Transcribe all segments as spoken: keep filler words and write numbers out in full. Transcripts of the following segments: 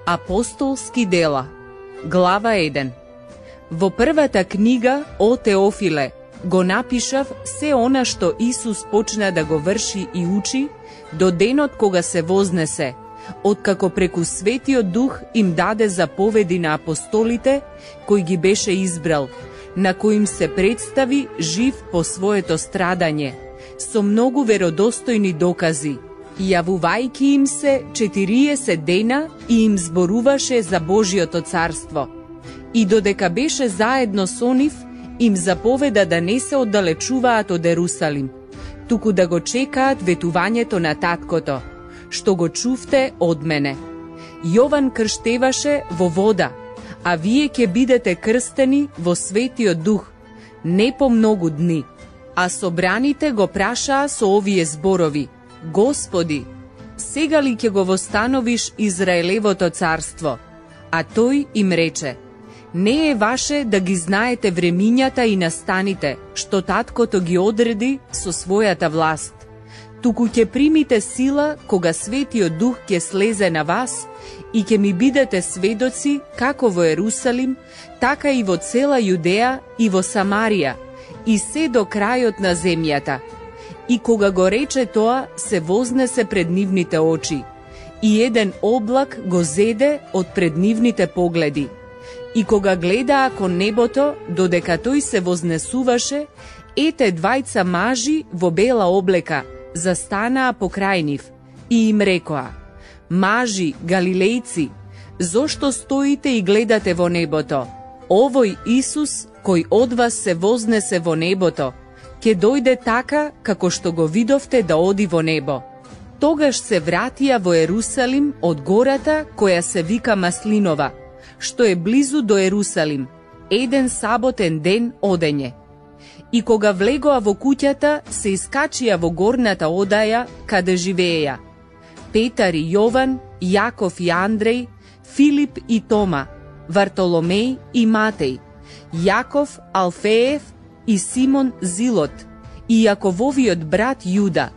Апостолски дела, глава еден. Во првата книга, о Теофиле, го напишав се она што Исус почна да го врши и учи до денот кога се вознесе, откако преку Светиот Дух им даде заповеди на апостолите кои ги беше избрал, на кои им се представи жив по своето страдање, со многу веродостојни докази, јавувајќи им се четириесет дена и им зборуваше за Божиото царство. И додека беше заедно со нив, им заповеда да не се оддалечуваат од Ерусалим, туку да го чекаат ветувањето на таткото, што го чувте од мене. Јован крштеваше во вода, а вие ќе бидете крстени во Светиот Дух, не по многу дни. А собраните го прашаа со овие зборови: Господи, сега ли ќе го востановиш Израелевото царство? А тој им рече: не е ваше да ги знаете времињата и настаните, што таткото ги одреди со својата власт. Туку ќе примите сила кога Светиот Дух ќе слезе на вас и ќе ми бидете сведоци како во Ерусалим, така и во цела Јудеја и во Самарија, и се до крајот на земјата. И кога го рече тоа, се вознесе пред нивните очи, и еден облак го зеде од пред нивните погледи. И кога гледаа кон небото, додека тој се вознесуваше, ете двајца мажи во бела облека застанаа покрај нив и им рекоа: мажи, галилејци, зошто стоите и гледате во небото? Овој Исус, кој од вас се вознесе во небото, ќе дојде така како што го видовте да оди во небо. Тогаш се вратија во Ерусалим од гората која се вика Маслинова, што е близу до Ерусалим, еден саботен ден одење. И кога влегоа во куќата, се искачија во горната одаја каде живееја Петар и Јован, Јаков и Андреј, Филип и Тома, Вартоломеј и Матеј, Јаков Алфеев и Симон Зилот, и Јакововиот брат Јуда.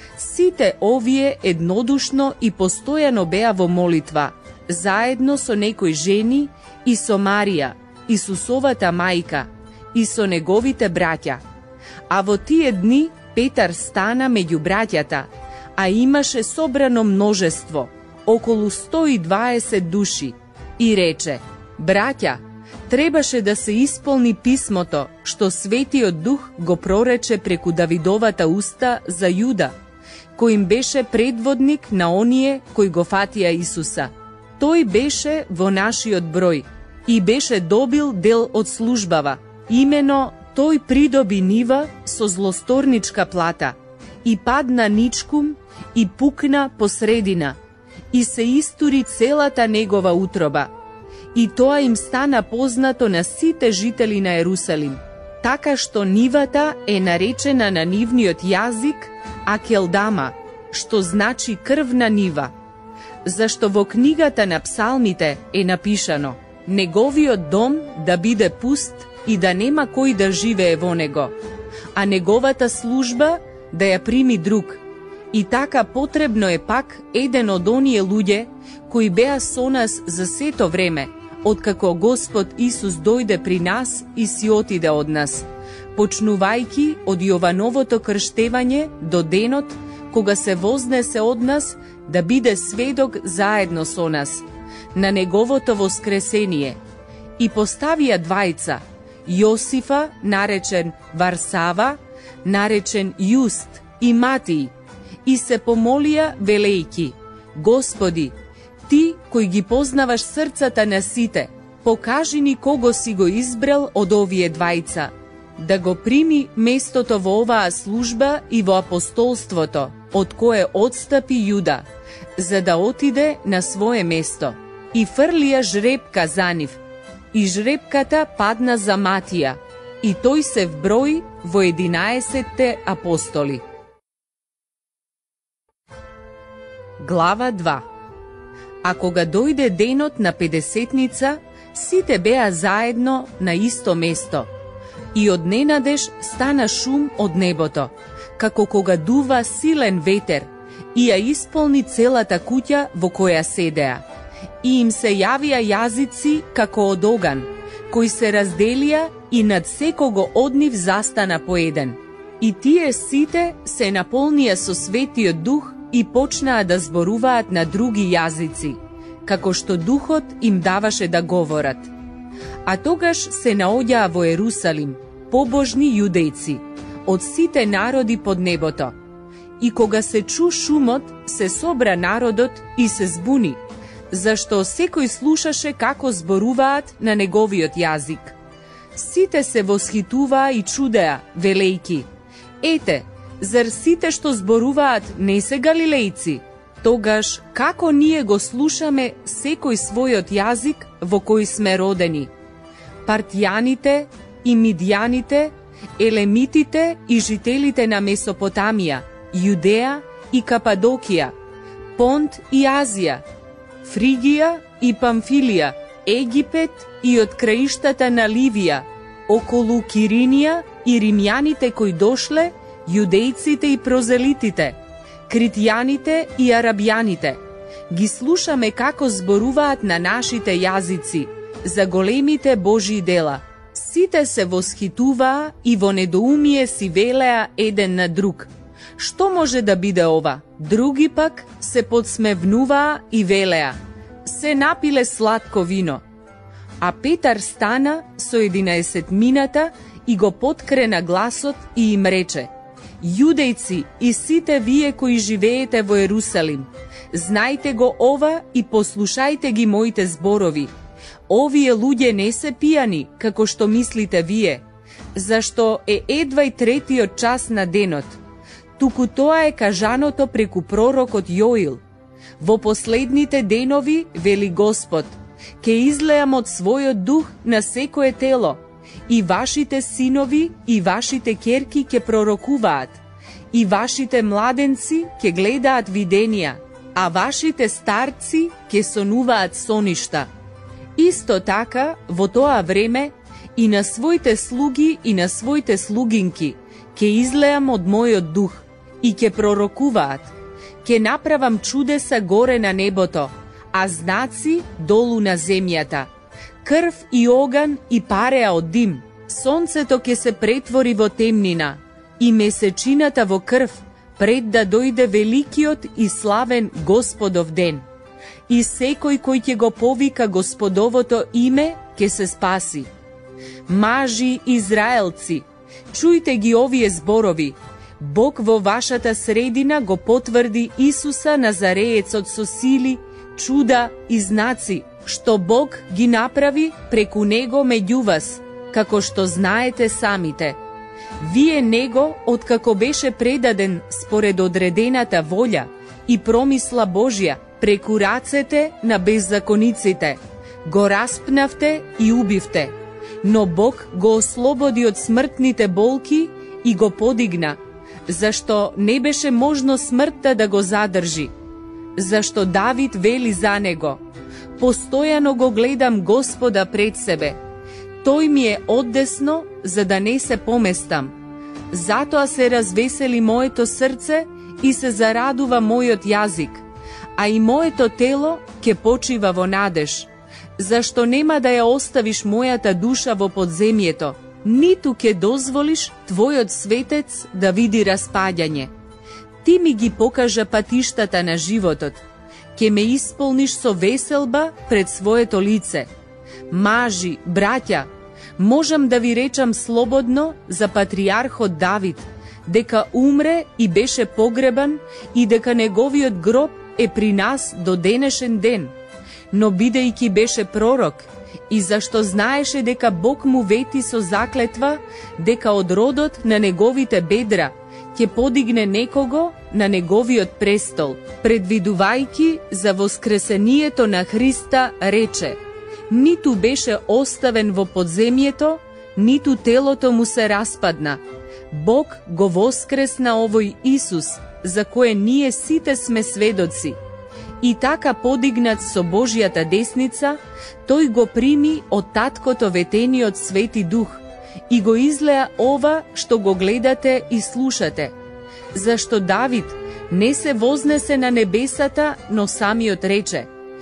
Сите овие еднодушно и постојано беа во молитва, заедно со некои жени и со Марија, Исусовата мајка, и со неговите браќа. А во тие дни Петар стана меѓу браќата, а имаше собрано множество, околу сто и дваесет души, и рече: браќа, требаше да се исполни писмото што Светиот Дух го прорече преку Давидовата уста за Јуда, кој им беше предводник на оние кои го фатија Исуса. Тој беше во нашиот број и беше добил дел од службава. Имено тој придоби нива со злосторничка плата и падна ничкум и пукна посредина и се истури целата негова утроба. И тоа им стана познато на сите жители на Ерусалим, така што нивата е наречена на нивниот јазик Акелдама, што значи крвна нива. Зашто во книгата на псалмите е напишано: неговиот дом да биде пуст и да нема кој да живее во него, а неговата служба да ја прими друг. И така потребно е пак еден од оние луѓе кои беа со нас за сето време, откако Господ Исус дојде при нас и си отиде од нас, почнувајќи од Јовановото крштевање до денот кога се вознесе од нас да биде сведок заедно со нас на неговото воскресение. И поставија двајца, Јосифа, наречен Варсава, наречен Јуст, и Матиј, и се помолија велејки: Господи, Ти кој ги познаваш срцата на сите, покажи ни кого си го избрал од овие двајца, да го прими местото во оваа служба и во апостолството, од кое отстапи Јуда, за да отиде на свое место. И фрлија жребка за нив, и жребката падна за Матија, и тој се вброи во единаесетте апостоли. Глава два. А кога дојде денот на педесетница, сите беа заедно на исто место. И одненадеж стана шум од небото, како кога дува силен ветер, и ја исполни целата куќа во која седеа. и им се јавија јазици како од оган, кои се разделија и над секого од нив застана по еден. И тие сите се наполнија со Светиот Дух и почнаа да зборуваат на други јазици, како што Духот им даваше да говорат. А тогаш се наоѓаа во Ерусалим побожни јудејци од сите народи под небото. И кога се чу шумот, се собра народот и се збуни, зашто секој слушаше како зборуваат на неговиот јазик. Сите се восхитуваа и чудеа, велејки: ете, зар сите што зборуваат не се галилејци? Тогаш како ние го слушаме секој својот јазик во кој сме родени? Партијаните и мидјаните, елемитите и жителите на Месопотамија, Јудеја и Кападокија, Понт и Азија, Фригија и Памфилија, Египет и од краиштата на Ливија, околу Киринија и римјаните кои дошле, јудејците и прозелитите, критјаните и арабјаните. Ги слушаме како зборуваат на нашите јазици за големите Божји дела. Сите се восхитуваа и во недоумие си велеа еден на друг: што може да биде ова? Други пак се подсмевнуваа и велеа: се напиле сладко вино. А Петар стана со единаесетмината и го подкрена гласот и им рече: јудејци и сите вие кои живеете во Ерусалим, знајте го ова и послушајте ги моите зборови. Овие луѓе не се пијани, како што мислите вие, зашто е едвај третиот час на денот. Туку тоа е кажаното преку пророкот Јоил. Во последните денови, вели Господ, ке излеам од својот дух на секое тело, и вашите синови и вашите ќерки ќе пророкуваат, и вашите младенци ќе гледаат виденија, а вашите старци ќе сонуваат соништа. Исто така, во тоа време, и на своите слуги и на своите слугинки ќе излеам од мојот дух и ќе пророкуваат. Ќе направам чудеса горе на небото, а знаци долу на земјата. Крв и оган и пареа од дим. Сонцето ќе се претвори во темнина и месечината во крв, пред да дојде великиот и славен Господов ден. И секој кој ќе го повика Господовото име, ќе се спаси. Мажи Израелци, чујте ги овие зборови. Бог во вашата средина го потврди Исуса Назареецот со сили, чуда и знаци, што Бог ги направи преку Него меѓу вас, како што знаете самите. Вие Него, откако беше предаден според одредената волја и промисла Божја, преку рацете на беззакониците, го распнавте и убивте, но Бог го ослободи од смртните болки и го подигна, зашто не беше можно смртта да го задржи. Зашто Давид вели за него: постојано го гледам Господа пред себе, тој ми е оддесно за да не се поместам. Затоа се развесели моето срце и се зарадува мојот јазик, а и моето тело ќе почива во надеж, зашто нема да ја оставиш мојата душа во подземјето, ниту ќе дозволиш твојот светец да види распаѓање. Ти ми ги покажа патиштата на животот, ќе ме исполниш со веселба пред своето лице. Мажи, браќа, можам да ви речам слободно за патриархот Давид, дека умре и беше погребан и дека неговиот гроб е при нас до денешен ден. Но бидејќи беше пророк и зашто знаеше дека Бог му вети со заклетва дека од родот на неговите бедра ќе подигне некого на неговиот престол, предвидувајќи за воскресението на Христа, рече: ниту беше оставен во подземјето, ниту телото му се распадна. Бог го воскресна овој Исус, за кое ние сите сме сведоци. И така подигнат со Божјата десница, тој го прими од таткото ветениот Свети Дух и го излеа ова што го гледате и слушате. Зашто Давид не се вознесе на небесата, но самиот рече: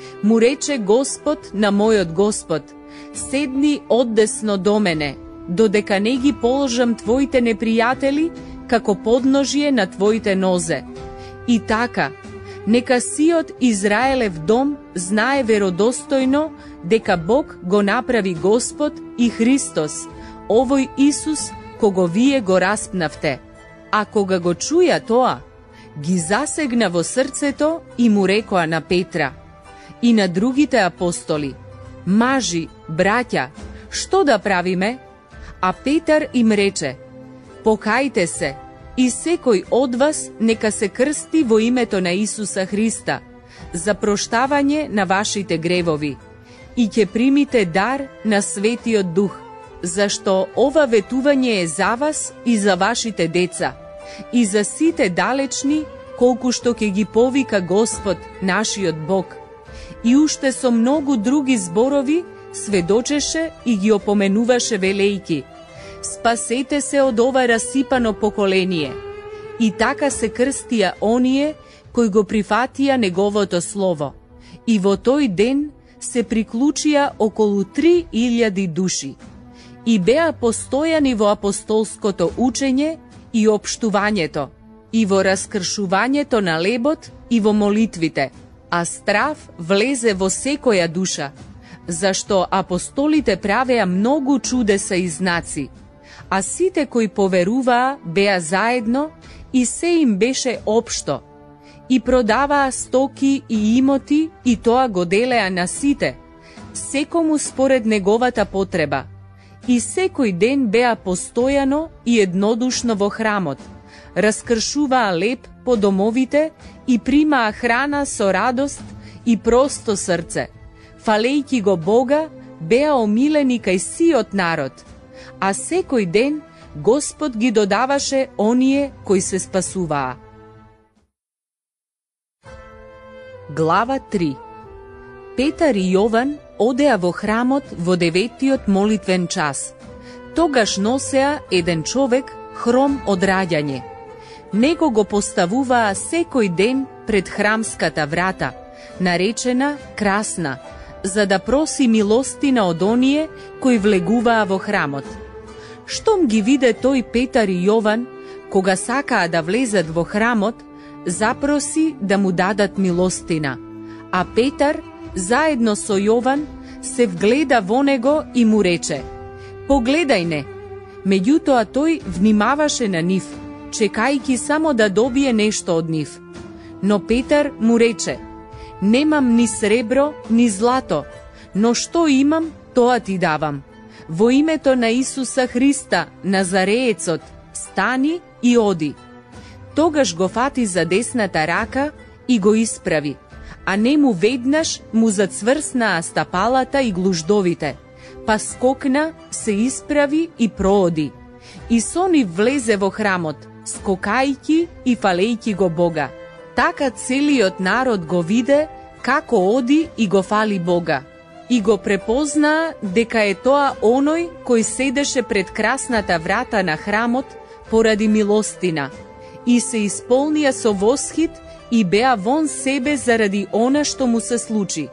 Му рече Господ на мојот Господ: седни оддесно до мене, додека не ги положам твоите непријатели како подножие на твоите нозе. И така, нека сиот Израелев дом знае веродостојно дека Бог го направи Господ и Христос, овој Исус кого вие го распнавте. А кога го чуја тоа, ги засегна во срцето и му рекоа на Петра и на другите апостоли: мажи, браќа, што да правиме? А Петар им рече: покајте се и секој од вас нека се крсти во името на Исуса Христа за проштавање на вашите гревови и ќе примите дар на Светиот Дух, зашто ова ветување е за вас и за вашите деца и за сите далечни, колку што ќе ги повика Господ, нашиот Бог. И уште со многу други зборови сведочеше и ги опоменуваше велејки: спасете се од ова расипано поколение. И така се крстија оние кои го прифатија неговото слово. И во тој ден се приклучија околу три илјади души. И беа постојани во апостолското учење и општувањето, и во раскршувањето на лебот и во молитвите, а страв влезе во секоја душа, зашто апостолите правеа многу чудеса и знаци, а сите кои поверуваа беа заедно и се им беше општо, и продаваа стоки и имоти и тоа го делеа на сите, секому според неговата потреба. И секој ден беа постојано и еднодушно во храмот, раскршуваа леб по домовите и примаа храна со радост и просто срце. Фалејќи го Бога, беа омилени кај сиот народ, а секој ден Господ ги додаваше оние кои се спасуваа. Глава три. Петар и Јован одеа во храмот во деветиот молитвен час. Тогаш носеа еден човек хром од раѓање. Него го поставуваа секој ден пред храмската врата, наречена Красна, за да проси милостина од оние кои влегуваа во храмот. Штом ги виде тој Петар и Јован, кога сакаа да влезат во храмот, запроси да му дадат милостина, а Петар, заедно со Јован, се вгледа во него и му рече: погледај не. Меѓутоа тој внимаваше на нив, чекајќи само да добие нешто од нив. Но Петар му рече: немам ни сребро, ни злато, но што имам, тоа ти давам. Во името на Исуса Христа, Назареецот, стани и оди. Тогаш го фати за десната рака и го исправи, а нему веднаш му зацврснаа стапалата и глуждовите, па скокна, се исправи и прооди. И со нив влезе во храмот, скокајќи и фалејќи го Бога. Така целиот народ го виде како оди и го фали Бога. И го препознаа дека е тоа оној кој седеше пред красната врата на храмот поради милостина. И се исполнија со восхит и беа вон себе заради она што му се случи.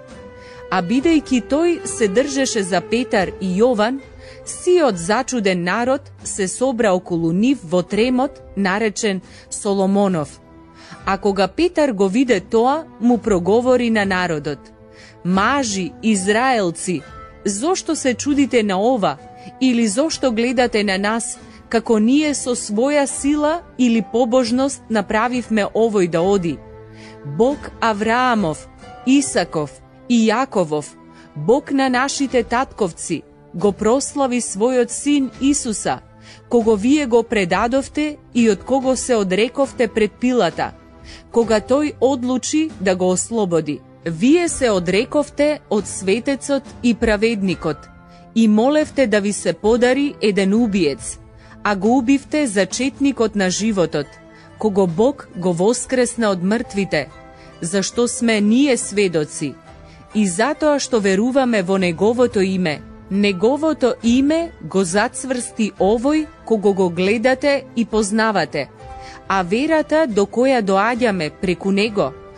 А бидејќи тој се држеше за Петар и Јован, сиот зачуден народ се собра околу нив во тремот, наречен Соломонов. А кога Петар го виде тоа, му проговори на народот: мажи, израелци, зошто се чудите на ова, или зошто гледате на нас, како ние со своја сила или побожност направивме овој да оди? Бог Авраамов, Исаков и Јаковов, Бог на нашите татковци, го прослави својот син Исуса, кого вие го предадовте и од кого се одрековте пред Пилата, кога тој одлучи да го ослободи. Вие се одрековте од светецот и праведникот и молевте да ви се подари еден убиец, а го убивте зачетникот на животот, кого Бог го воскресна од мртвите, зашто сме ние сведоци. И затоа што веруваме во Неговото име, Неговото име го зацврсти овој кого го гледате и познавате, а верата до која доаѓаме преку Него,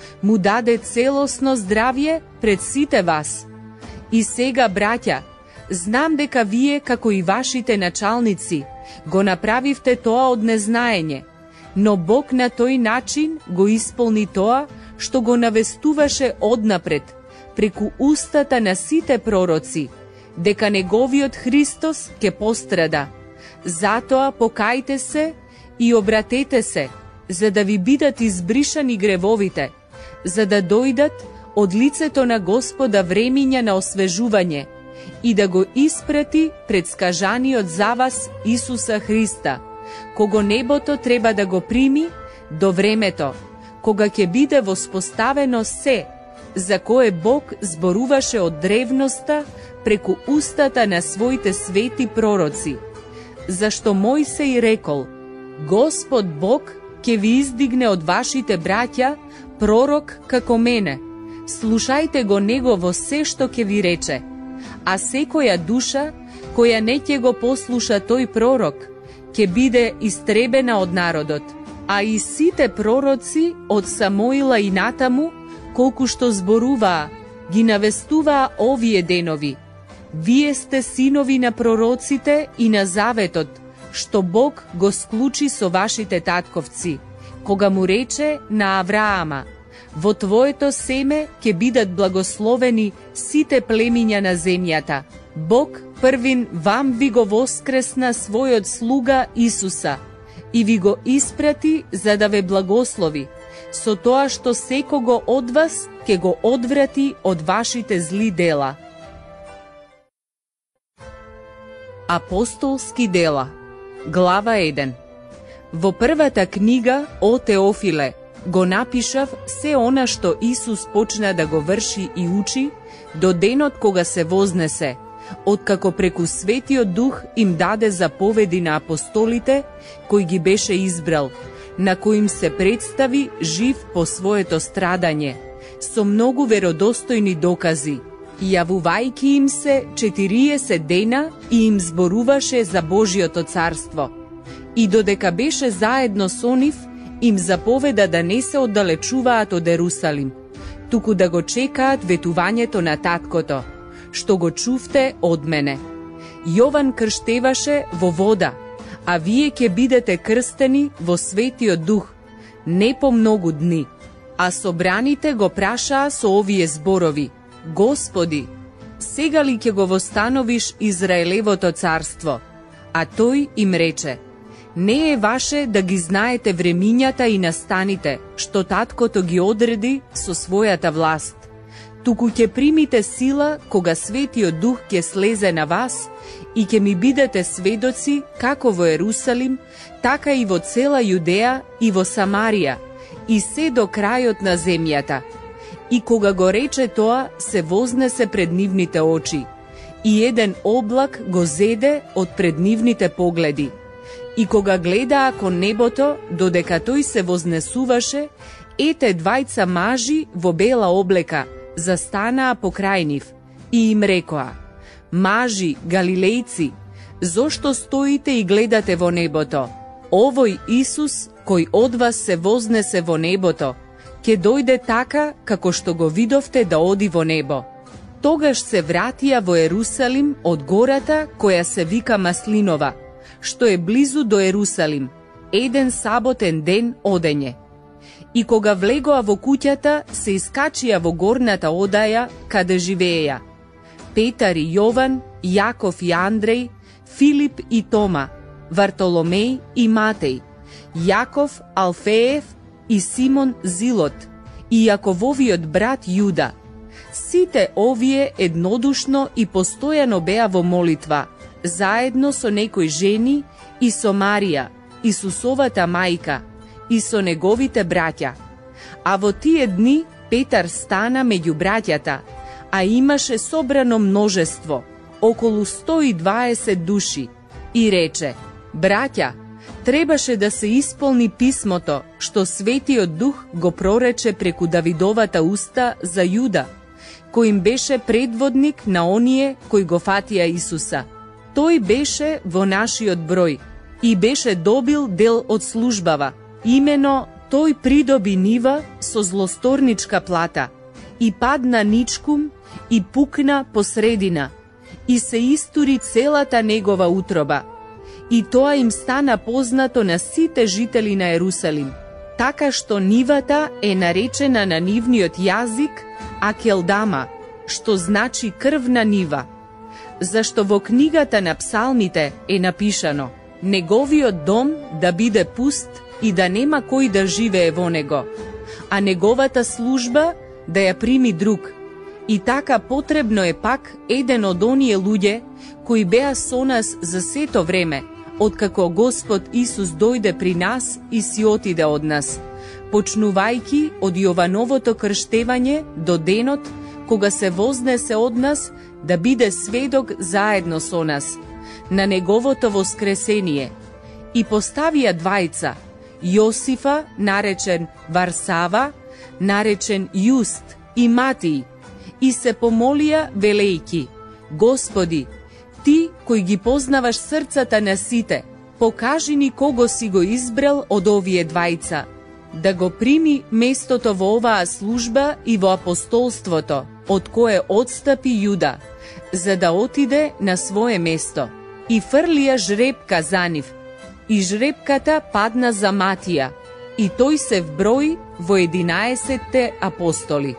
му даде целосно здравје пред сите вас. И сега, браќа, знам дека вие, како и вашите началници, го направивте тоа од незнаење, но Бог на тој начин го исполни тоа што го навестуваше однапред, преку устата на сите пророци, дека неговиот Христос ќе пострада. Затоа покајте се и обратете се, за да ви бидат избришани гревовите, за да дојдат од лицето на Господа времиња на освежување и да го испрати предскажаниот за вас Исуса Христа, кого небото треба да го прими до времето, кога ќе биде воспоставено се, за кое Бог зборуваше од древноста преку устата на своите свети пророци. Зашто Мојсей рекол: Господ Бог ќе ви издигне од вашите браќа пророк како мене. Слушајте го него во се што ќе ви рече. А секоја душа која не ќе го послуша тој пророк, ќе биде истребена од народот. А и сите пророци од Самоила и натаму, колку што зборуваа, ги навестуваа овие денови. Вие сте синови на пророците и на заветот, што Бог го склучи со вашите татковци, кога му рече на Авраама: во твоето семе ќе бидат благословени сите племиња на земјата. Бог првин вам ви го воскресна својот слуга Исуса и ви го испрати за да ве благослови, со тоа што секого од вас ќе го одврати од вашите зли дела. Апостолски дела, глава еден. Во првата книга, о Теофиле, го напишав се она што Исус почна да го врши и учи до денот кога се вознесе, откако преку Светиот Дух им даде заповеди на апостолите, кој ги беше избрал, на коим се представи жив по своето страдање, со многу веродостојни докази, јавувајќи им се четириесет дена и им зборуваше за Божиото царство. И додека беше заедно со нив, им заповеда да не се оддалечуваат од Ерусалим, туку да го чекаат ветувањето на таткото, што го чувте од мене. Јован крштеваше во вода, а вие ќе бидете крстени во Светиот Дух, не по многу дни. А собраните го прашаа со овие зборови: Господи, сега ли ќе го востановиш Израелевото царство? А тој им рече: не е ваше да ги знаете времињата и настаните, што таткото ги одреди со својата власт. Туку ќе примите сила кога Светиот Дух ќе слезе на вас и ќе ми бидете сведоци како во Ерусалим, така и во цела Јудеја и во Самарија, и се до крајот на земјата. И кога го рече тоа, се вознесе пред нивните очи, и еден облак го зеде од пред нивните погледи. И кога гледаа кон небото, додека тој се вознесуваше, ете двајца мажи во бела облека застанаа покрај нив и им рекоа: мажи, галилејци, зошто стоите и гледате во небото? Овој Исус, кој од вас се вознесе во небото, ќе дојде така како што го видовте да оди во небо. Тогаш се вратија во Ерусалим од гората која се вика Маслинова, што е близу до Ерусалим, еден саботен ден одење. И кога влегоа во куќата, се искачија во горната одаја каде живееја Петар и Јован, Јаков и Андреј, Филип и Тома, Вартоломеј и Матеј, Јаков Алфеев и Симон Зилот, и Јакововиот брат Јуда. Сите овие еднодушно и постојано беа во молитва, заедно со некои жени и со Марија, Исусовата мајка, и со неговите браќа. А во тие дни Петар стана меѓу браќата, а имаше собрано множество, околу сто и дваесет души, и рече: браќа, требаше да се исполни писмото што Светиот Дух го прорече преку Давидовата уста за Јуда, кој им беше предводник на оние кои го фатија Исуса. Тој беше во нашиот број и беше добил дел од службава, имено тој придоби нива со злосторничка плата и падна ничкум и пукна посредина и се истури целата негова утроба. И тоа им стана познато на сите жители на Ерусалим, така што нивата е наречена на нивниот јазик Акелдама, што значи крвна нива. Зашто во книгата на псалмите е напишано: неговиот дом да биде пуст и да нема кој да живее во него, а неговата служба да ја прими друг. И така потребно е пак еден од оние луѓе кои беа со нас за сето време, откако Господ Исус дојде при нас и си отиде од нас, почнувајќи од Јовановото крштевање до денот кога се вознесе од нас да биде сведок заедно со нас на неговото воскресение. И поставија двајца, Јосифа, наречен Варсава, наречен Јуст, и Матиј, и се помолија велејки: Господи, Ти кој ги познаваш срцата на сите, покажи ни кого си го избрал од овие двајца, да го прими местото во оваа служба и во апостолството, од кое отстапи Јуда, за да отиде на свое место. И фрлија жребка за нив, и жребката падна за Матија, и тој се вброи во единаесетте апостоли.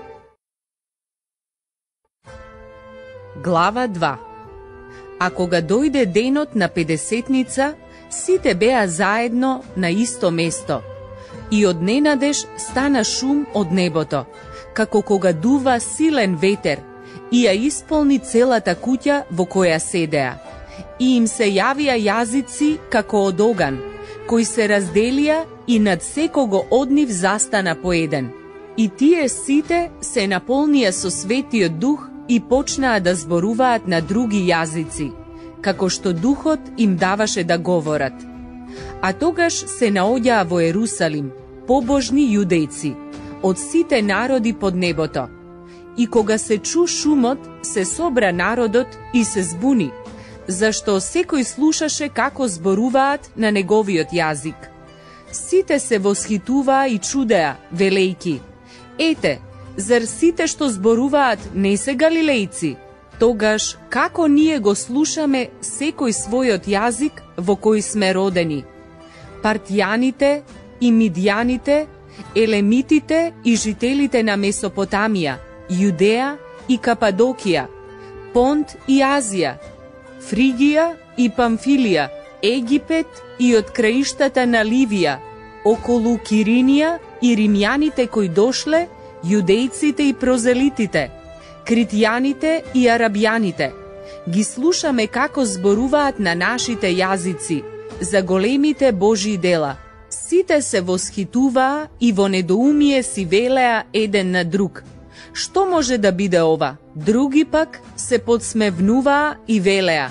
Глава два. А кога дојде денот на педесетница, сите беа заедно на исто место. И одненадеж стана шум од небото, како кога дува силен ветер, и ја исполни целата куќа во која седеа. И им се јавија јазици како од оган, кои се разделија и над секого од нив застана по еден. И тие сите се наполнија со Светиот Дух и почнаа да зборуваат на други јазици, како што Духот им даваше да говорат. А тогаш се наоѓаа во Ерусалим побожни јудејци од сите народи под небото. И кога се чу шумот, се собра народот и се збуни, зашто секој слушаше како зборуваат на неговиот јазик. Сите се восхитуваа и чудеа, велејки: ете, зар сите што зборуваат не се галилејци? Тогаш како ние го слушаме секој својот јазик во кој сме родени? Партијаните и мидјаните, елемитите и жителите на Месопотамија, Јудеја и Кападокија, Понт и Азија, Фригија и Памфилија, Египет и од краиштата на Ливија, околу Киринија и римјаните кои дошле, јудејците и прозелитите, критјаните и арабјаните. Ги слушаме како зборуваат на нашите јазици за големите Божји дела. Сите се восхитуваа и во недоумие си велеа еден на друг: што може да биде ова? Други пак се подсмевнуваа и велеа.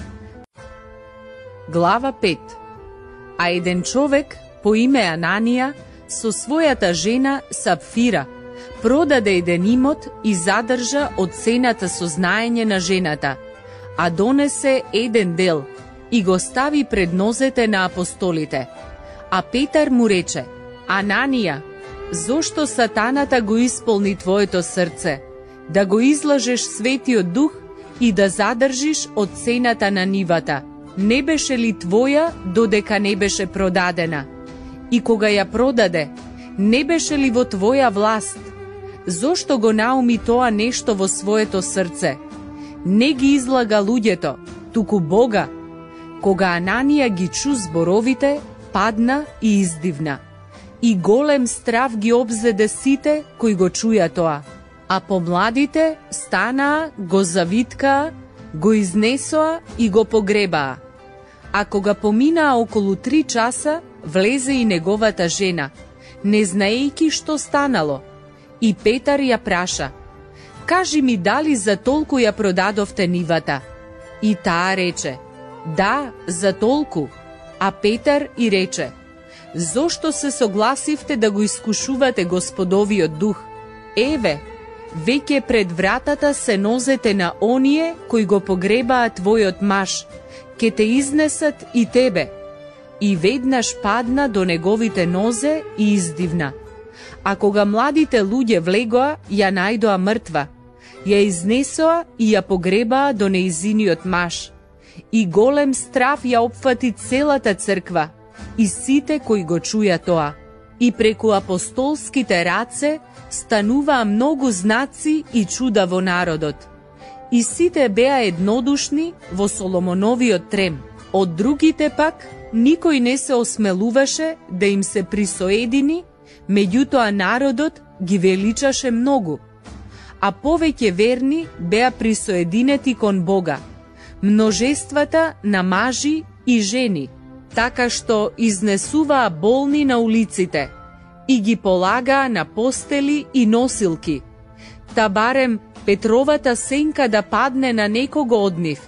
Глава пет. А еден човек по име Ананија со својата жена Сапфира продаде еден имот и задржа од цената со знаење на жената, а донесе еден дел и го стави пред нозете на апостолите. А Петар му рече: Ананија, зошто сатаната го исполни твоето срце, да го излажеш Светиот Дух и да задржиш од цената на нивата? Не беше ли твоја додека не беше продадена? И кога ја продаде, не беше ли во твоја власт? Зошто го науми тоа нешто во своето срце? Не ги излага луѓето, туку Бога. Кога Ананија ги чу зборовите, падна и издивна. И голем страв ги обзеде сите кои го чуја тоа. А помладите станаа, го завиткаа, го изнесоа и го погребаа. А кога поминаа околу три часа, влезе и неговата жена, не знаејќи што станало. И Петар ја праша: кажи ми дали за толку ја продадовте нивата? И таа рече: да, за толку. А Петар и рече: зошто се согласивте да го искушувате Господовиот Дух? Еве, веќе пред вратата се нозете на оние кои го погребаа твојот маж, ке те изнесат и тебе. И веднаш падна до неговите нозе и издивна. А кога младите луѓе влегоа, ја најдоа мртва. Ја изнесоа и ја погребаа до неизиниот маж. И голем страв ја опфати целата црква и сите кои го чуја тоа. И преку апостолските раце стануваа многу знаци и чуда во народот. И сите беа еднодушни во Соломоновиот трем. Од другите пак никој не се осмелуваше да им се присоедини, меѓутоа народот ги величаше многу. А повеќе верни беа присоединети кон Бога, множествата на мажи и жени, така што изнесуваа болни на улиците и ги полагаа на постели и носилки, та барем Петровата сенка да падне на некого од нив.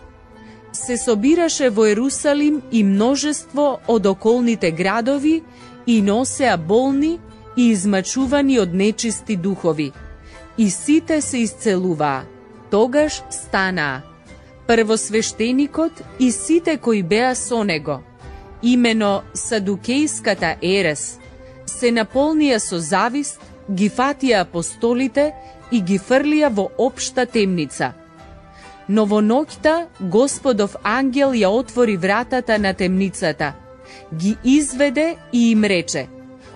Се собираше во Ерусалим и множество од околните градови и носеа болни и измачувани од нечисти духови. И сите се исцелуваа. Тогаш станаа првосвештеникот и сите кои беа со него, имено Садукејската ерес, се наполнија со завист, ги фатија апостолите и ги фрлија во општа темница. Но во ноќта Господов ангел ја отвори вратата на темницата, ги изведе и им рече: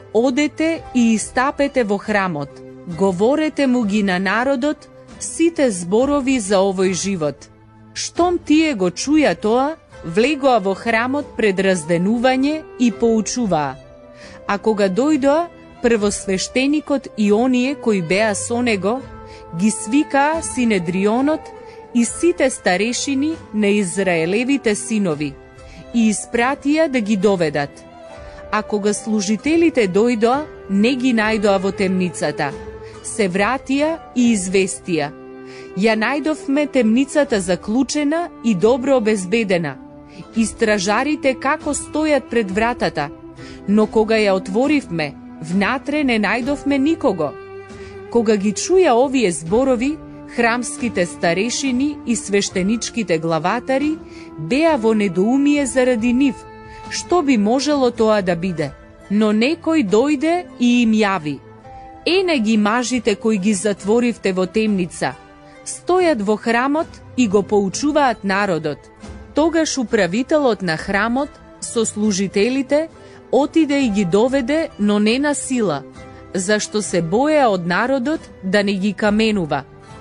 одете и истапете во храмот, говорете му ги на народот сите зборови за овој живот. Штом тие го чуја тоа, влегоа во храмот пред разденување и поучуваа. А кога дојдоа, првосвештеникот и оние кои беа со него, ги свикаа Синедрионот и сите старешини на Израелевите синови и испратија да ги доведат. А кога служителите дојдоа, не ги најдоа во темницата. Се вратија и известија: ја најдовме темницата заклучена и добро обезбедена, и стражарите како стојат пред вратата, но кога ја отворивме, внатре не најдовме никого. Кога ги чуја овие зборови, храмските старешини и свештеничките главатари беа во недоумие заради нив, што би можело тоа да биде. Но некој дојде и им јави: ене ги мажите кои ги затворивте во темница, стојат во храмот и го поучуваат народот. Тогаш управителот на храмот со служителите отиде и ги доведе, но не на сила, зашто се боја од народот да не ги каменува.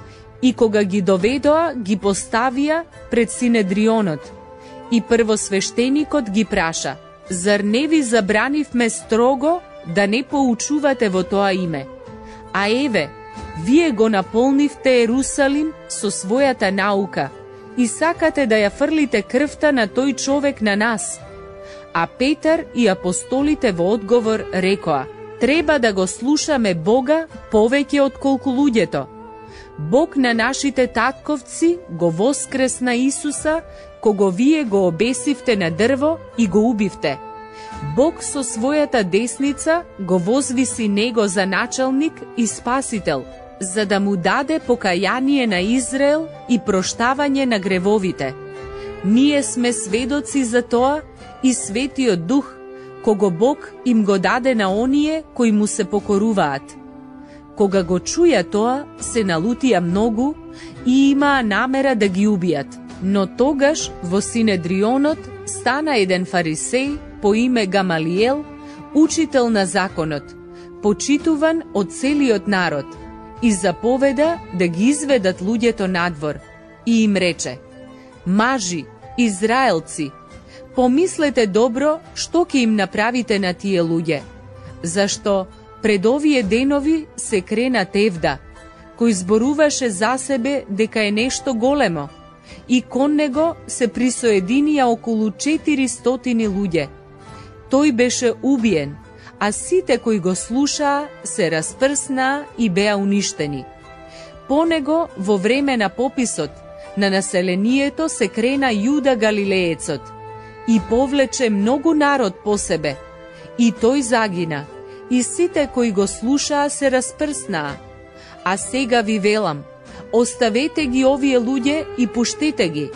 И кога ги доведоа, ги поставија пред Синедрионот. И првосвештеникот ги праша: зар не ви забранивме строго да не поучувате во тоа име? А еве, вие го наполнивте Ерусалим со својата наука и сакате да ја фрлите крвта на тој човек на нас. А Петар и апостолите во одговор рекоа: треба да го слушаме Бога повеќе од колку луѓето. Бог на нашите татковци го воскресна Исуса, кого вие го обесивте на дрво и го убивте. Бог со својата десница го возвиси него за началник и спасител, за да му даде покаяние на Израел и проштавање на гревовите. Ние сме сведоци за тоа и Светиот Дух, кого Бог им го даде на оние кои му се покоруваат. Кога го чуја тоа, се налутија многу и имаа намера да ги убијат. Но тогаш во Синедрионот стана еден фарисеј по име Гамалиел, учител на законот, почитуван од целиот народ, и заповеда да ги изведат луѓето надвор, и им рече: мажи, израелци, помислете добро што ќе им направите на тие луѓе, зашто пред овие денови се крена Тевда, кој зборуваше за себе дека е нешто големо, и кон него се присоединија околу четиристотини луѓе. Тој беше убиен, а сите кои го слушаа се распрснаа и беа уништени. По него, во време на пописот на населението, се крена Јуда Галилеецот и повлече многу народ по себе, и тој загина, и сите кои го слушаа се распрснаа. А сега ви велам, оставете ги овие луѓе и пуштете ги,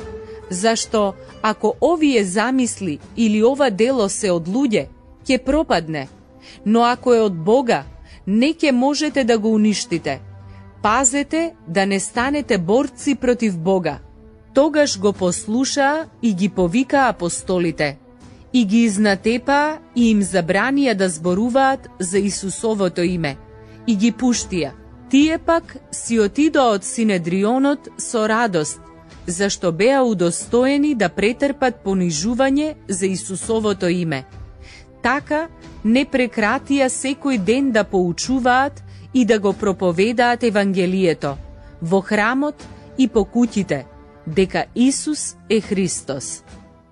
зашто ако овие замисли или ова дело се од луѓе, ќе пропадне, но ако е од Бога, не ќе можете да го уништите. Пазете да не станете борци против Бога. Тогаш го послушаа и ги повикаа апостолите, и ги изнатепаа и им забранија да зборуваат за Исусовото име, и ги пуштија. Тие пак си отидоа од Синедрионот со радост, зашто беа удостоени да претрпат понижување за Исусовото име. Така не прекратија секој ден да поучуваат и да го проповедаат Евангелието во храмот и по куќите, дека Исус е Христос.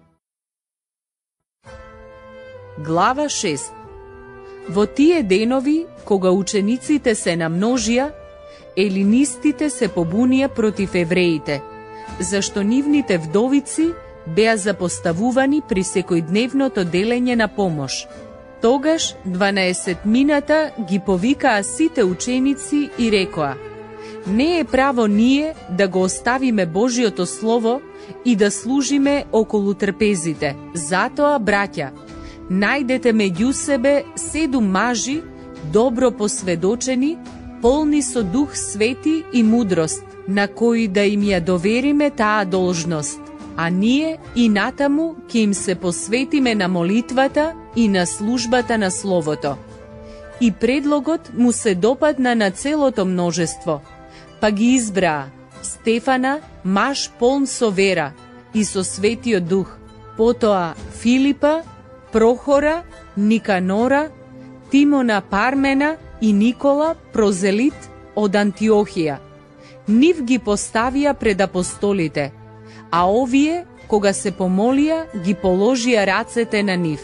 Глава шеста. Во тие денови, кога учениците се намножија, елинистите се побунија против евреите, зашто нивните вдовици беа запоставувани при секојдневното делење на помош. Тогаш дванаесетмината ги повикаа сите ученици и рекоа: не е право ние да го оставиме Божиото Слово и да служиме околу трпезите. Затоа, браќа, најдете меѓу себе седум мажи, добро посведочени, полни со Дух Свети и мудрост, на кои да им ја довериме таа должност, а ние и натаму ќе им се посветиме на молитвата и на службата на Словото. И предлогот му се допадна на целото множество, па ги избраа Стефана, маж полн со вера и со Светиот Дух, потоа Филипа, Прохора, Никанора, Тимона Пармена и Никола, прозелит од Антиохија. Нив ги поставија пред апостолите, а овие, кога се помолија, ги положија рацете на нив.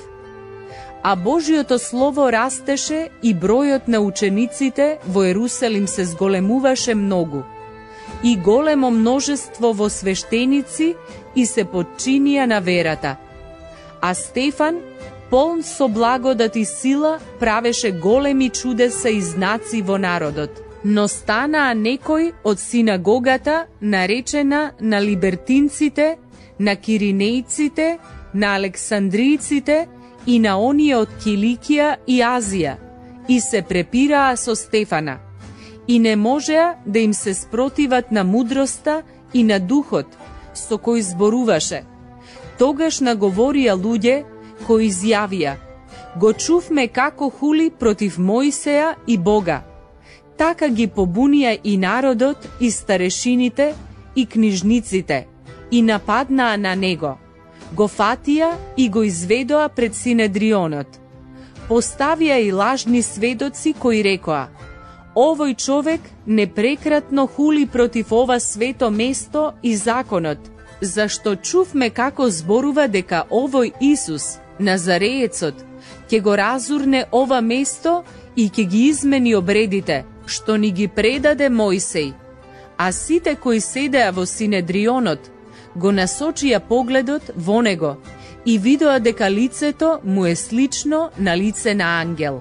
А Божиото Слово растеше и бројот на учениците во Ерусалим се зголемуваше многу. И големо множество во свештеници и се подчинија на верата. А Стефан, полн со благодат и сила, правеше големи чудеса и знаци во народот. Но станаа некои од синагогата, наречена на либертинците, на киринејците, на александријците и на оние од Киликија и Азија, и се препираа со Стефана, и не можеа да им се спротиват на мудроста и на духот со кој зборуваше. Тогаш наговорија луѓе кои изјавија: го чувме како хули против Мојсеја и Бога. Така ги побунија и народот, и старешините, и книжниците, и нападнаа на него. Го фатија и го изведоа пред Синедрионот. Поставија и лажни сведоци кои рекоа: овој човек непрекратно хули против ова свето место и законот, зашто чувме како зборува дека овој Исус, Назареецот, ќе го разурне ова место и ќе ги измени обредите, што ни ги предаде Мојсеј. А сите кои седеа во Синедрионот го насочија погледот во него и видоа дека лицето му е слично на лице на ангел.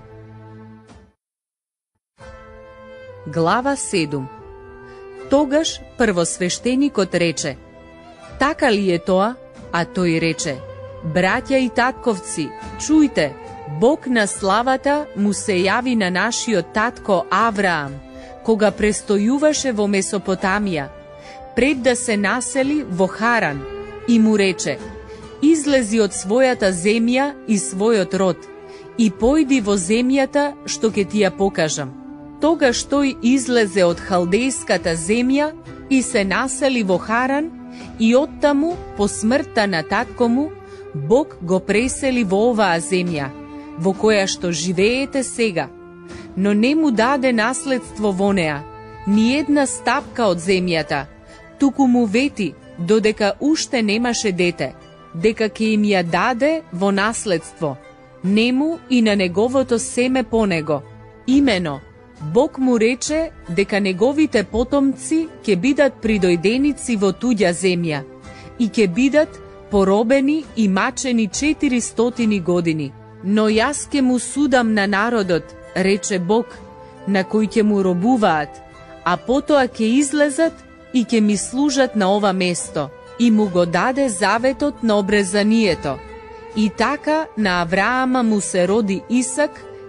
Глава седма. Тогаш првосвештеникот рече: така ли е тоа? А тој рече: браќа и татковци, чујте, Бог на славата му се јави на нашиот татко Авраам, кога престојуваше во Месопотамија, пред да се насели во Харан, и му рече: излези од својата земја и својот род, и појди во земјата што ќе ти ја покажам. Тогаш тој излезе од халдејската земја и се насели во Харан, и оттаму, по смртта на татко му, Бог го пресели во оваа земја, во која што живеете сега, но не му даде наследство во неа, ни една стапка од земјата, туку му вети, додека уште немаше дете, дека ќе им ја даде во наследство, нему и на неговото семе по него. Имено, Бог му рече дека неговите потомци ќе бидат придојденици во туѓа земја и ќе бидат поробени и мачени четиристотини години. Но јас ќе му судам на народот, рече Бог, на кој ќе му робуваат, а потоа ќе излезат и ќе ми служат на ова место. И му го даде заветот на обрезанието. И така на Авраама му се роди Исак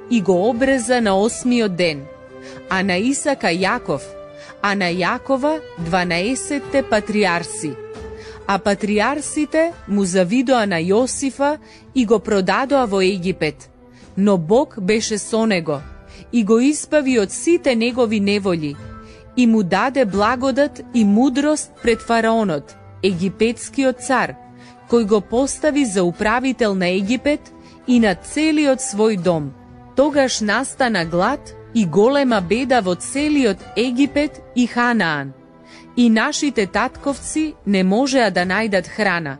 и го обреза на осмиот ден, а на Исака Јаков, а на Јакова дванаесетте патриарси. А патриарсите му завидоа на Јосифа и го продадоа во Египет, но Бог беше со него и го избави од сите негови неволји и му даде благодат и мудрост пред фараонот, египетскиот цар, кој го постави за управител на Египет и на целиот свој дом. Тогаш настана глад и голема беда во целиот Египет и Ханаан, и нашите татковци не можеа да најдат храна.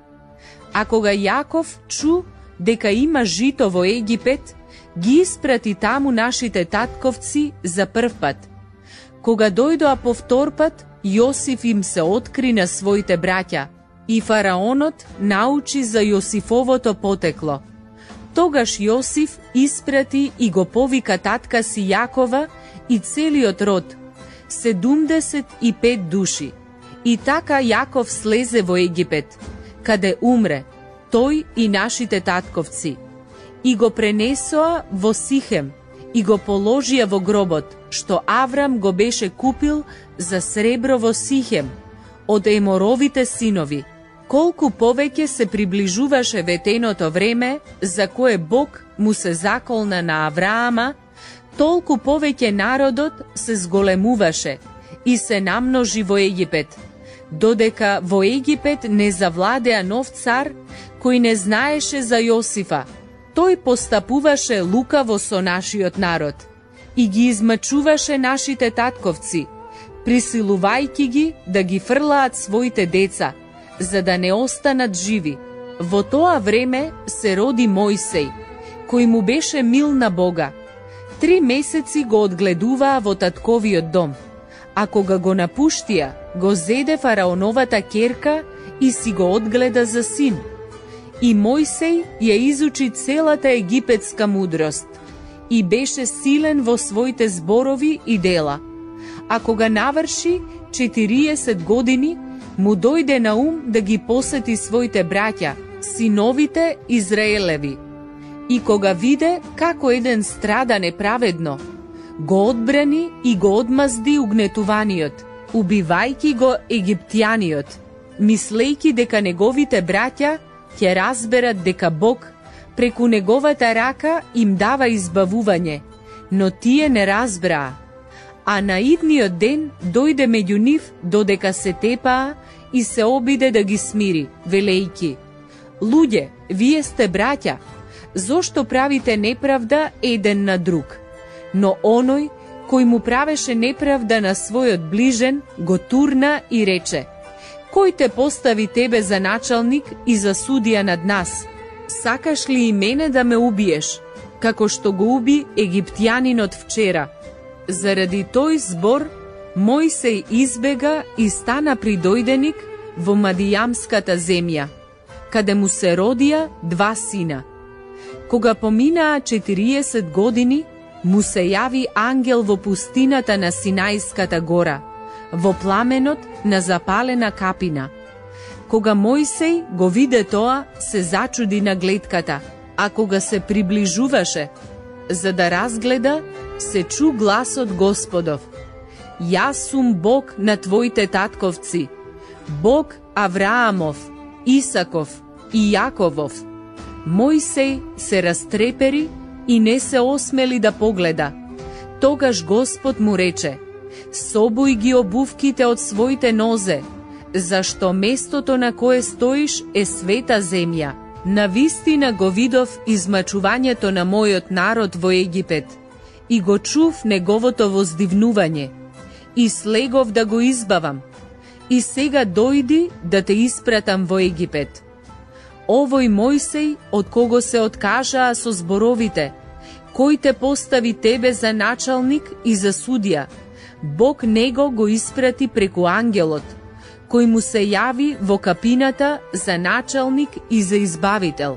А кога Јаков чу дека има жито во Египет, ги испрати таму нашите татковци за прв пат. Кога дојдоа повтор пат, Јосиф им се откри на своите браќа и фараонот научи за Јосифовото потекло. Тогаш Јосиф испрати и го повика татка си Јакова и целиот род, седумдесет и пет души. И така Јаков слезе во Египет, каде умре, тој и нашите татковци. И го пренесоа во Сихем и го положија во гробот, што Аврам го беше купил за сребро во Сихем, од Еморовите синови. Колку повеќе се приближуваше ветеното време, за кое Бог му се заколна на Авраама, толку повеќе народот се зголемуваше и се намножи во Египет, додека во Египет не завладеа нов цар кој не знаеше за Јосифа. Тој постапуваше лукаво со нашиот народ и ги измачуваше нашите татковци, присилувајќи ги да ги фрлаат своите деца, за да не останат живи. Во тоа време се роди Мојсей, кој му беше мил на Бога. Три месеци го одгледуваа во татковиот дом, а кога го напуштија, го зеде фараоновата ќерка и си го одгледа за син. И Мојсей ја изучи целата египетска мудрост и беше силен во своите зборови и дела. А кога наврши четириесет години, му дојде на ум да ги посети своите браќа, синовите Израелеви. И кога виде како еден страда неправедно, го одбрани и го одмазди угнетуваниот, убивајќи го египтјаниот, мислејќи дека неговите браќа ќе разберат дека Бог преку неговата рака им дава избавување, но тие не разбраа. А на идниот ден дојде меѓу нив додека се тепаа и се обиде да ги смири, велејќи: луѓе, вие сте браќа, зошто правите неправда еден на друг? Но оној кој му правеше неправда на својот ближен го турна и рече: кој те постави тебе за началник и за судија над нас? Сакаш ли и мене да ме убиеш, како што го уби египтјанинот вчера? Заради тој збор, Мојсей избега и стана придојденик во Мадијамската земја, каде му се родија два сина. Кога поминаа четириесет години, му се јави ангел во пустината на Синајската гора, во пламенот на запалена капина. Кога Мојсей го виде тоа, се зачуди на гледката, а кога се приближуваше, за да разгледа, се чу гласот Господов: Јас сум Бог на твоите татковци, Бог Авраамов, Исаков и Јаковов. Мојсей се растрепери и не се осмели да погледа. Тогаш Господ му рече: собој ги обувките од своите нозе, зашто местото на кое стоиш е света земја. Навистина го видов измачувањето на мојот народ во Египет и го чув неговото воздивнување и слегов да го избавам. И сега дојди да те испратам во Египет. Овој Мојсей, од кого се откажаа со зборовите: кој те постави тебе за началник и за судија, Бог него го испрати преку ангелот, кој му се јави во капината за началник и за избавител.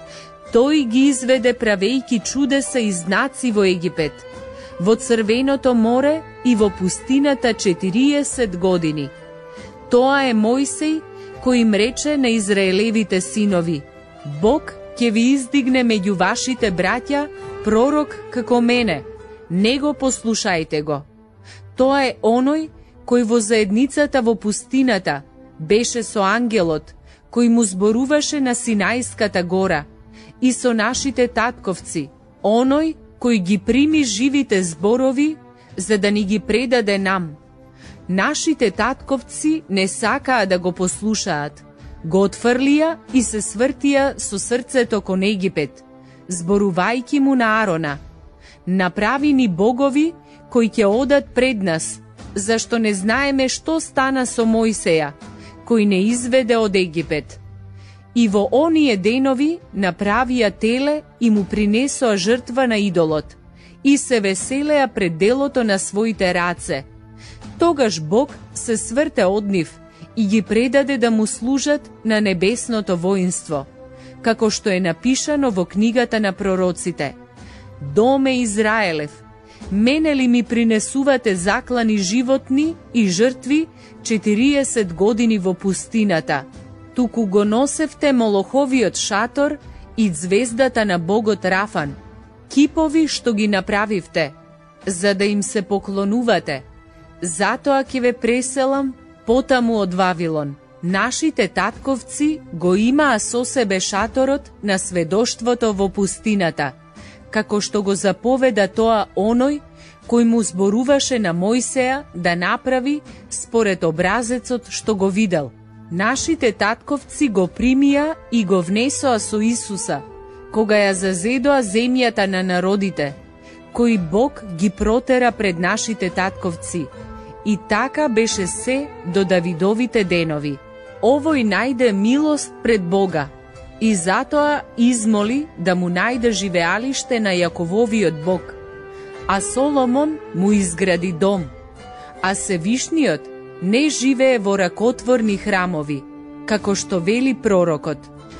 Тој ги изведе правејки чудеса и знаци во Египет, во Црвеното море и во пустината четириесет години. Тоа е Мојсей кој им рече на Израелевите синови: Бог ќе ви издигне меѓу вашите браќа пророк како мене, не го послушајте го. Тоа е оној кој во заедницата во пустината беше со ангелот, кој му зборуваше на Синајската гора, и со нашите татковци, оној кој ги прими живите зборови, за да ни ги предаде нам. Нашите татковци не сакаа да го послушаат, го отфрлија и се свртија со срцето кон Египет, зборувајќи му на Арона: направи ни богови кои ќе одат пред нас, зашто не знаеме што стана со Мојсеја, кој не изведе од Египет. И во оние денови направија теле и му принесоа жртва на идолот, и се веселеа пред делото на своите раце. Тогаш Бог се сврте од нив и ги предаде да му служат на небесното воинство, како што е напишано во книгата на пророците: Доме Израелев, мене ли ми принесувате заклани животни и жртви четириесет години во пустината, туку го носевте молоховиот шатор и звездата на богот Рафан, кипови што ги направивте, за да им се поклонувате. Затоа ќе ве преселам потаму од Вавилон. Нашите татковци го имаа со себе шаторот на сведоштвото во пустината, како што го заповеда тоа оној кој му зборуваше на Мојсеја да направи според образецот што го видел. Нашите татковци го примија и го внесоа со Исуса, кога ја зазедоа земјата на народите, кои Бог ги протера пред нашите татковци. И така беше се до Давидовите денови. Овој најде милост пред Бога и затоа измоли да му најде живеалиште на Јакововиот Бог. А Соломон му изгради дом, а Севишниот не живее во ракотворни храмови, како што вели пророкот: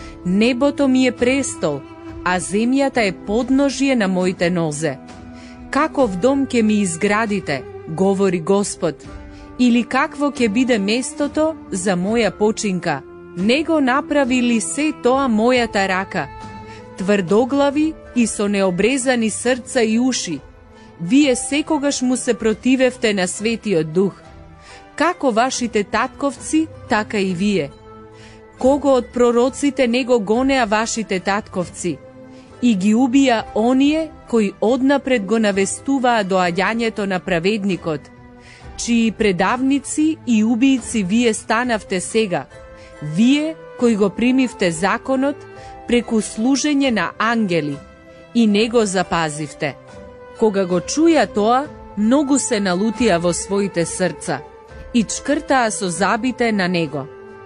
Небото ми е престол, а земјата е подножие на моите нозе. Каков дом ќе ми изградите, говори Господ, или какво ќе биде местото за моја починка? Не го направи ли се тоа мојата рака? Тврдоглави и со необрезани срца и уши, вие секогаш му се противевте на Светиот Дух. Како вашите татковци, така и вие. Кого од пророците не го гонеа вашите татковци и ги убија оние кои однапред го навестуваа доаѓањето на праведникот, чии предавници и убијци вие станавте сега, вие кои го примивте законот преку служење на ангели и не го запазивте. Кога го чуја тоа, многу се налутија во своите срца и чкртаа со забите на него.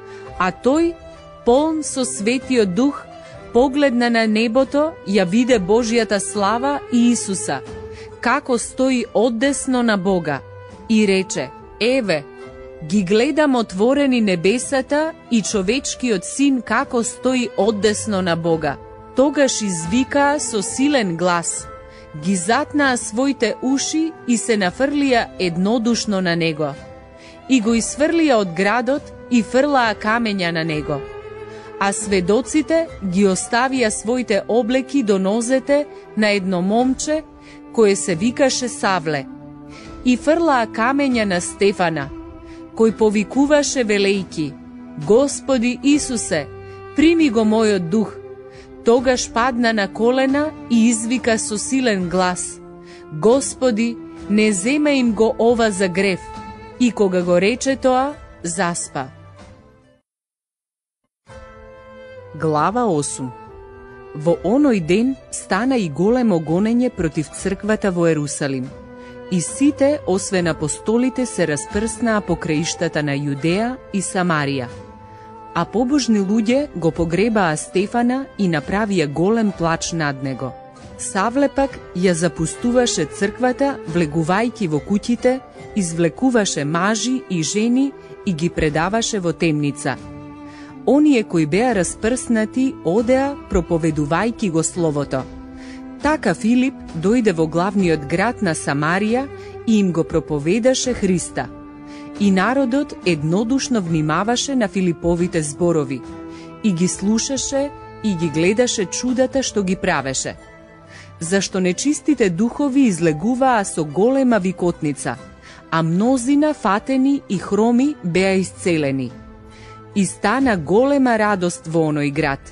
А тој, полн со Светиот Дух, погледна на небото, ја виде Божјата слава и Исуса, како стои одесно на Бога, и рече: Еве, ги гледам отворени небесата и човечкиот син како стои одесно на Бога. Тогаш извикаа со силен глас, ги затнаа своите уши и се нафрлија еднодушно на него. И го isfрлија од градот и фрлаа камења на него. А сведоците ги оставија своите облеки до нозете на едно момче кое се викаше Савле. И фрлаа камења на Стефана, кој повикуваше велејки: Господи Исусе, прими го мојот дух. Тогаш падна на колена и извика со силен глас: Господи, не зема им го ова за грев. И кога го рече тоа, заспа. Глава осум. Во оној ден стана и големо гонење против црквата во Ерусалим. И сите, освен апостолите, се распрснаа по краиштата на Јудеја и Самарија. А побожни луѓе го погребаа Стефана и направија голем плач над него. Савле пак ја запустуваше црквата, влегувајќи во куќите, извлекуваше мажи и жени и ги предаваше во темница. Оние кои беа распрснати одеа проповедувајќи го словото. Така Филип дојде во главниот град на Самарија и им го проповедаше Христа. И народот еднодушно внимаваше на Филиповите зборови и ги слушаше и ги гледаше чудата што ги правеше. зашто нечистите духови излегуваа со голема викотница, а мнозина фатени и хроми беа исцелени. И стана голема радост во оној град.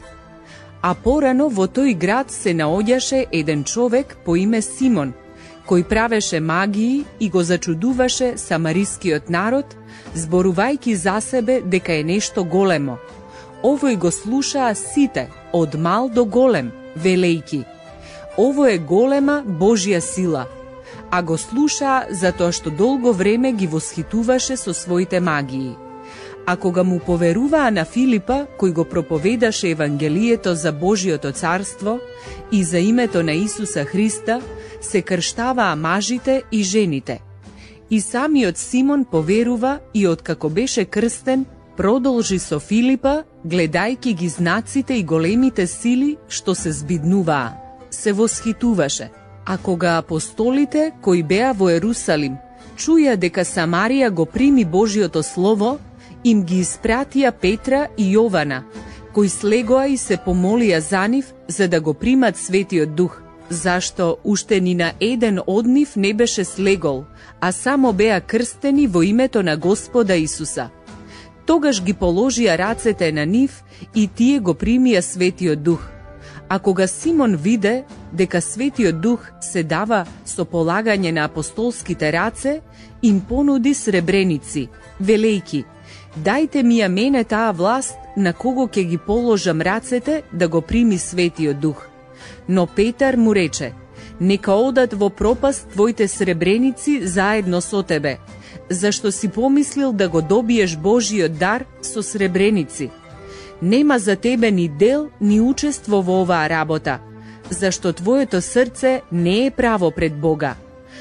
А порано во тој град се наоѓаше еден човек по име Симон, кој правеше магии и го зачудуваше самарискиот народ, зборувајќи за себе дека е нешто големо. Овој го слушаа сите, од мал до голем, велејки: ово е голема Божја сила, а го слушаа затоа што долго време ги восхитуваше со своите магии. А кога му поверуваа на Филипа, кој го проповедаше Евангелието за Божиото царство и за името на Исуса Христа, се крштаваа мажите и жените. И самиот Симон поверува и откако беше крстен, продолжи со Филипа, гледајќи ги знаците и големите сили што се збиднуваа. Се восхитуваше. А кога апостолите кои беа во Ерусалим чуја дека Самарија го прими Божиото слово, им ги испратија Петра и Јована, кои слегоа и се помолија за нив за да го примат Светиот Дух, зашто уште ни на еден од нив не беше слегол, а само беа крстени во името на Господа Исуса. Тогаш ги положија рацете на нив и тие го примија Светиот Дух. А кога Симон виде дека Светиот Дух се дава со полагање на апостолските раце, им понуди сребреници, велејки: дајте ми ја мене таа власт на кого ќе ги положам рацете да го прими Светиот Дух. Но Петар му рече: нека одат во пропаст твоите сребреници заедно со тебе, зашто си помислил да го добиеш Божиот дар со сребреници. Нема за тебе ни дел, ни учество во оваа работа, зашто твоето срце не е право пред Бога.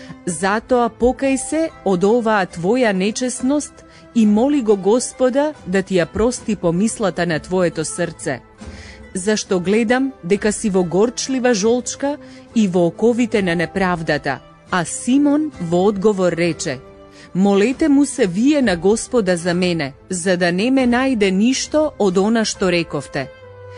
Затоа покај се од оваа твоја нечесност и моли го Господа да ти ја прости помислата на твоето срце. Зашто гледам дека си во горчлива жолчка и во оковите на неправдата. А Симон во одговор рече: молете му се вие на Господа за мене, за да не ме најде ништо од она што рековте.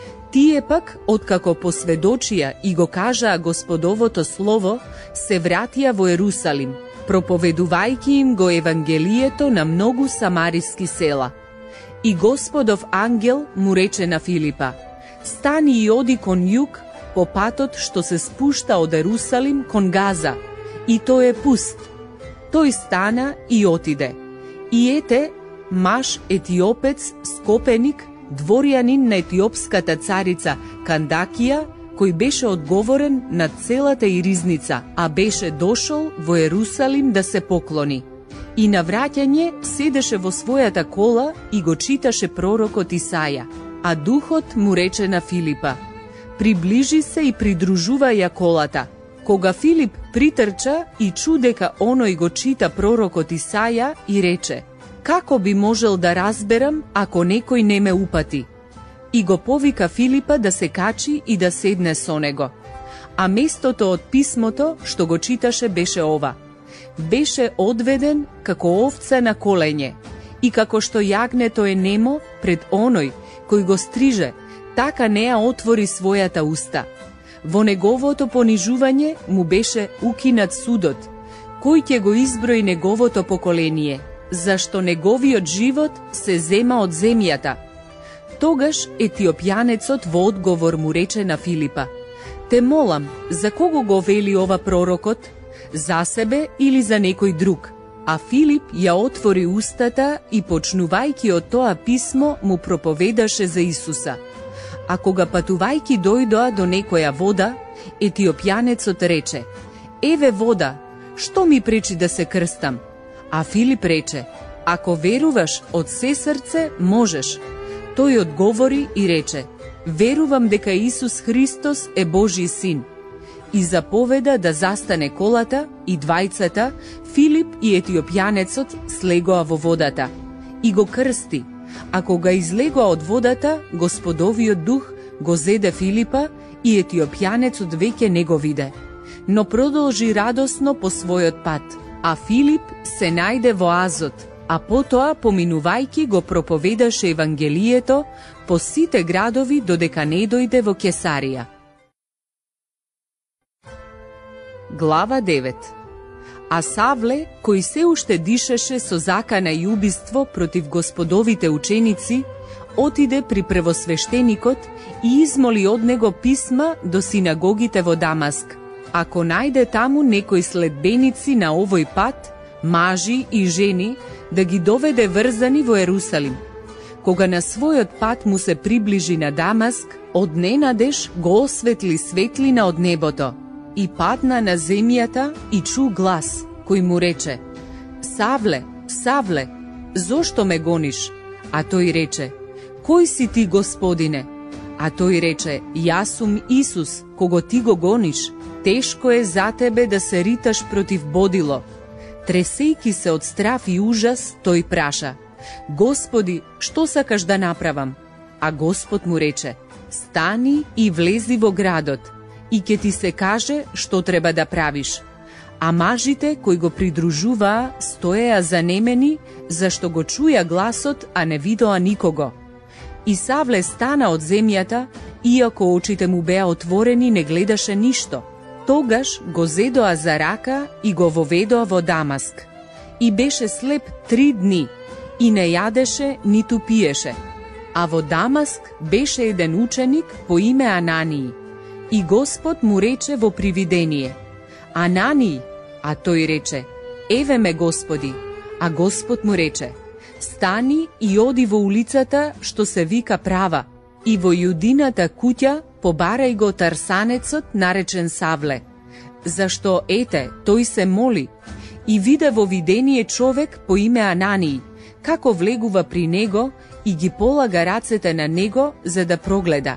Тие пак, откако посведочија и го кажаа Господовото слово, се вратија во Ерусалим, проповедувајќи им го Евангелието на многу самариски села. И Господов ангел му рече на Филипа: стани и оди кон југ по патот што се спушта од Ерусалим кон Газа, и тој е пуст. Тој стана и отиде. И ете, маж етиопец, скопеник, дворјанин на етиопската царица Кандакија, кој беше одговорен на целата и ризница, а беше дошол во Ерусалим да се поклони. И на враќање седеше во својата кола и го читаше пророкот Исаја. А духот му рече на Филипа: приближи се и придружувај ја колата. Кога Филип притрча и чу дека оној го чита пророкот Исаја и рече: како би можел да разберам ако некој не ме упати? И го повика Филипа да се качи и да седне со него. А местото од писмото што го читаше беше ова: беше одведен како овца на коленје, и како што јагнето е немо пред оној кој го стриже, така не ја отвори својата уста. Во неговото понижување му беше укинат судот, кој ќе го изброи неговото поколение, зашто неговиот живот се зема од земјата. Тогаш етиопјанецот во одговор му рече на Филипа: те молам, за кого го вели ова пророкот? За себе или за некој друг? А Филип ја отвори устата и почнувајќи од тоа писмо му проповедаше за Исуса. А кога патувајќи дојдоа до некоја вода, етиопјанецот рече: еве вода, што ми пречи да се крстам? А Филип рече: ако веруваш од се срце, можеш. Тој одговори и рече: верувам дека Исус Христос е Божји син. И заповеда да застане колата, и двајцата, Филип и етиопјанецот, слегоа во водата и го крсти. А кога излегоа од водата, Господовиот дух го зеде Филипа и етиопјанецот веќе не го виде, но продолжи радосно по својот пат. А Филип се најде во Азот, а потоа, поминувајќи, го проповедаше Евангелието по сите градови додека не дојде во Кесарија. глава девет. А Савле, кој се уште дишеше со закана и убиство против господовите ученици, отиде при првосвештеникот и измоли од него писма до синагогите во Дамаск, ако најде таму некои следбеници на овој пат, мажи и жени, да ги доведе врзани во Ерусалим. Кога на својот пат му се приближи на Дамаск, одненадеж го осветли светлина од небото и падна на земјата и чу глас кој му рече: Савле, Савле, зошто ме гониш? А тој рече: Кој си ти, Господине? А тој рече: Јас сум Исус, кого ти го гониш. Тешко е за тебе да се риташ против бодило. Тресејки се од страф и ужас, тој праша: Господи, што сакаш да направам? А Господ му рече: Стани и влези во градот, и ќе ти се каже што треба да правиш. А мажите кои го придружуваа стоеа занемени, зашто го чуја гласот, а не видоа никого. И Савле стана од земјата, иако очите му беа отворени, не гледаше ништо. Тогаш го зедоа за рака и го воведоа во Дамаск. И беше слеп три дни, и не јадеше ниту пиеше. А во Дамаск беше еден ученик по име Анании. И Господ му рече во привидение: Анании, а тој рече: Еве ме, Господи. А Господ му рече: Стани и оди во улицата што се вика Права, и во Јудината куќа побарај го тарсанецот наречен Савле, зашто ете, тој се моли, и виде во видение човек по име Анании, како влегува при него и ги полага рацете на него за да прогледа.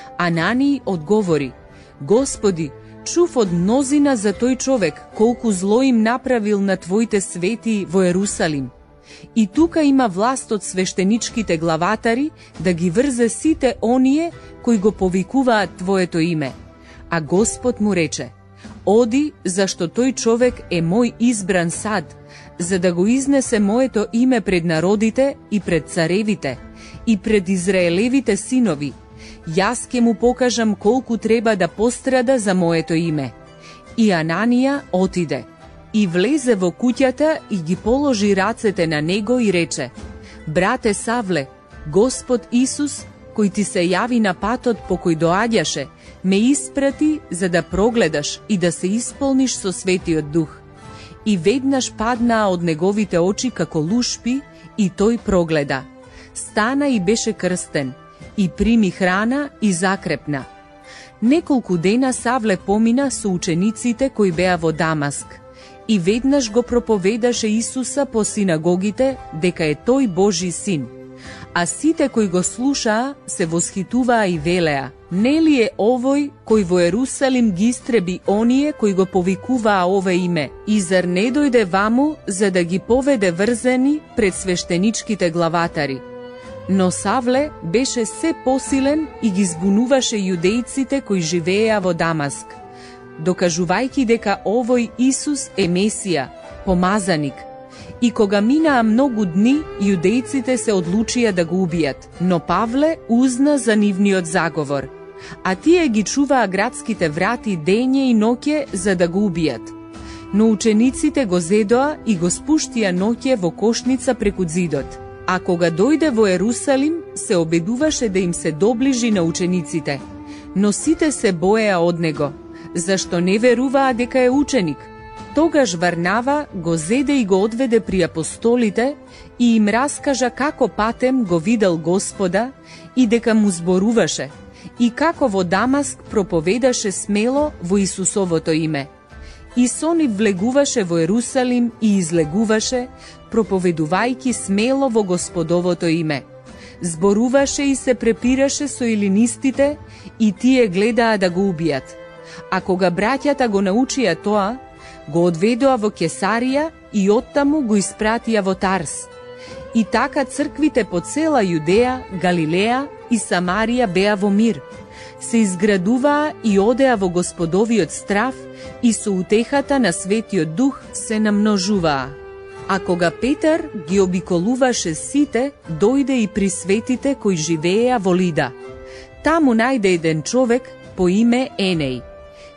Анании одговори: Господи, чув од мнозина за тој човек, колку зло им направил на Твоите свети во Ерусалим. И тука има власт од свештеничките главатари да ги врзе сите оние кои го повикуваат Твоето име. А Господ му рече: Оди, зашто тој човек е мој избран сад, за да го изнесе моето име пред народите и пред царевите и пред Израелевите синови. Јас ќе му покажам колку треба да пострада за моето име. И Ананија отиде и влезе во куќата и ги положи рацете на него и рече: Брате Савле, Господ Исус, кој ти се јави на патот по кој доаѓаше, ме испрати за да прогледаш и да се исполниш со Светиот Дух. И веднаш паднаа од неговите очи како лушпи и тој прогледа. Стана и беше крстен, и прими храна и закрепна. Неколку дена Савле помина со учениците кои беа во Дамаск, и веднаш го проповедаше Исуса по синагогите дека е тој Божи син. А сите кои го слушаа се восхитуваа и велеа: Нели е овој кој во Ерусалим ги истреби оние кои го повикуваа ова име, и зар не дојде ваму за да ги поведе врзени пред свештеничките главатари? Но Савле беше се посилен и ги збунуваше јудејците кои живееа во Дамаск, докажувајќи дека овој Исус е Месија, помазаник. И кога минаа многу дни, јудејците се одлучија да го убијат, но Павле узна за нивниот заговор, а тие ги чуваа градските врати дење и ноќе за да го убијат. Но учениците го зедоа и го спуштија ноќе во кошница преку зидот. А кога дојде во Ерусалим, се обидуваше да им се доближи на учениците, но сите се боеа од него, зашто не веруваа дека е ученик. Тогаш Варнава го зеде и го одведе при апостолите и им раскажа како патем го видел Господа и дека му зборуваше, и како во Дамаск проповедаше смело во Исусовото име. И со нив влегуваше во Ерусалим и излегуваше, проповедувајќи смело во Господовото име. Зборуваше и се препираше со елинистите и тие гледаа да го убијат. А кога браќата го научија тоа, го одведоа во Кесарија и оттаму го испратија во Тарс. И така црквите по цела Јудеја, Галилеја и Самарија беа во мир. Се изградуваа и одеа во Господовиот страв и со утехата на Светиот Дух се намножуваа. А кога Петар ги обиколуваше сите, дојде и при светите кои живееа во Лида. Таму најде еден човек по име Енеј,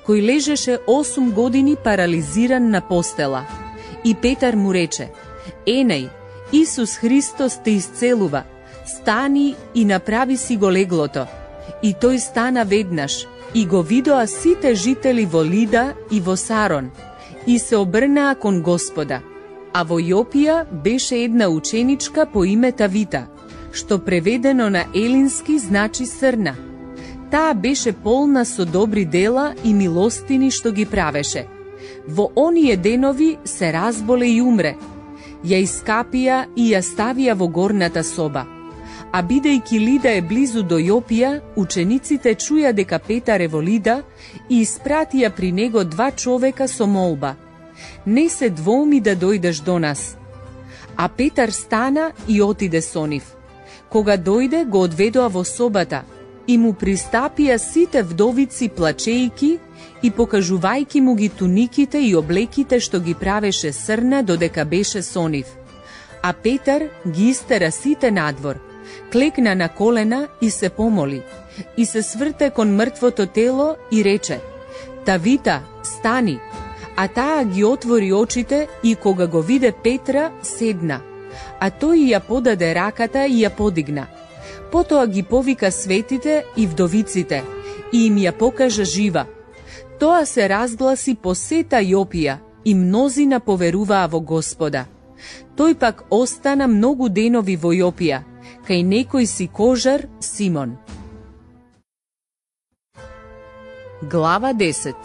кој лежеше осум години парализиран на постела. И Петар му рече: Енеј, Исус Христос те исцелува, стани и направи си го леглото. И тој стана веднаш, и го видоа сите жители во Лида и во Сарон, и се обрнаа кон Господа. А во Јопија беше една ученичка по име Тавита, што преведено на елински значи срна. Таа беше полна со добри дела и милостини што ги правеше. Во оние денови се разболе и умре. Ја искапија и ја ставија во горната соба. А бидејќи Лида е близу до Јопија, учениците чуја дека Петар е во Лида и испратија при него два човека со молба: Не се двоуми да дојдеш до нас. А Петар стана и отиде со нив. Кога дојде, го одведоа во собата и му пристапија сите вдовици плачејки и покажувајки му ги туниките и облеките што ги правеше срна додека беше со нив. А Петар ги истера сите надвор, клекна на колена и се помоли, и се сврте кон мртвото тело и рече: Тавита, стани! А таа ги отвори очите и кога го виде Петра, седна, а тој ја подаде раката и ја подигна. Потоа ги повика светите и вдовиците и им ја покажа жива. Тоа се разгласи по сета Јопија и мнозина поверуваа во Господа. Тој пак остана многу денови во Јопија, кај некој си кожар Симон. Глава десет.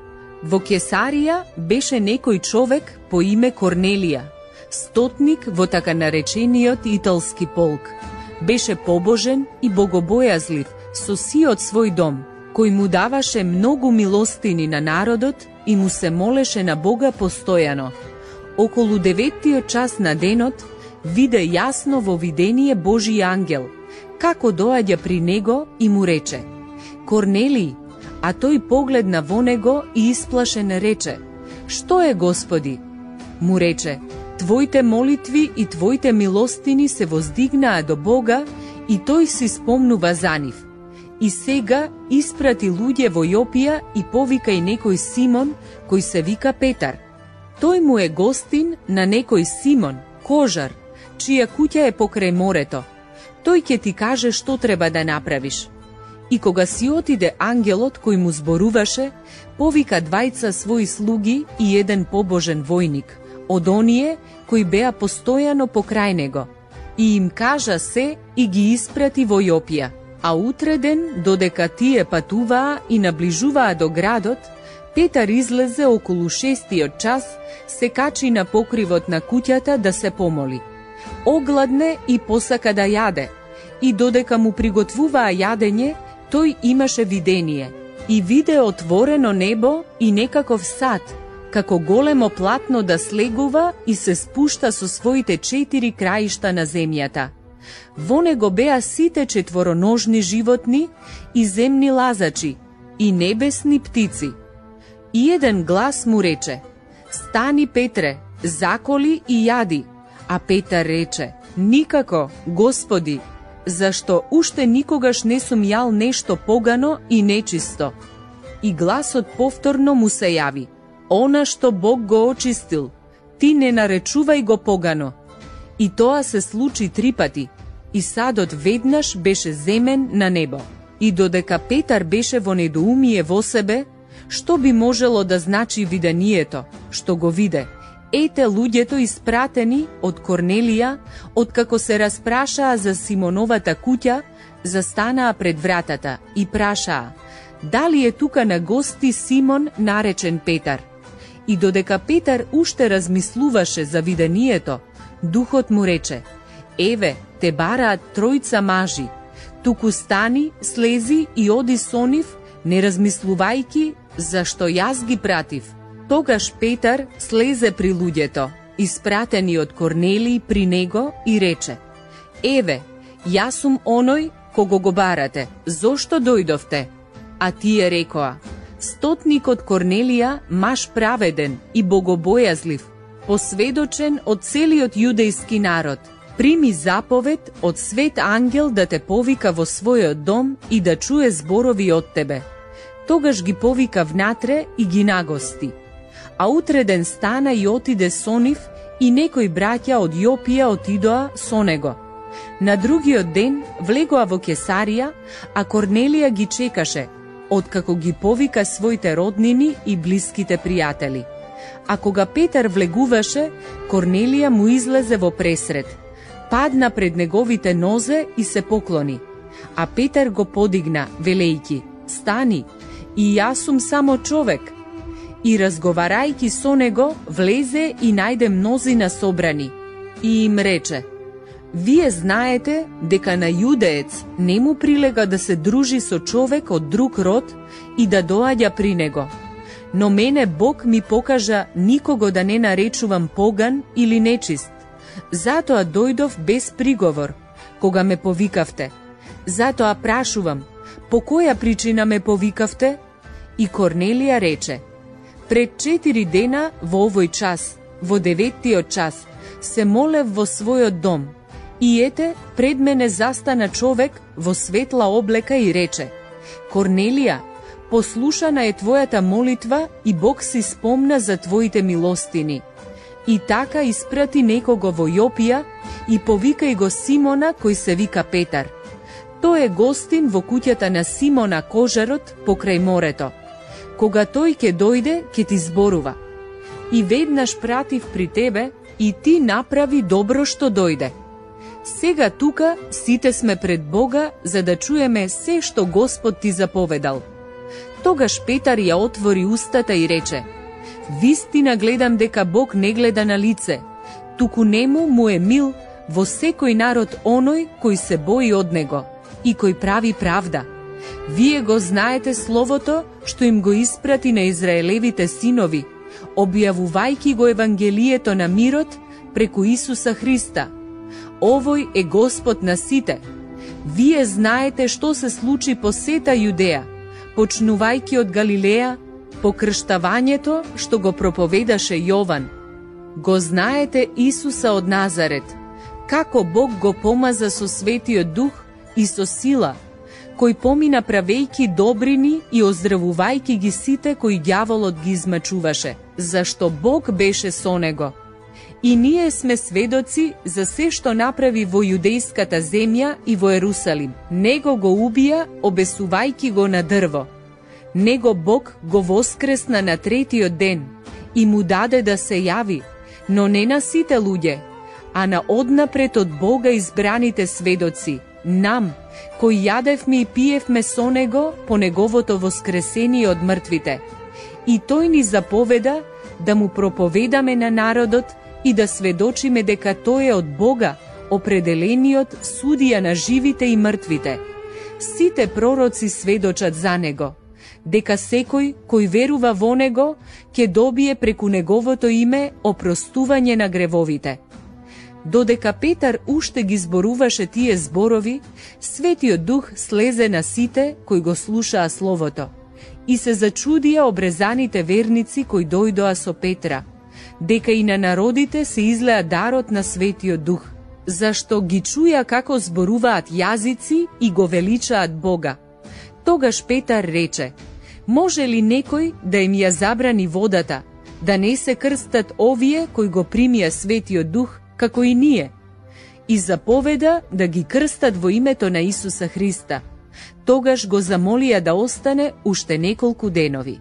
Во Кесарија беше некој човек по име Корнелија, стотник во така наречениот италски полк. Беше побожен и богобојазлив со сиот свој дом, кој му даваше многу милостини на народот и му се молеше на Бога постојано. Околу деветиот час на денот виде јасно во видение Божи ангел, како доаѓа при него и му рече: Корнелиј, а тој погледна во него и исплашен рече: Што е, Господи? Му рече: Твоите молитви и Твоите милостини се воздигнаа до Бога и тој си спомнува за нив. И сега испрати луѓе во Јопија и повика и некој Симон, кој се вика Петар. Тој му е гостин на некој Симон, кожар, чија куќа е покрај морето. Тој ќе ти каже што треба да направиш. И кога си отиде ангелот кој му зборуваше, повика двајца своји слуги и еден побожен војник, од оние кои беа постојано покрај него, и им кажа се и ги испрати во Јопија. А утреден, додека тие патуваа и наближуваа до градот, Петар излезе околу шестиот час, се качи на покривот на куќата да се помоли. Огладне и посака да јаде, и додека му приготвуваа јадење, тој имаше видение и виде отворено небо и некаков сад, како големо платно да слегува и се спушта со своите четири краишта на земјата. Во него беа сите четвороножни животни и земни лазачи и небесни птици. И еден глас му рече: Стани, Петре, заколи и јади. А Петар рече: Никако, Господи, зашто уште никогаш не сум јал нешто погано и нечисто. И гласот повторно му се јави: Она што Бог го очистил, ти не наречувај го погано. И тоа се случи три пати, и садот веднаш беше земен на небо. И додека Петар беше во недоумие во себе, што би можело да значи видението, што го виде, ете луѓето испратени од Корнелија, откако се распрашаа за Симоновата куќа, застанаа пред вратата и прашаа: Дали е тука на гости Симон наречен Петар? И додека Петар уште размислуваше за видението, духот му рече: Еве, те бараат тројца мажи, туку стани, слези и оди со нив, не размислувајки зашто јас ги пратив. Тогаш Петар слезе при луѓето, испратени од Корнелиј при него, и рече: Еве, јас сум оној кого го барате, зошто дојдовте? А тие рекоа: Стотник од Корнелија, маж праведен и богобојазлив, посведочен од целиот јудејски народ, прими заповед од свет ангел да те повика во својот дом и да чуе зборови од тебе. Тогаш ги повика внатре и ги нагости. А утреден стана и отиде со нив, и некои браќа од Јопија отидоа со него. На другиот ден влегоа во Кесарија, а Корнелија ги чекаше, откако ги повика своите роднини и блиските пријатели. А кога Петар влегуваше, Корнелија му излезе во пресред, падна пред неговите нозе и се поклони. А Петар го подигна, велејки: стани, и јас сум само човек. И разговарајки со него, влезе и најде мнозина собрани. И им рече: вие знаете дека на јудеец не му прилега да се дружи со човек од друг род и да доаѓа при него. Но мене Бог ми покажа никого да не наречувам поган или нечист. Затоа дојдов без приговор, кога ме повикавте. Затоа прашувам: по која причина ме повикавте? И Корнелија рече: пред четири дена во овој час, во деветтиот час, се молев во својот дом, и ете, пред мене застана човек во светла облека и рече: Корнелија, послушана е твојата молитва и Бог си спомна за твоите милостини. И така испрати некого во Јопија и повикај го Симона, кој се вика Петар. Тој е гостин во куќата на Симона Кожарот покрај морето. Кога тој ќе дојде, ќе ти зборува. И веднаш пратив при тебе, и ти направи добро што дојде. Сега тука сите сме пред Бога, за да чуеме се што Господ ти заповедал. Тогаш Петар ја отвори устата и рече: вистина гледам дека Бог не гледа на лице, туку нему му е мил во секој народ оној кој се бои од него и кој прави правда. Вие го знаете словото што им го испрати на израелевите синови, објавувајќи го Евангелието на мирот преку Исуса Христа. Овој е Господ на сите. Вие знаете што се случи по сета Јудеја, почнувајќи од Галилеја, по крштавањето што го проповедаше Јован. Го знаете Исуса од Назарет, како Бог го помаза со Светиот Дух и со сила, кој помина правејќи добрини и оздравувајќи ги сите кои ѓаволот ги измачуваше, зашто Бог беше со него. И ние сме сведоци за се што направи во јудејската земја и во Ерусалим. Него го убија, обесувајќи го на дрво. Него Бог го воскресна на третиот ден и му даде да се јави, но не на сите луѓе, а на однапред од Бога избраните сведоци, нам, кои јадевме и пиевме со него по неговото воскресение од мртвите. И тој ни заповеда да му проповедаме на народот и да сведочиме дека тој е од Бога, определениот судија на живите и мртвите. Сите пророци сведочат за него, дека секој кој верува во него ќе добие преку неговото име опростување на гревовите. Додека Петар уште ги зборуваше тие зборови, Светиот Дух слезе на сите кои го слушаа словото и се зачудија обрезаните верници кои дојдоа со Петра, дека и на народите се излеа дарот на Светиот Дух, зашто ги чуја како зборуваат јазици и го величаат Бога. Тогаш Петар рече: може ли некој да им ја забрани водата, да не се крстат овие кои го примија Светиот Дух, како и ние? И заповеда да ги крстат во името на Исуса Христа. Тогаш го замолија да остане уште неколку денови.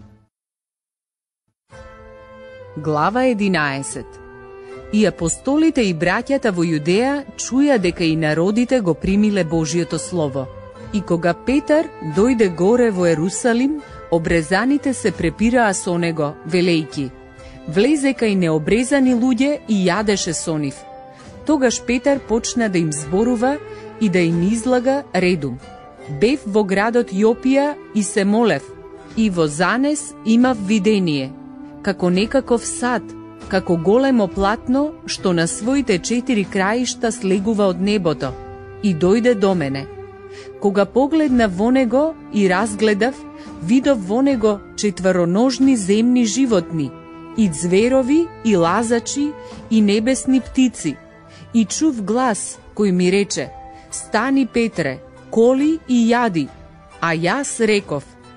Глава единаесет. И апостолите и браќата во Јудеја чуја дека и народите го примиле Божиото Слово. И кога Петар дојде горе во Ерусалим, обрезаните се препираа со него, велејки: влезе кај необрезани луѓе и јадеше со нив. Тогаш Петар почна да им зборува и да им излага редум. Бев во градот Јопија и се молев, и во занес имав видение, како некаков сад, како големо платно, што на своите четири краишта слегува од небото, и дојде до мене. Кога погледнав во него и разгледав, видов во него четвароножни земни животни, и зверови, и лазачи, и небесни птици. И чув глас кој ми рече: стани, Петре, коли и јади. А јас реков: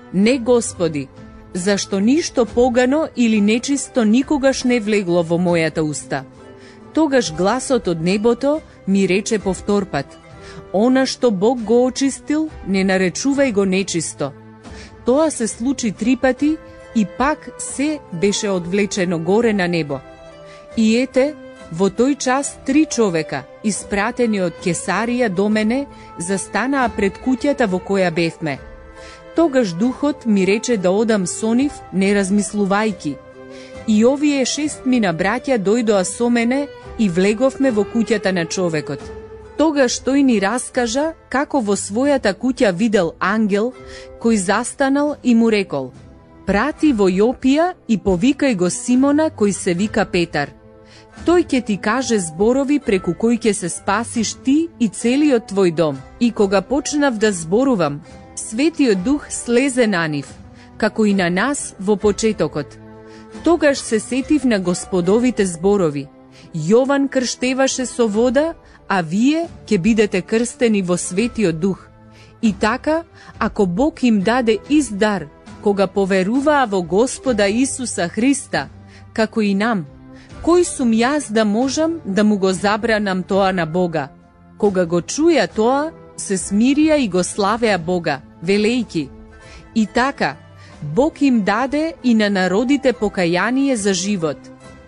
Не, Господи, зашто ништо погано или нечисто никогаш не влегло во мојата уста. Тогаш гласот од небото ми рече повторпат: Она што Бог го очистил, не наречувај го нечисто. Тоа се случи три пати и пак се беше одвлечено горе на небо. И ете, во тој час три човека, испратени од Кесарија до мене, застанаа пред куќата во која бевме. Тогаш духот ми рече да одам со нив, не размислувајки. И овие шестмина браќа дојдоа со мене и влеговме во куќата на човекот. Тогаш тој ни раскажа како во својата куќа видел ангел кој застанал и му рекол: Прати во Јопија и повикај го Симона кој се вика Петар. Тој ќе ти каже зборови преку кои ќе се спасиш ти и целиот твој дом. И кога почнав да зборувам, Светиот Дух слезе на нив, како и на нас во почетокот. Тогаш се сетив на Господовите зборови: Јован крштеваше со вода, а вие ќе бидете крстени во Светиот Дух. И така, ако Бог им даде издар, кога поверуваа во Господа Исуса Христа, како и нам, кој сум јас да можам да му го забранам тоа на Бога? Кога го чуја тоа, се смирија и го славеа Бога, велејки: И така, Бог им даде и на народите покаяние за живот.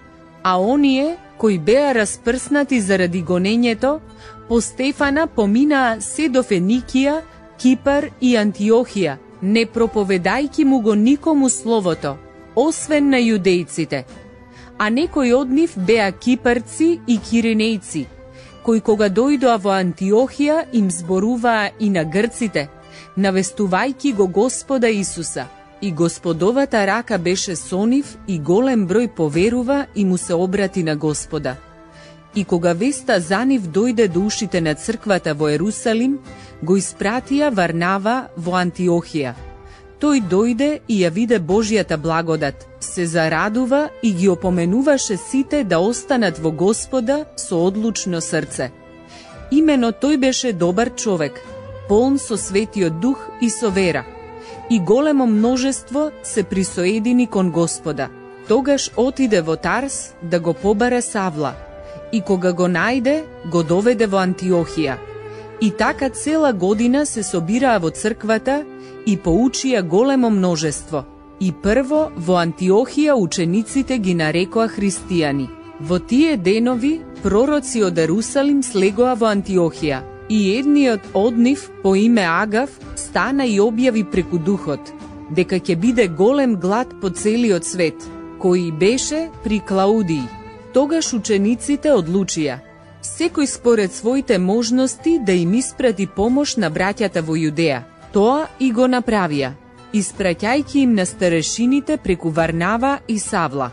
А оние, кои беа распрснати заради гонењето, по Стефана поминаа се до Феникија, Кипар и Антиохија, не проповедајки му го никому словото, освен на јудејците. А некои од нив беа кипарци и киринејци, кои кога дојдоа во Антиохија им зборуваа и на грците, навестувајки го Господа Исуса. И Господовата рака беше со нив и голем број поверува и му се обрати на Господа. И кога веста за нив дојде до ушите на црквата во Ерусалим, го испратија Варнава во Антиохија. Тој дојде и ја виде Божјата благодат, се зарадува и ги опоменуваше сите да останат во Господа со одлучно срце. Имено тој беше добар човек, полн со Светиот Дух и со вера. И големо множество се присоедини кон Господа. Тогаш отиде во Тарс да го побаре Савла, и кога го најде, го доведе во Антиохија. И така цела година се собираа во црквата и поучија големо множество. И прво во Антиохија учениците ги нарекоа христијани. Во тие денови пророци од Ерусалим слегоа во Антиохија. И едниот од нив, по име Агав, стана и објави преку Духот, дека ќе биде голем глад по целиот свет, кој беше при Клаудиј. Тогаш учениците одлучија, секој според своите можности да им испрати помош на браќата во Јудеја. Тоа и го направија, испраќајќи им на старешините преку Варнава и Савла.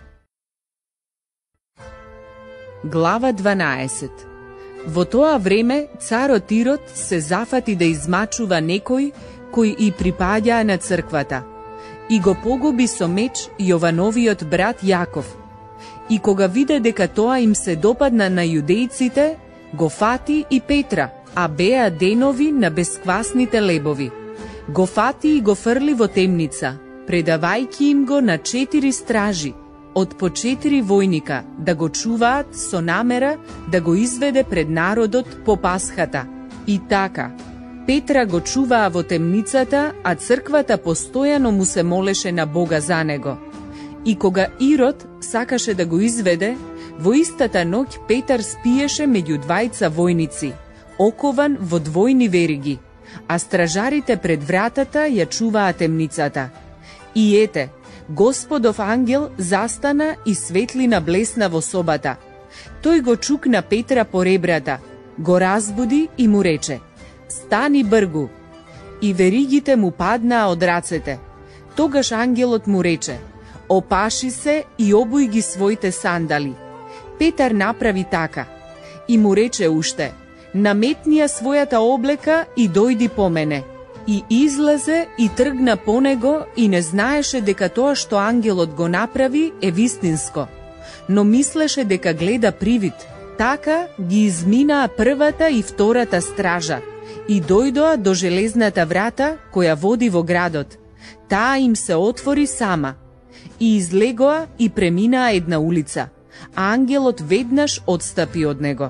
Глава дванаесет. Во тоа време царот Ирод се зафати да измачува некој кој и припаѓаа на црквата и го погуби со меч Јовановиот брат Јаков. И кога виде дека тоа им се допадна на јудејците, го фати и Петра, а беа денови на бесквасните лебови. Го фати и го фрли во темница, предавајќи им го на четири стражи, од по четири војника, да го чуваат со намера да го изведе пред народот по Пасхата. И така, Петра го чуваа во темницата, а црквата постојано му се молеше на Бога за него. И кога Ирод сакаше да го изведе, во истата ноќ Петар спиеше меѓу двајца војници, окован во двојни вериги, а стражарите пред вратата ја чуваа темницата. И ете, Господов ангел застана и светлина блесна во собата. Тој го чукна Петра по ребрата, го разбуди и му рече: Стани бргу! И веригите му паднаа од рацете. Тогаш ангелот му рече: Опаши се и обуј ги своите сандали. Петар направи така. И му рече уште: Наметни ја својата облека и дојди по мене. И излезе и тргна по него и не знаеше дека тоа што ангелот го направи е вистинско, но мислеше дека гледа привид. Така ги изминаа првата и втората стража и дојдоа до железната врата која води во градот, Таа им се отвори сама. И излегоа и преминаа една улица, а ангелот веднаш отстапи од него.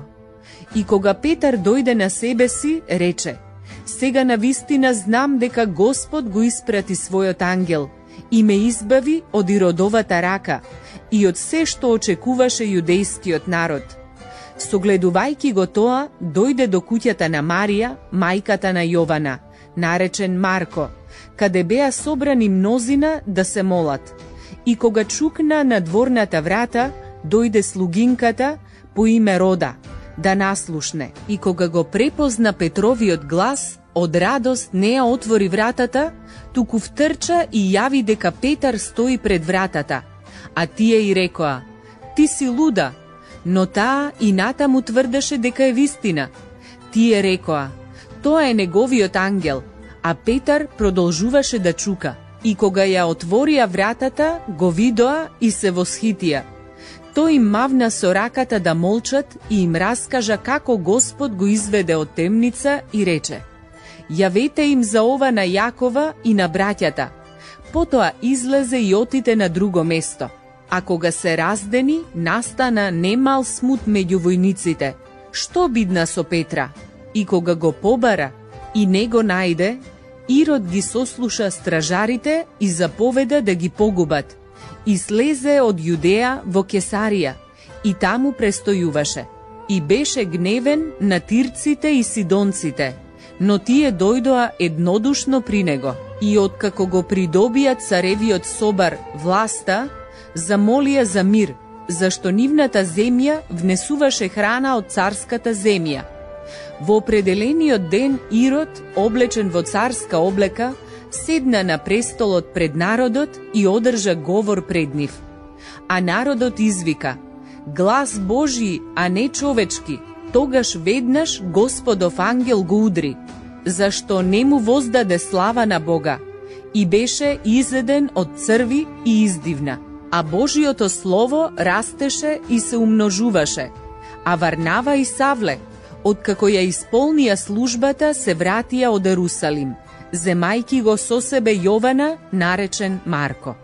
И кога Петар дојде на себе си, рече: сега навистина знам дека Господ го испрати својот ангел и ме избави од Иродовата рака и од се што очекуваше јудејскиот народ. Согледувајќи го тоа, дојде до куќата на Марија, мајката на Јована, наречен Марко, каде беа собрани мнозина да се молат. И кога чукна на дворната врата, дојде слугинката по име Рода, да наслушне. И кога го препозна Петровиот глас, од радост не ја отвори вратата, туку втрча и јави дека Петар стои пред вратата. А тие и рекоа: ти си луда. Но таа и натаму тврдеше дека е вистина. Тие рекоа: тоа е неговиот ангел. А Петар продолжуваше да чука. И кога ја отворија вратата, го видоа и се восхитија. Тој им мавна со раката да молчат и им раскажа како Господ го изведе од темница и рече: јавете им за ова на Јакова и на браќата. Потоа излезе и отиде на друго место. А кога се раздени, настана немал смут меѓу војниците. Што бидна со Петра? И кога го побара и не го најде, Ирод ги сослуша стражарите и заповеда да ги погубат. И слезе од Јудеја во Кесарија и таму престојуваше. И беше гневен на тирците и сидонците, но тие дојдоа еднодушно при него. И откако го придобија царевиот Собар власта, замолија за мир, зашто нивната земја внесуваше храна од царската земја. Во определениот ден Ирод, облечен во царска облека, седна на престолот пред народот и одржа говор пред нив. А народот извика: глас Божи, а не човечки. Тогаш веднаш Господов ангел го удри, зашто не му воздаде слава на Бога, и беше изеден од црви и издивна. А Божиото слово растеше и се умножуваше. А Варнава и Савле, откако ја исполнија службата, се вратија од Ерусалим, земајки го со себе Јована, наречен Марко.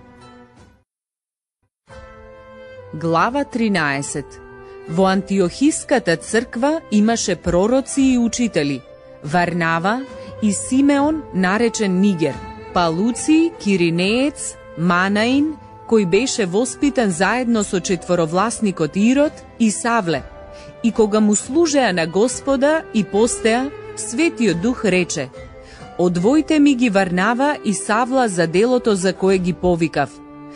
Глава тринаесет. Во Антиохиската црква имаше пророци и учители: Варнава и Симеон, наречен Нигер, Палуци, Киринеец, Манаин, кој беше воспитан заедно со четворовласникот Ирод, и Савле. И кога му служеа на Господа и постеа, Светиот Дух рече: одвојте ми ги Варнава и Савла за делото за кое ги повикав.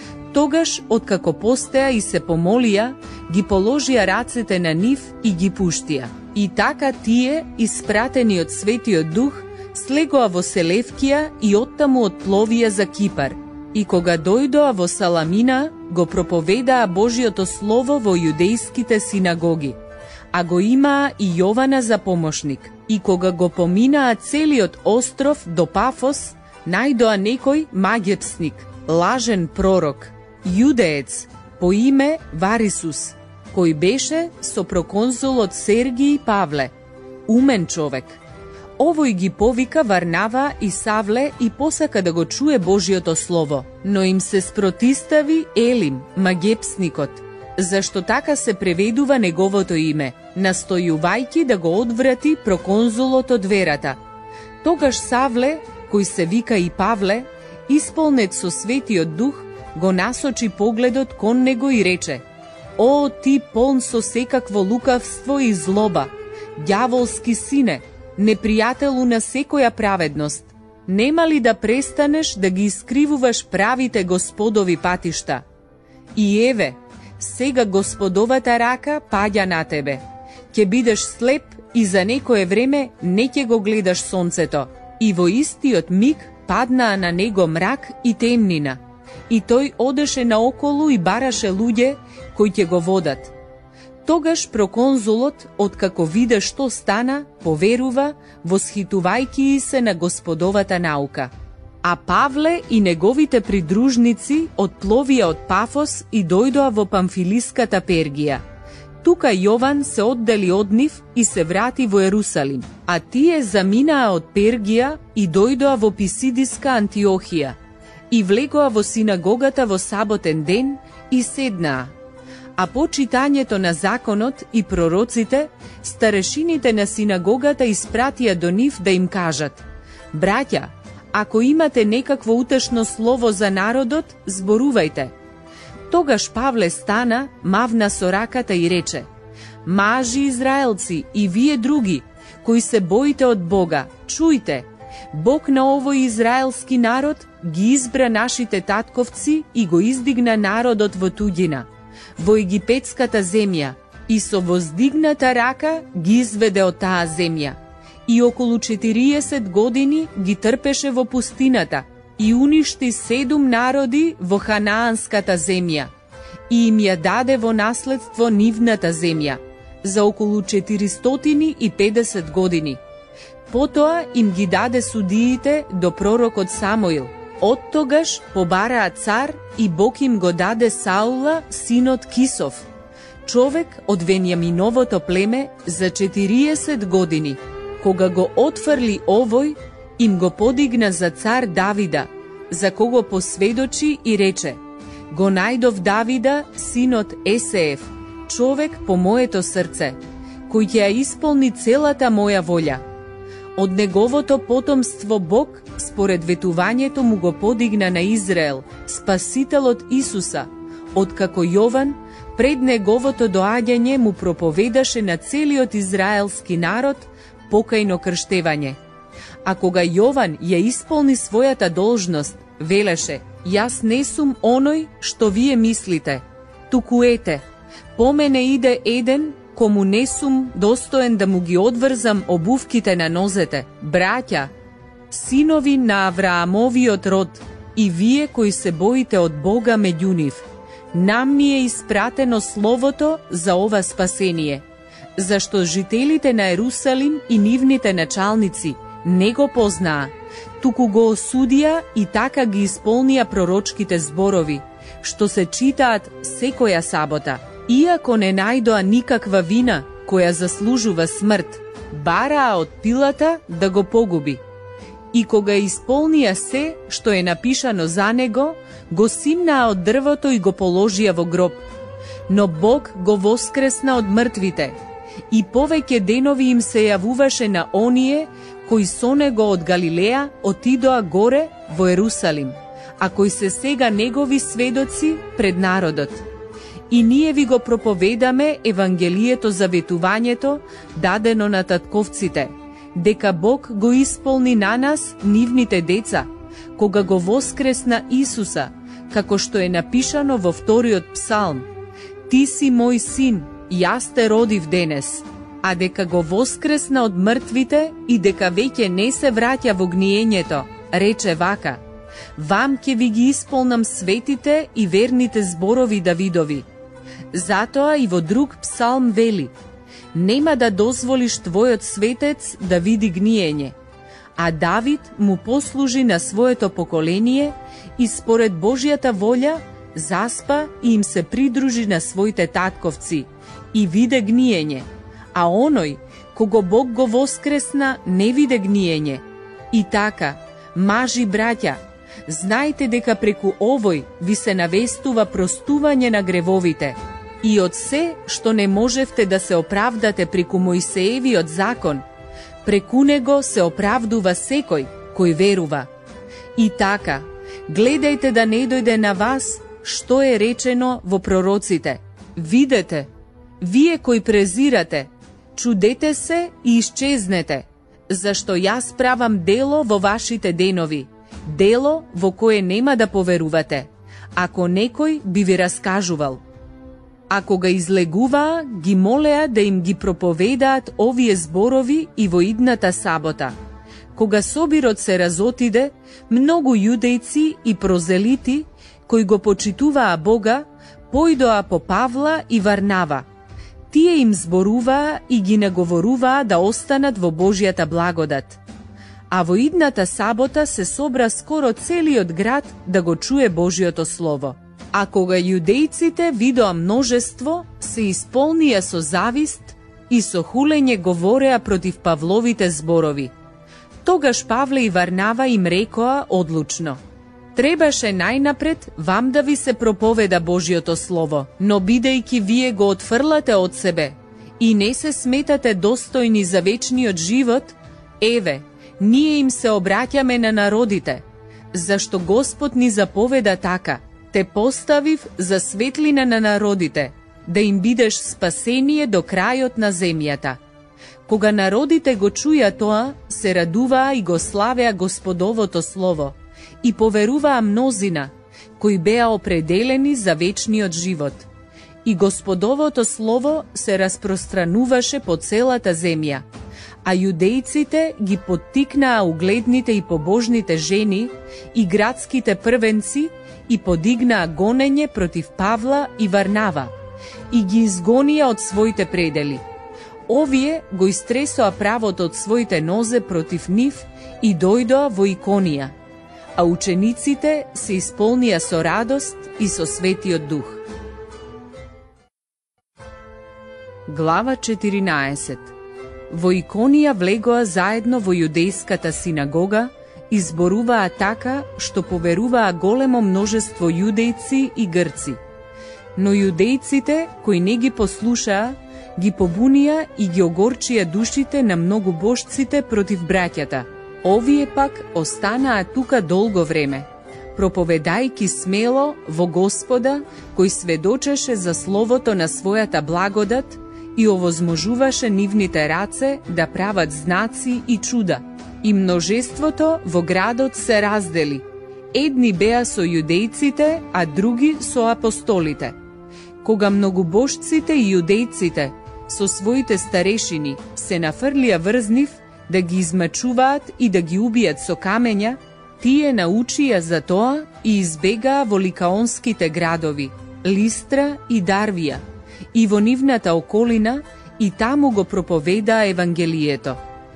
Тогаш, откако постеа и се помолија, ги положија рацете на нив и ги пуштија. И така тие, испратени од Светиот Дух, слегоа во Селевкија и оттаму отпловија за Кипар. И кога дојдоа во Саламина, го проповедаа Божиото Слово во јудејските синагоги, а го имаа и Јована за помошник. И кога го поминаа целиот остров до Пафос, најдоа некој магепсник, лажен пророк, јудеец, по име Варисус, кој беше со проконзулот Сергиј Павле, умен човек. Овој ги повика Варнава и Савле и посака да го чуе Божиото Слово, но им се спротистави Елим, магепсникот, зашто така се преведува неговото име, настојувајќи да го одврати проконзулот од верата. Тогаш Савле, кој се вика и Павле, исполнет со Светиот Дух, го насочи погледот кон него и рече: О, ти полн со секакво лукавство и злоба, ѓаволски сине, непријателу на секоја праведност, нема ли да престанеш да ги искривуваш правите Господови патишта? И еве, сега Господовата рака паѓа на тебе. Ќе бидеш слеп и за некое време не ќе го гледаш сонцето. И во истиот миг паднаа на него мрак и темнина. И тој одеше наоколу и бараше луѓе кои ќе го водат. Тогаш проконзулот, откако виде што стана, поверува, восхитувајќи се на Господовата наука. А Павле и неговите придружници отпловија од Пафос и дојдоа во Памфилиската Пергија. Оттука Јован се оддели од нив и се врати во Ерусалим, а тие заминаа од Пергија и дојдоа во Писидиска Антиохија и влегоа во синагогата во саботен ден и седнаа. А по читањето на законот и пророците, старешините на синагогата испратија до нив да им кажат: браќа, ако имате некакво утешно слово за народот, зборувајте. Тогаш Павле стана, мавна со раката и рече: мажи израелци и вие други, кои се боите од Бога, чујте, Бог на овој израелски народ ги избра нашите татковци и го издигна народот во туѓина, во египетската земја, и со воздигната рака ги изведе од таа земја. И околу четириесет години ги трпеше во пустината и уништи седум народи во ханаанската земја и им ја даде во наследство нивната земја за околу четиристотини и педесет години. Потоа им ги даде судиите до пророкот Самуил. Оттогаш побараа цар и Бог им го даде Саула, синот Кисов, човек од Венијаминовото племе, за четириесет години. Кога го отфрли овој, им го подигна за цар Давида, за кого посведочи и рече: го најдов Давида, синот Есеев, човек по моето срце, кој ќе ја исполни целата моја волја. Од неговото потомство Бог, според ветувањето, му го подигна на Израел, спасителот Исуса, откако Јован, пред неговото доаѓање, му проповедаше на целиот израелски народ покајно крштевање. А кога Јован ја исполни својата должност, велеше: јас не сум оној што вие мислите, туку ете, по мене иде еден кому не сум достоен да му ги одврзам обувките на нозете. Браќа, синови на Авраамовиот род, и вие кои се боите од Бога меѓу нив, нам ни е испратено словото за ова спасение, зашто жителите на Ерусалим и нивните началници не го познаа, туку го осудија и така ги исполнија пророчките зборови, што се читаат секоја сабота. Иако не најдоа никаква вина која заслужува смрт, бараа од Пилата да го погуби. И кога исполнија се што е напишано за него, го симнаа од дрвото и го положија во гроб. Но Бог го воскресна од мртвите, и повеќе денови им се јавуваше на оние кои со него од Галилеја отидоа горе во Ерусалим, а кои се сега негови сведоци пред народот. И ние ви го проповедаме Евангелието за ветувањето дадено на татковците, дека Бог го исполни на нас, нивните деца, кога го воскресна Исуса, како што е напишано во вториот псалм: ти си мој син, јас те родив денес. А дека го воскресна од мртвите и дека веќе не се враќа во гниењето, рече вака: вам ќе ви ги исполнам светите и верните зборови Давидови. Затоа и во друг псалм вели: нема да дозволиш твојот светец да види гниење. А Давид му послужи на своето поколение и според Божјата волја заспа и им се придружи на своите татковци и виде гниење. А оној кого Бог го воскресна не виде гниење. И така, мажи браќа, знајте дека преку овој ви се навестува простување на гревовите. И од се што не можевте да се оправдате преку Мојсеевиот закон, преку него се оправдува секој кој верува. И така, гледајте да не дојде на вас што е речено во пророците. Видете, вие кои презирате, чудете се и исчезнете, зашто јас правам дело во вашите денови, дело во кое нема да поверувате, ако некој би ви раскажувал. А кога излегуваа, ги молеа да им ги проповедаат овие зборови и во идната сабота. Кога собирот се разотиде, многу јудејци и прозелити, кои го почитуваа Бога, појдоа по Павла и Варнава. Тие им зборуваа и ги наговоруваа да останат во Божјата благодат. А во идната сабота се собра скоро целиот град да го чуе Божјото слово. А кога јудејците видоа множество, се исполнија со завист и со хулење говореа против Павловите зборови. Тогаш Павле и Варнава им рекоа одлучно: требаше најнапред вам да ви се проповеда Божјото слово, но бидејќи вие го отфрлате од себе и не се сметате достојни за вечниот живот, еве, ние им се обраќаме на народите, зашто Господ ни заповеда така: те поставив за светлина на народите, да им бидеш спасение до крајот на земјата. Кога народите го чуја тоа, се радуваа и го славеа Господовото слово и поверуваа мнозина, кои беа определени за вечниот живот. И Господовото слово се распространуваше по целата земја, а јудејците ги поттикнаа угледните и побожните жени и градските првенци и подигнаа гонење против Павла и Варнава и ги изгонија од своите предели. Овие го истресоа правото од своите нозе против нив и дојдоа во Иконија, а учениците се исполнија со радост и со Светиот Дух. Глава четиринаесет. Во Иконија влегоа заедно во јудејската синагога и зборуваа така што поверуваа големо множество јудејци и грци. Но јудејците, кои не ги послушаа, ги побунија и ги огорчија душите на многу божците против браќата. Овие пак останаа тука долго време, проповедајки смело во Господа, кој сведочеше за словото на својата благодат и овозможуваше нивните раце да прават знаци и чуда. И множеството во градот се раздели. Едни беа со јудејците, а други со апостолите. Кога многобожците и јудејците со своите старешини се нафрлија врз нив да ги измачуваат и да ги убијат со камења, тие научија за тоа и избегаа во ликаонските градови, Листра и Дарвија, и во нивната околина, и таму го проповедаа Евангелието.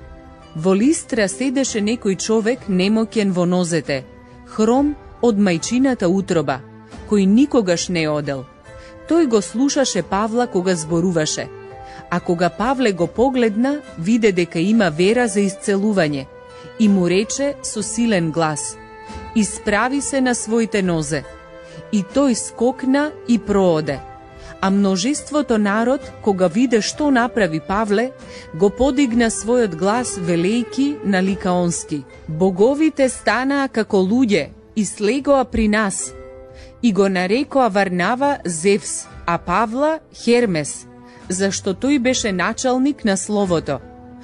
Во Листра седеше некој човек немоќен во нозете, хром од мајчината утроба, кој никогаш не одел. Тој го слушаше Павла кога зборуваше, а кога Павле го погледна, виде дека има вера за исцелување и му рече со силен глас: исправи се на своите нозе. И тој скокна и прооде. А множеството народ, кога виде што направи Павле, го подигна својот глас велејки на ликаонски: боговите станаа како луѓе и слегоа при нас. И го нарекоа Варнава Зевс, а Павла Хермес, зашто тој беше началник на словото.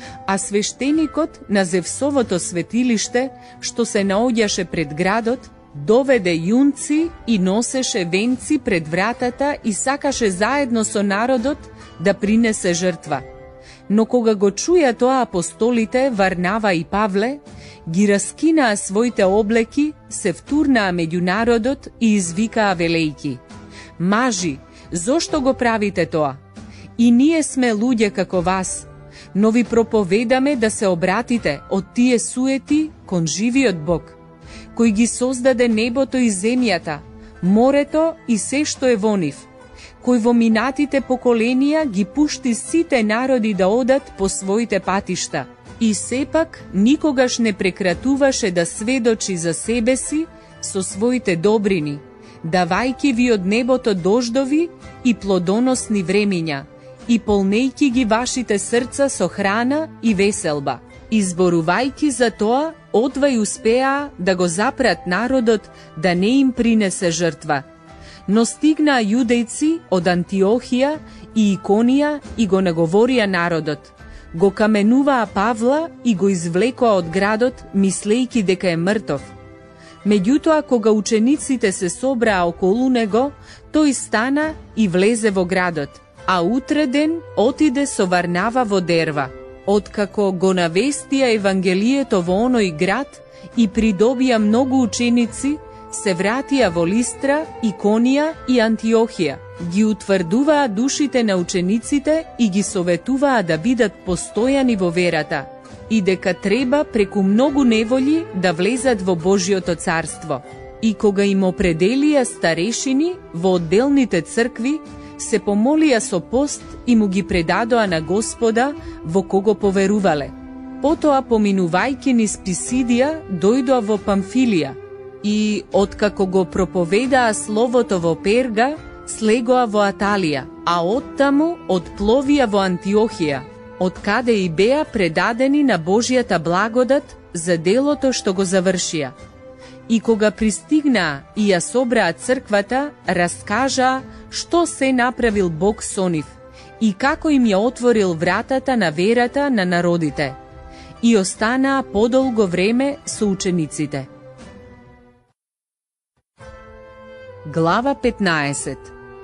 А свештеникот на Зевсовото светилиште, што се наоѓаше пред градот, доведе јунци и носеше венци пред вратата и сакаше заедно со народот да принесе жртва. Но кога го чуја тоа апостолите Варнава и Павле, ги раскинаа своите облеки, се втурнаа меѓу народот и извикаа велејки: мажи, зошто го правите тоа? И ние сме луѓе како вас, но ви проповедаме да се обратите од тие суети кон живиот Бог, кој ги создаде небото и земјата, морето и се што е во нив, кој во минатите поколенија ги пушти сите народи да одат по своите патишта, и сепак никогаш не прекратуваше да сведочи за себе си со своите добрини, давајки ви од небото дождови и плодоносни времиња, и полнејки ги вашите срца со храна и веселба. Изборувајки за тоа, одвај успеа да го запрат народот да не им принесе жртва. Но стигнаа јудејци од Антиохија и Иконија и го наговорија народот. Го каменуваа Павла и го извлекоа од градот, мислејки дека е мртов. Меѓутоа, кога учениците се собраа околу него, тој стана и влезе во градот, а утреден отиде со Варнава во Дерва. Откако го навестија Евангелието во оној град и придобија многу ученици, се вратија во Листра, Иконија и Антиохија. Ги утврдуваа душите на учениците и ги советуваа да бидат постојани во верата и дека треба преку многу неволји да влезат во Божјото царство. И кога им определија старешини во одделните цркви, се помолија со пост и му ги предадоа на Господа во кого поверувале. Потоа, поминувајќи низ Писидија, дојдоа во Памфилија и, откако го проповедаа словото во Перга, слегоа во Аталија, а оттаму отпловија во Антиохија, од каде и беа предадени на Божјата благодат за делото што го завршија. И кога пристигнаа и ја собраа црквата, раскажаа што се направил Бог со нив и како им ја отворил вратата на верата на народите. И останаа подолго време со учениците. Глава петнаесет.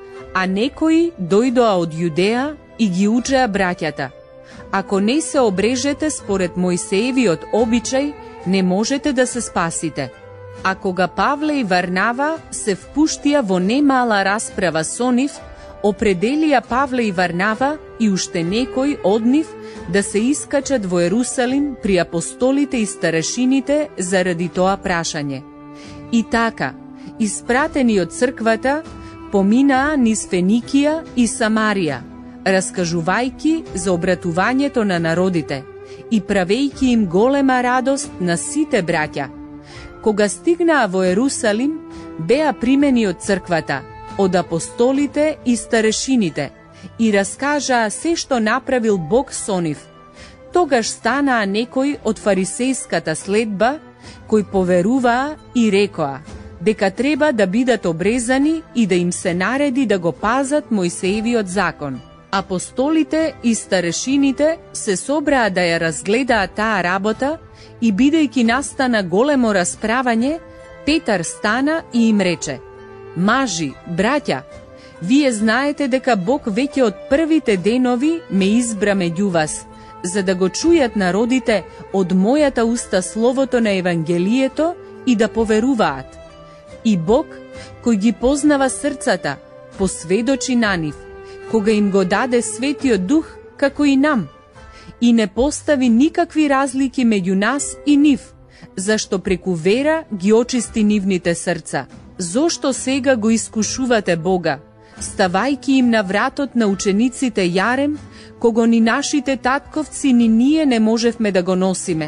А некои дојдоа од Јудеа и ги учеа браќата: ако не се обрежете според Мојсеевиот обичај, не можете да се спасите. А кога Павле и Варнава се впуштија во немала расправа со нив, определија Павле и Варнава и уште некои од нив да се искачат во Ерусалим при апостолите и старешините заради тоа прашање. И така, испратени од црквата, поминаа низ Феникија и Самарија, раскажувајќи за обратувањето на народите и правејќи им голема радост на сите браќа. Кога стигнаа во Ерусалим, беа примени од црквата, од апостолите и старешините, и раскажаа се што направил Бог со нив. Тогаш станаа некои од фарисејската следба, кои поверуваа и рекоа дека треба да бидат обрезани и да им се нареди да го пазат Мојсеевиот закон. Апостолите и старешините се собраа да ја разгледаат таа работа и, бидејќи настана големо расправање, Петар стана и им рече: мажи, браќа, вие знаете дека Бог веќе од првите денови ме избра меѓу вас, за да го чујат народите од мојата уста словото на Евангелието и да поверуваат. И Бог, кој ги познава срцата, посведочи на нив, кога им го даде Светиот Дух, како и нам, и не постави никакви разлики меѓу нас и нив, зашто преку вера ги очисти нивните срца. Зошто сега го искушувате Бога, ставајќи им на вратот на учениците јарем, кого ни нашите татковци ни ние не можевме да го носиме?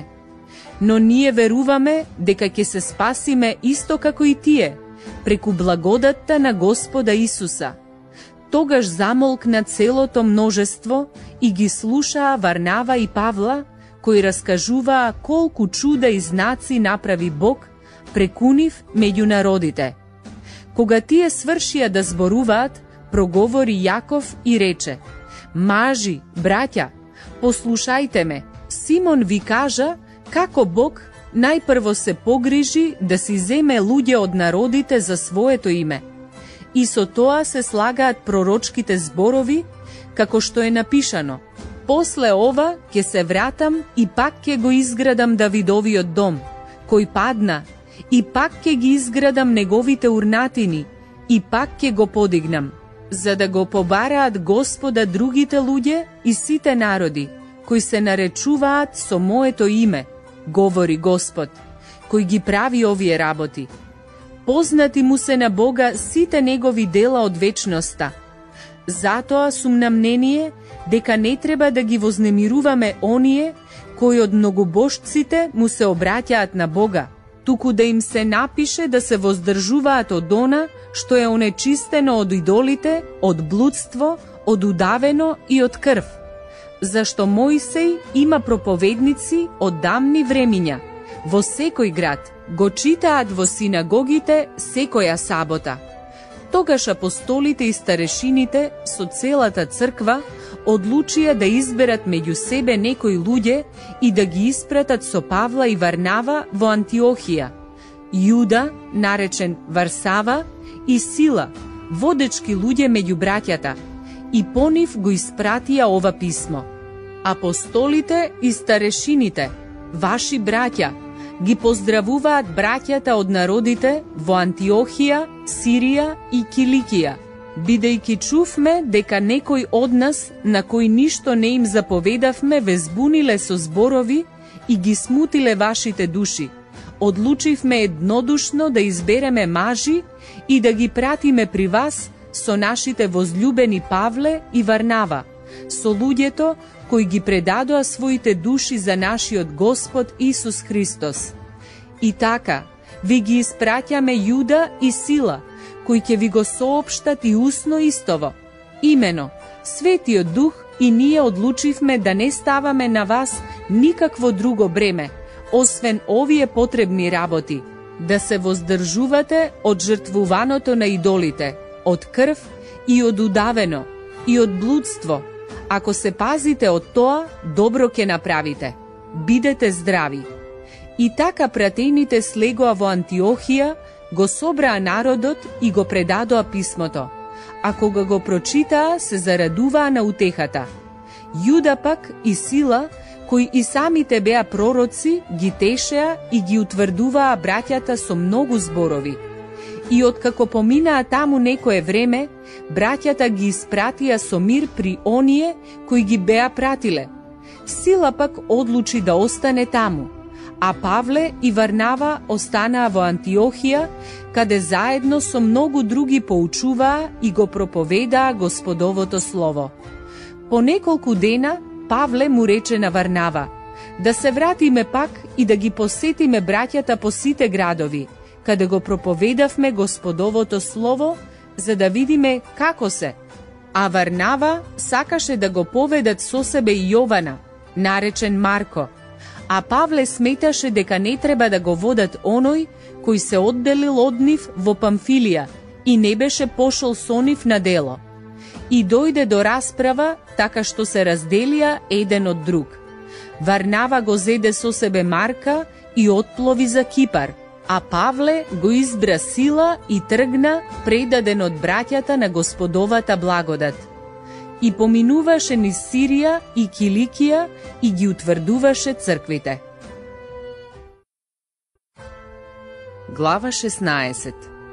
Но ние веруваме дека ќе се спасиме исто како и тие, преку благодатта на Господа Исуса. Тогаш замолкна целото множество и ги слушаа Варнава и Павла, кои раскажуваа колку чуда и знаци направи Бог преку нив меѓу народите. Кога тие свршија да зборуваат, проговори Јаков и рече: мажи, браќа, послушајте ме, Симон ви кажа како Бог најпрво се погрижи да си земе луѓе од народите за своето име. И со тоа се слагаат пророчките зборови, како што е напишано: после ова ќе се вратам и пак ќе го изградам Давидовиот дом, кој падна, и пак ќе ги изградам неговите урнатини, и пак ќе го подигнам, за да го побараат Господа другите луѓе и сите народи, кои се наречуваат со моето име, говори Господ, кој ги прави овие работи. Познати му се на Бога сите негови дела од вечноста. Затоа сум на мнение дека не треба да ги вознемируваме оние кои од многобожците му се обраќаат на Бога, туку да им се напише да се воздржуваат од она што е онечистено од идолите, од блудство, од удавено и од крв. Зашто Мојсей има проповедници од давни времиња, во секој град, го читаат во синагогите секоја сабота. Тогаш апостолите и старешините со целата црква одлучија да изберат меѓу себе некои луѓе и да ги испратат со Павла и Варнава во Антиохија. Јуда, наречен Варсава, и Сила, водечки луѓе меѓу браќата, и по нив го испратија ова писмо: апостолите и старешините, ваши браќа, ги поздравуваат браќата од народите во Антиохија, Сирија и Киликија, бидејќи чувме дека некои од нас, на кои ништо не им заповедавме, ве збуниле со зборови и ги смутиле вашите души, одлучивме еднодушно да избереме мажи и да ги пратиме при вас со нашите возлюбени Павле и Варнава, со луѓето кои ги предадоа своите души за нашиот Господ Исус Христос. И така, ви ги испраќаме Јуда и Сила, кои ќе ви го соопштат и усно истово. Имено, Светиот Дух и ние одлучивме да не ставаме на вас никакво друго бреме, освен овие потребни работи, да се воздржувате од жртвуваното на идолите, од крв и од удавено, и од блудство. Ако се пазите од тоа, добро ќе направите. Бидете здрави. И така пратените слегоа во Антиохија, го собраа народот и го предадоа писмото, а кога го прочитаа, се зарадуваа на утехата. Јуда пак и Сила, кои и самите беа пророци, ги тешеа и ги утврдуваа браќата со многу зборови. И откако поминаа таму некое време, браќата ги испратија со мир при оние кои ги беа пратиле. Сила пак одлучи да остане таму, а Павле и Варнава останаа во Антиохија, каде заедно со многу други поучуваа и го проповедаа Господовото слово. По неколку дена Павле му рече на Варнава: да се вратиме пак и да ги посетиме браќата по сите градови, каде го проповедавме Господовото слово, за да видиме како се. А Варнава сакаше да го поведат со себе и Јована, наречен Марко, а Павле сметаше дека не треба да го водат оној кој се одделил од нив во Памфилија и не беше пошол со нив на дело. И дојде до расправа, така што се разделија еден од друг. Варнава го зеде со себе Марка и отплови за Кипар, а Павле го избра Сила и тргна предаден од браќата на Господовата благодат. И поминуваше низ Сирија и Киликија и ги утврдуваше црквите. Глава шеснаесет.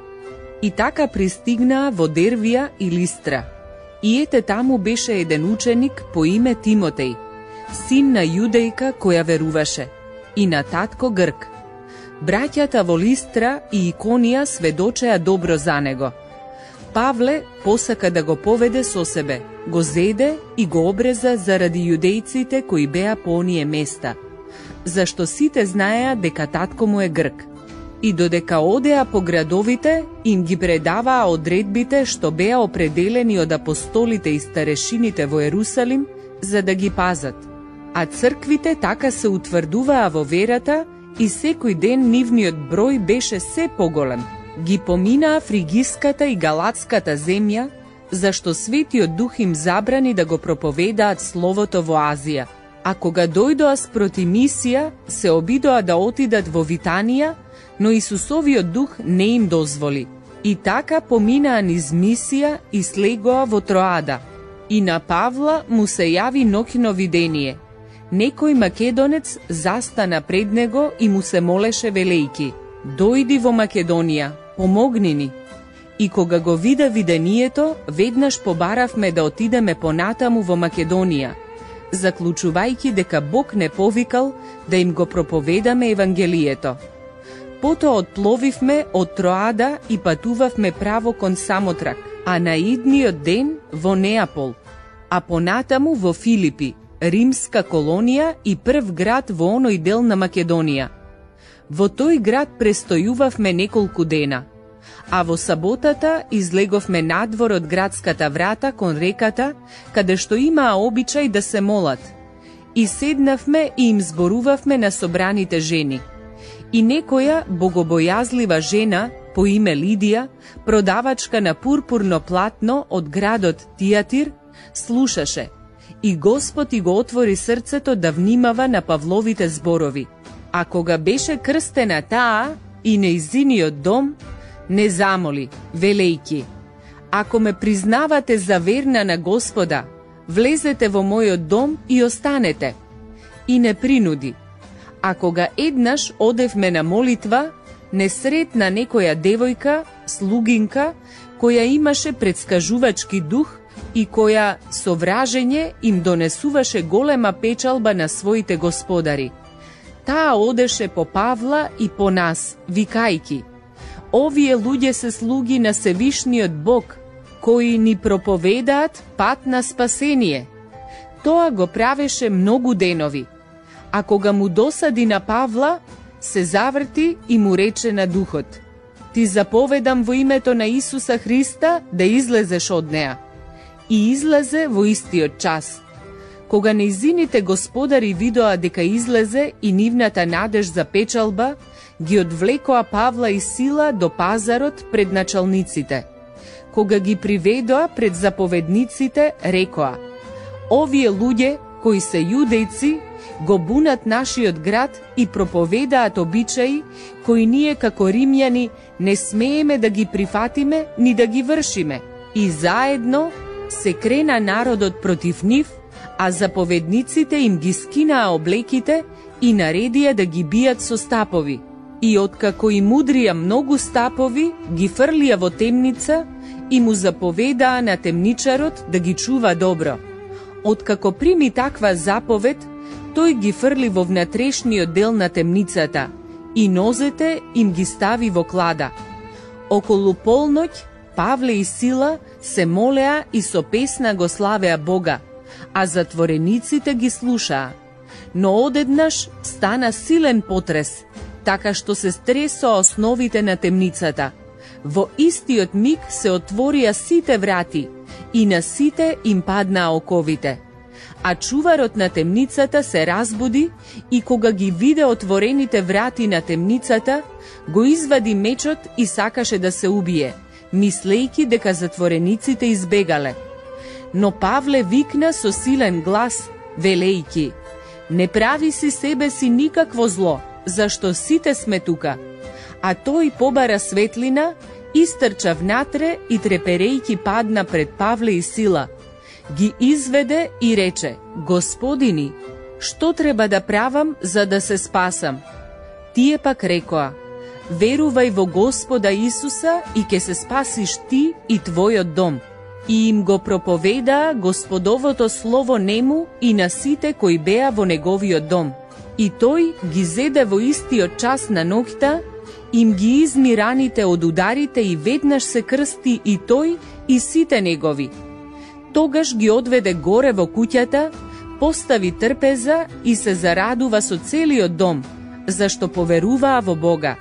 И така пристигнаа во Дервија и Листра. И ете таму беше еден ученик по име Тимотеј, син на јудејка која веруваше, и на татко Грк. Браќата во Листра и Иконија сведочеа добро за него. Павле посака да го поведе со себе, го зеде и го обреза заради јудејците кои беа по оние места, зашто сите знаеа дека татко му е Грк. И додека одеа по градовите, им ги предаваа одредбите што беа определени од апостолите и старешините во Ерусалим, за да ги пазат. А црквите така се утврдуваа во верата и секој ден нивниот број беше се поголем. Ги поминаа Фригиската и Галатската земја, зашто Светиот Дух им забрани да го проповедаат словото во Азија. А кога дојдоа спроти Мисија, се обидоа да отидат во Витанија, но Исусовиот Дух не им дозволи. И така поминаа низ Мисија и слегоа во Троада. И на Павла му се јави ноќно видение. Некој македонец застана пред него и му се молеше велејки: дојди во Македонија, помогни ни. И кога го вида видението, веднаш побаравме да отидеме понатаму во Македонија, заклучувајќи дека Бог не повикал да им го проповедаме Евангелието. Потоа отпловивме од Троада и патувавме право кон Самотрак, а на идниот ден во Неапол, а понатаму во Филипи, римска колонија и прв град во оној дел на Македонија. Во тој град престојувавме неколку дена, а во саботата излеговме надвор од градската врата кон реката, каде што имаа обичај да се молат. И седнавме и им зборувавме на собраните жени. И некоја богобојазлива жена по име Лидија, продавачка на пурпурно платно од градот Тиатир, слушаше, и Господ и го отвори срцето да внимава на Павловите зборови. А кога беше крстена таа и нејзиниот дом, не замоли, велејки: ако ме признавате за верна на Господа, влезете во мојот дом и останете. И не принуди. А кога еднаш одевме на молитва, не сретна некоја девојка, слугинка, која имаше предскажувачки дух и која со вражење им донесуваше голема печалба на своите господари. Таа одеше по Павла и по нас, викајки: овие луѓе се слуги на Севишниот Бог, кои ни проповедаат пат на спасение. Тоа го правеше многу денови. А кога му досади на Павла, се заврти и му рече на духот: ти заповедам во името на Исуса Христа да излезеш од неа. И излезе во истиот час. Кога нејзините господари видоа дека излезе и нивната надеж за печалба, ги одвлекоа Павла и Сила до пазарот пред началниците. Кога ги приведоа пред заповедниците, рекоа: овие луѓе, кои се јудејци, го бунат нашиот град и проповедаат обичаи, кои ние како римјани не смееме да ги прифатиме ни да ги вршиме. И заедно се крена народот против нив, а заповедниците им ги скинаа облеките и наредија да ги бијат со стапови. И откако им удрија многу стапови, ги фрлија во темница и му заповедаа на темничарот да ги чува добро. Откако прими таква заповед, тој ги фрли во внатрешниот дел на темницата и нозете им ги стави во клада. Околу полноќ Павле и Сила се молеа и со песна го славеа Бога, а затворениците ги слушаа. Но одеднаш стана силен потрес, така што се стресоа основите на темницата. Во истиот миг се отворија сите врати и на сите им паднаа оковите. А чуварот на темницата се разбуди и кога ги виде отворените врати на темницата, го извади мечот и сакаше да се убие, мислејки дека затворениците избегале. Но Павле викна со силен глас, велејки: не прави си себе си никакво зло, зашто сите сме тука. А тој побара светлина, истрча внатре и треперејки падна пред Павле и Сила. Ги изведе и рече: господини, што треба да правам за да се спасам? Тие пак рекоа: верувај во Господа Исуса и ќе се спасиш ти и твојот дом. И им го проповедаа Господовото слово нему и на сите кои беа во неговиот дом. И тој ги зеде во истиот час на ноќта, им ги изми раните од ударите и веднаш се крсти и тој и сите негови. Тогаш ги одведе горе во куќата, постави трпеза и се зарадува со целиот дом, зашто поверуваа во Бога.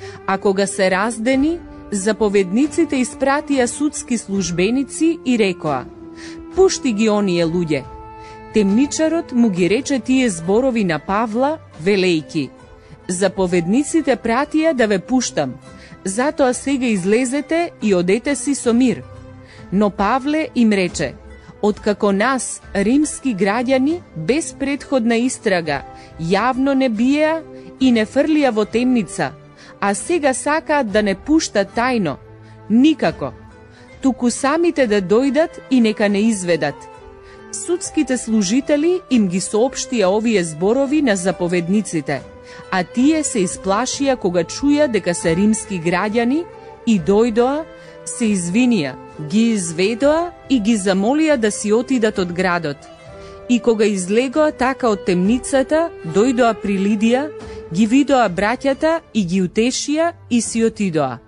А кога се раздени, заповедниците испратија судски службеници и рекоа: пушти ги оние луѓе. Темничарот му ги рече тие зборови на Павла, велејки: заповедниците пратија да ве пуштам, затоа сега излезете и одете си со мир. Но Павле им рече: откако нас, римски граѓани, без предходна истрага, јавно не биеа и не фрлија во темница, а сега сакаат да не пуштат тајно, никако, туку самите да дојдат и нека не изведат. Судските служители им ги соопштија овие зборови на заповедниците, а тие се исплашија кога чуја дека се римски граѓани и дојдоа, се извинија, ги изведоа и ги замолија да си отидат од градот. И кога излегоа така од темницата, дојдоа при Лидија, ги видоа браќата и ги утешија и си отидоа.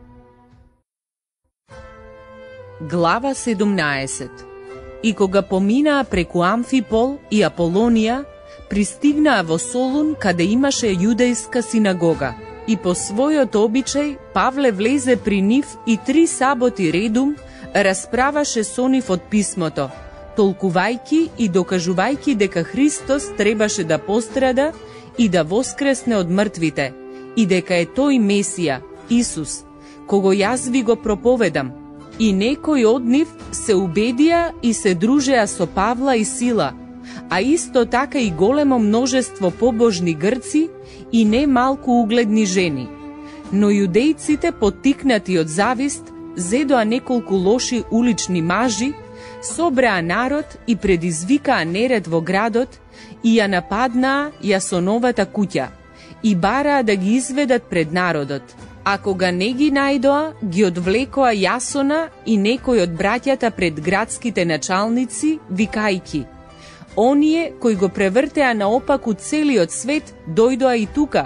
Глава седумнаесет. И кога поминаа преку Амфипол и Аполонија, пристигнаа во Солун, каде имаше јудејска синагога. И по својот обичај, Павле влезе при нив и три саботи редум расправаше со нив од писмото, толкувајки и докажувајки дека Христос требаше да пострада и да воскресне од мртвите, и дека е тој Месија, Исус, кого јас ви го проповедам. И некои од нив се убедија и се дружеа со Павла и Сила, а исто така и големо множество побожни грци и не малку угледни жени. Но јудејците, поттикнати од завист, зедоа неколку лоши улични мажи, собраа народ и предизвикаа неред во градот и ја нападнаа Јасоновата куќа и бараа да ги изведат пред народот. А кога не ги најдоа, ги одвлекоа Јасона и некој од браќата пред градските началници, викајки: оние кои го превртеа наопаку целиот свет, дојдоа и тука.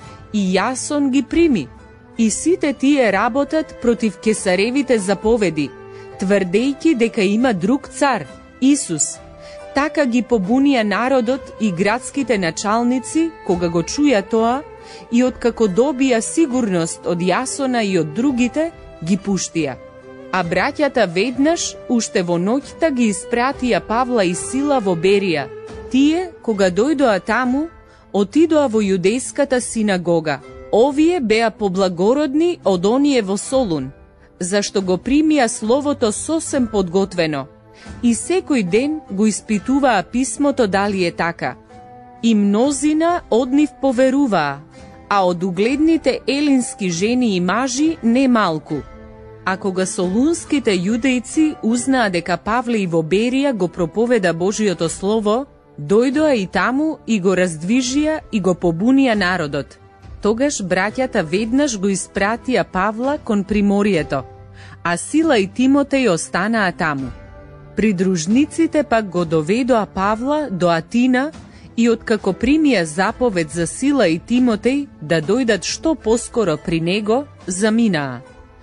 И Јасон ги прими. И сите тие работат против кесаревите заповеди, тврдејќи дека има друг цар, Исус. Така ги побунија народот и градските началници кога го чуја тоа, и откако добија сигурност од Јасона и од другите, ги пуштија. А браќата веднаш, уште во ноќта, ги испратија Павла и Сила во Берија. Тие, кога дојдоа таму, отидоа во јудејската синагога. Овие беа поблагородни од оние во Солун, зашто го примија словото сосем подготвено. И секој ден го испитуваа писмото дали е така. И мнозина од нив поверуваа, а од угледните елински жени и мажи не малку. А кога солунските јудејци узнаа дека Павле и во Берија го проповеда Божиото слово, дојдоа и таму и го раздвижија и го побунија народот. Тогаш браќата веднаш го испратија Павла кон приморието, а Сила и Тимотеј останаа таму. Придружниците пак го доведоа Павла до Атина и откако примија заповед за Сила и Тимотеј да дојдат што поскоро при него, заминаа.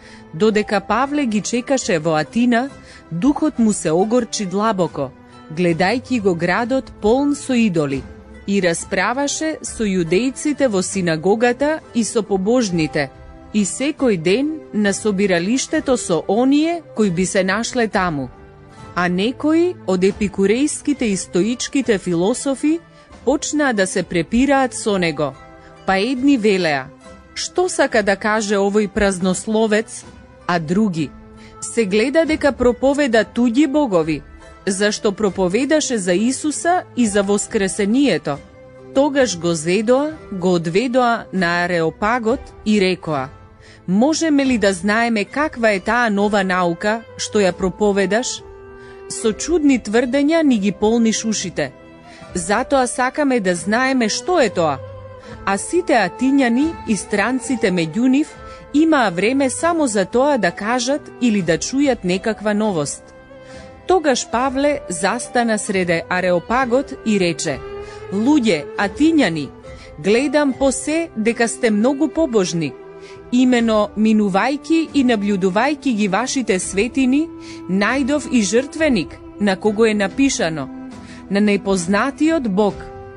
Додека Павле ги чекаше во Атина, духот му се огорчи длабоко, гледајќи го градот полн со идоли, и расправаше со јудејците во синагогата и со побожните, и секој ден на собиралиштето со оние кои би се нашле таму. А некои од епикурејските и стоичките философи почнаа да се препираат со него, па едни велеа: што сака да каже овој празнословец? А други: се гледа дека проповеда туѓи богови, зашто проповедаше за Исуса и за воскресението. Тогаш го зедоа, го одведоа на Ареопагот и рекоа: можеме ли да знаеме каква е таа нова наука што ја проповедаш? Со чудни тврдења ни ги полниш ушите. Затоа сакаме да знаеме што е тоа. А сите атињани и странците меѓу нив имаа време само за тоа да кажат или да чујат некаква новост. Тогаш Павле застана среде Ареопагот и рече: луѓе, атињани, гледам по се дека сте многу побожни. Имено, минувајки и наблюдувајки ги вашите светини, најдов и жртвеник, на кого е напишано: на непознатиот Бог.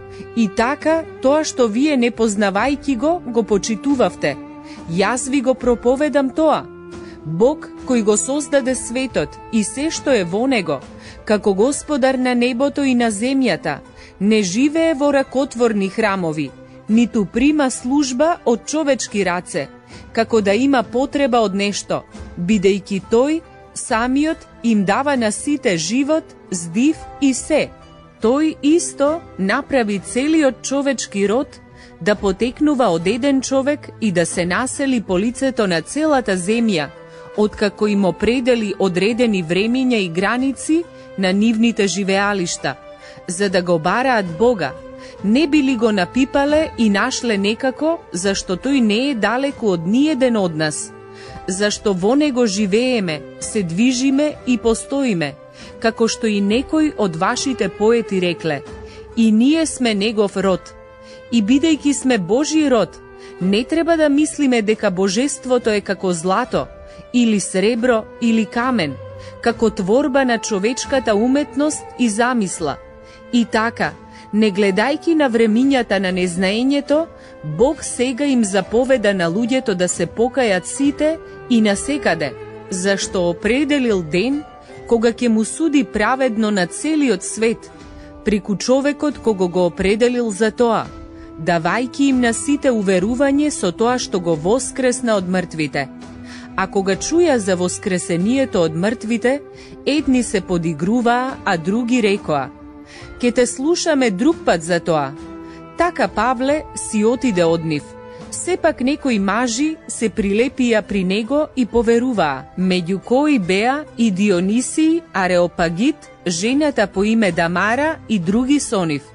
И така, тоа што вие непознавајки го, го почитувавте. Јас ви го проповедам тоа. Бог кој го создаде светот и се што е во него, како Господар на небото и на земјата, не живее во ракотворни храмови, ниту прима служба од човечки раце, како да има потреба од нешто, бидејќи тој самиот им дава на сите живот, здив и се. Тој исто направи целиот човечки род да потекнува од еден човек и да се насели по лицето на целата земја, откако им определи одредени времиња и граници на нивните живеалишта, за да го бараат Бога. Не би ли го напипале и нашле некако, зашто тој не е далеку од ниеден од нас, зашто во него живееме, се движиме и постоиме, како што и некој од вашите поети рекле: и ние сме негов род. И бидејќи сме Божји род, не треба да мислиме дека божеството е како злато, или сребро, или камен, како творба на човечката уметност и замисла. И така, не гледајки на времињата на незнаењето, Бог сега им заповеда на луѓето да се покајат сите и насекаде, зашто определил ден кога ќе му суди праведно на целиот свет, преку човекот кого го определил за тоа, давајки им на сите уверување со тоа што го воскресна од мртвите. А кога чуја за воскресението од мртвите, едни се подигруваа, а други рекоа: ке те слушаме друг пат за тоа. Така Павле си отиде од нив. Сепак некои мажи се прилепија при него и поверуваа, меѓу кои беа и Дионисий, Ареопагит, жената по име Дамара и други со нив.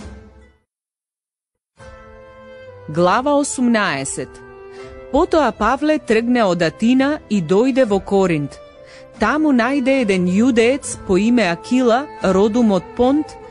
Глава осумнаесет. Потоа Павле тргне од Атина и дојде во Коринт. Таму најде еден јудеец по име Акила, родум од Понт,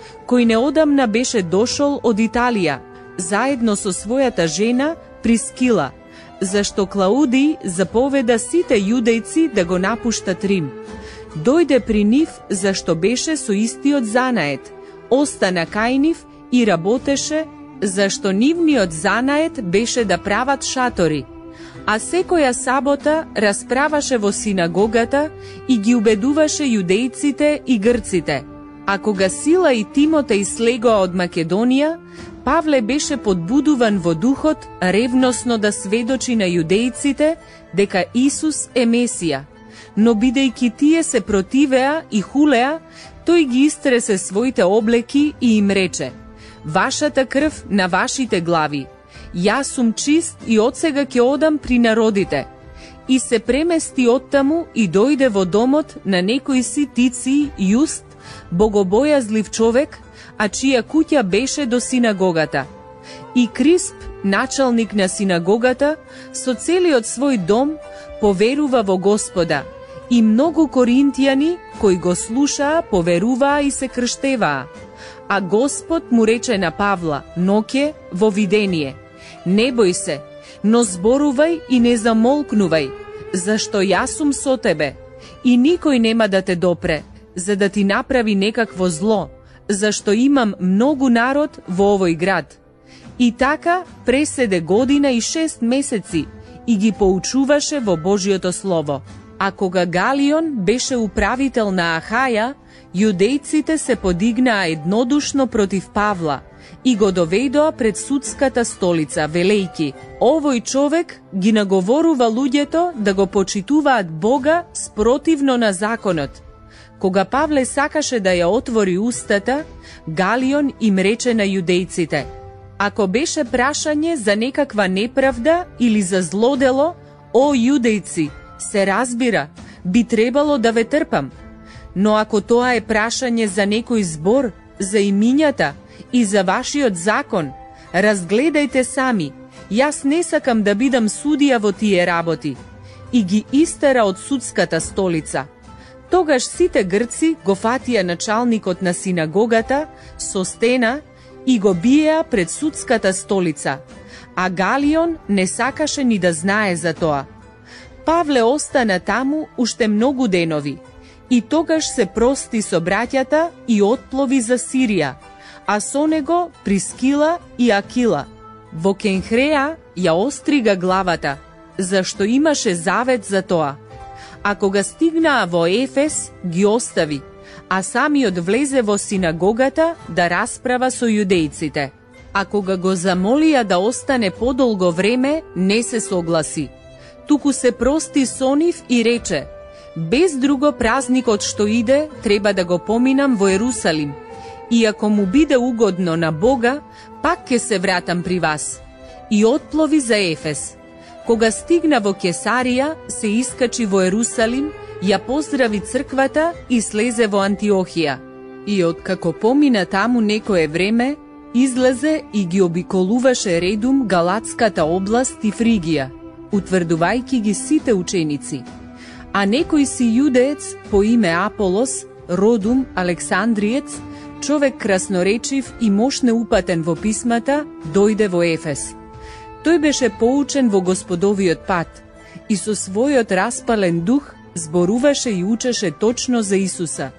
кој неодамна беше дошол од Италија, заедно со својата жена Прискила, зашто Клаудиј заповеда сите јудејци да го напуштат Рим. Дојде при нив зашто беше со истиот занает, остана кај нив и работеше, зашто нивниот занает беше да прават шатори, а секоја сабота расправаше во синагогата и ги убедуваше јудејците и грците. А кога Сила и Тимотеј слегоа од Македонија, Павле беше подбудуван во духот ревносно да сведочи на јудејците дека Исус е Месија, но бидејќи тие се противеа и хулеа, тој ги истресе своите облеки и им рече: "Вашата крв на вашите глави, јас сум чист и одсега ќе одам при народите." И се премести оттаму и дојде во домот на некој си Тици Јуст, богобојазлив човек, а чија куќа беше до синагогата. И Крисп, началник на синагогата, со целиот свој дом поверува во Господа, и многу коринтијани кои го слушаа поверуваа и се крштеваа. А Господ му рече на Павла ноќе во видение: "Не бој се, но зборувај и не замолкнувај, зашто јас сум со тебе, и никој нема да те допре, за да ти направи некакво зло, зашто имам многу народ во овој град." И така преседе година и шест месеци и ги поучуваше во Божјото Слово. А кога Галион беше управител на Ахаја, јудејците се подигнаа еднодушно против Павла и го доведоа пред судската столица, велејки: "Овој човек ги наговорува луѓето да го почитуваат Бога спротивно на законот." Кога Павле сакаше да ја отвори устата, Галион им рече на јудејците: "Ако беше прашање за некаква неправда или за злодело, о јудејци, се разбира, би требало да ве трпам. Но ако тоа е прашање за некој збор, за имињата и за вашиот закон, разгледајте сами, јас не сакам да бидам судија во тие работи." И ги истера од судската столица. Тогаш сите грци го фатија началникот на синагогата со стена и го биеа пред судската столица, а Галион не сакаше ни да знае за тоа. Павле остана таму уште многу денови, и тогаш се прости со браќата и отплови за Сирија, а со него Прискила и Акила. Во Кенхреа ја острига главата, зашто имаше завет за тоа. А кога стигнаа во Ефес, ги остави, а самиот влезе во синагогата да расправа со јудејците. А кога го замолија да остане подолго време, не се согласи, туку се прости со нив и рече: "Без друго празникот што иде, треба да го поминам во Ерусалим, и ако му биде угодно на Бога, пак ќе се вратам при вас." И отплови за Ефес. Кога стигна во Кесарија, се искачи во Ерусалим, ја поздрави црквата и слезе во Антиохија. И откако помина таму некое време, излезе и ги обиколуваше редум Галатската област и Фригија, утврдувајќи ги сите ученици. А некој си јудеец по име Аполос, родум Александриец, човек красноречив и мошне упатен во писмата, дојде во Ефес. Тој беше поучен во Господовиот пат и со својот распален дух зборуваше и учеше точно за Исуса,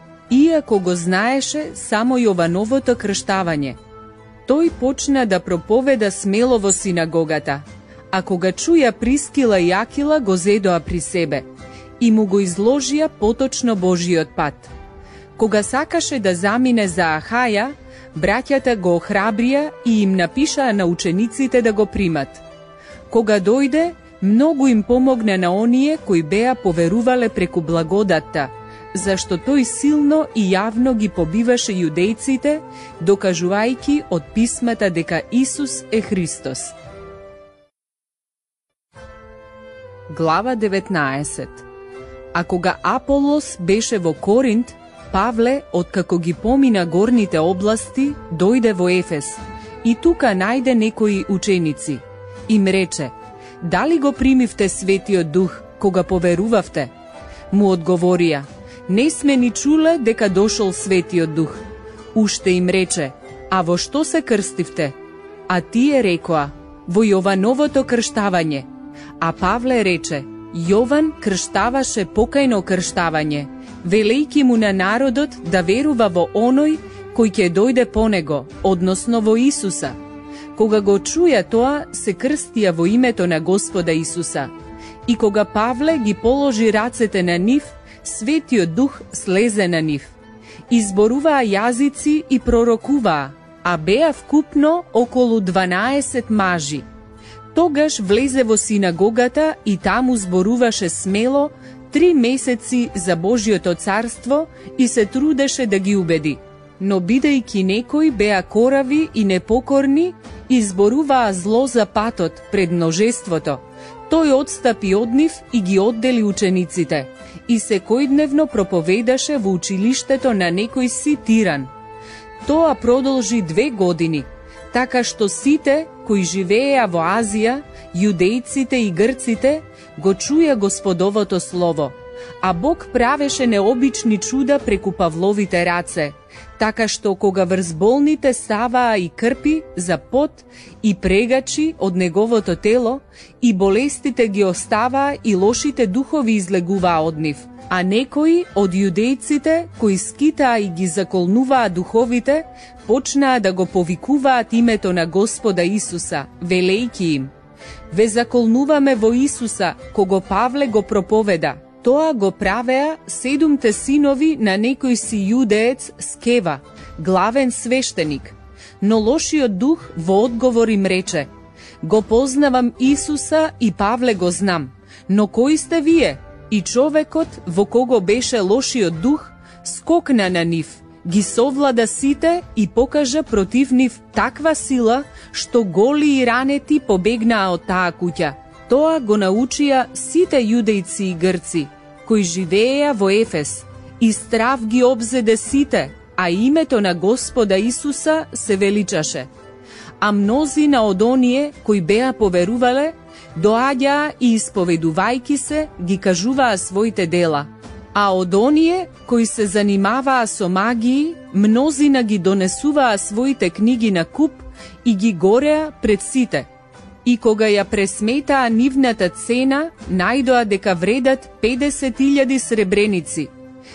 иако го знаеше само Јовановото крштавање. Тој почна да проповеда смело во синагогата, а кога чуја Прискила и Акила, го зедоа при себе и му го изложија поточно Божиот пат. Кога сакаше да замине за Ахаја, браќата го охрабрија и им напишаа на учениците да го примат. Кога дојде, многу им помогна на оние кои беа поверувале преку благодатта, зашто тој силно и јавно ги побиваше јудејците, докажувајќи од писмата дека Исус е Христос. Глава деветнаесет. А кога Аполос беше во Коринт, Павле, откако ги помина горните области, дојде во Ефес и тука најде некои ученици. Им рече: "Дали го примивте Светиот Дух кога поверувавте?" Му одговорија: "Не сме ни чуле дека дошол Светиот Дух. Уште им рече: а во што се крстивте? А тие рекоа: во Јовановото крштавање. А Павле рече: Јован крштаваше покајно крштавање, велејќи му на народот да верува во оној кој ќе дојде по него, односно во Исуса. Кога го чуја тоа, се крстија во името на Господа Исуса. И кога Павле ги положи рацете на нив, Светиот Дух слезе на нив. Изборуваа јазици и пророкуваа, а беа вкупно околу дванаесет мажи. Тогаш влезе во синагогата и таму зборуваше смело три месеци за Божјото царство и се трудеше да ги убеди. Но бидејќи некои беа корави и непокорни, изборуваа зло за патот пред множеството, тој одстапи од нив и ги оддели учениците и секојдневно проповедаше во училиштето на некој си тиран. Тоа продолжи две години, така што сите кои живееа во Азија, јудејците и грците, го чуја Господовото слово, а Бог правеше необични чуда преку Павловите раце, така што кога врз болните ставаа и крпи за пот и прегачи од неговото тело, и болестите ги оставаа и лошите духови излегуваа од нив, а некои од јудејците кои скитаа и ги заколнуваа духовите, почнаа да го повикуваат името на Господа Исуса, велејќи им: ве заколнуваме во Исуса, кого Павле го проповеда. Тоа го правеа седумте синови на некој си јудеец Скева, главен свештеник. Но лошиот дух во одговор им рече: го познавам Исуса и Павле го знам, но кои сте вие? И човекот во кого беше лошиот дух скокна на нив, ги совлада сите и покажа против нив таква сила, што голи и ранети побегнаа од таа куќа. Тоа го научија сите јудејци и грци, кои живееа во Ефес, и страв ги обзеде сите, а името на Господа Исуса се величаше. А мнозина од оние кои беа поверувале, доаѓаа и исповедувајки се, ги кажуваа своите дела. А од оние кои се занимаваа со магии, мнозина ги донесуваа своите книги на куп и ги гореа пред сите. И кога ја пресметаа нивната цена, најдоа дека вредат педесет илјади сребреници.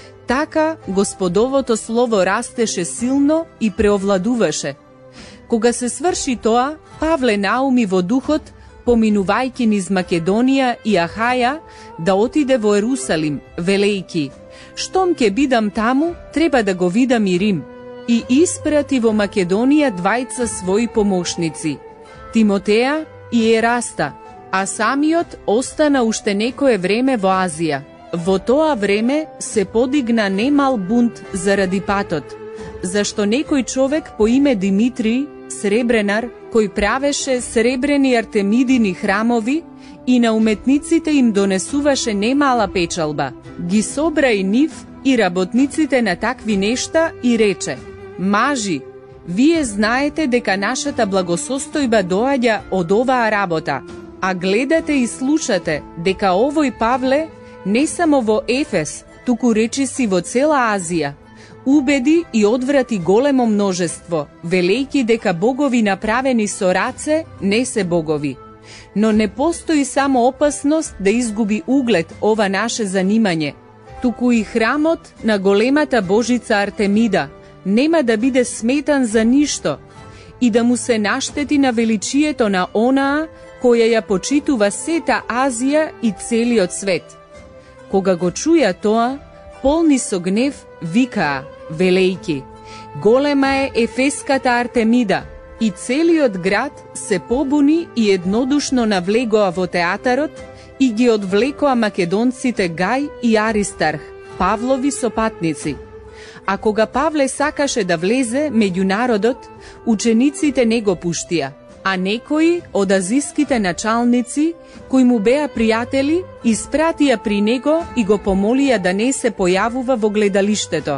Така Господовото слово растеше силно и преовладуваше. Кога се сврши тоа, Павле науми во духот, поминувајќи низ Македонија и Ахаја, да отиде во Ерусалим, велејќи: штом ќе бидам таму, треба да го видам и Рим. И испрати во Македонија двајца своји помошници, Тимотеја и Ераста, а самиот остана уште некое време во Азија. Во тоа време се подигна немал бунт заради патот, зашто некој човек по име Димитрий, сребренар, кој правеше сребрени артемидини храмови и на уметниците им донесуваше немала печалба, ги собра и нив и работниците на такви нешта и рече: мажи, вие знаете дека нашата благосостојба доаѓа од оваа работа, а гледате и слушате дека овој Павле не само во Ефес, туку речиси во цела Азија, убеди и одврати големо множество, велејќи дека богови направени со раце не се богови. Но не постои само опасност да изгуби углед ова наше занимање, туку и храмот на големата божица Артемида нема да биде сметан за ништо и да му се наштети на величието на онаа која ја почитува сета Азија и целиот свет. Кога го чуја тоа, полни со гнев, викаа, велејќи: голема е Ефеската Артемида. И целиот град се побуни и еднодушно навлегоа во театарот и ги одвлекоа македонците Гај и Аристарх, Павлови сопатници. А кога Павле сакаше да влезе меѓу народот, учениците не го пуштија, а некои од азиските началници, кои му беа пријатели, испратија при него и го помолија да не се појавува во гледалиштето.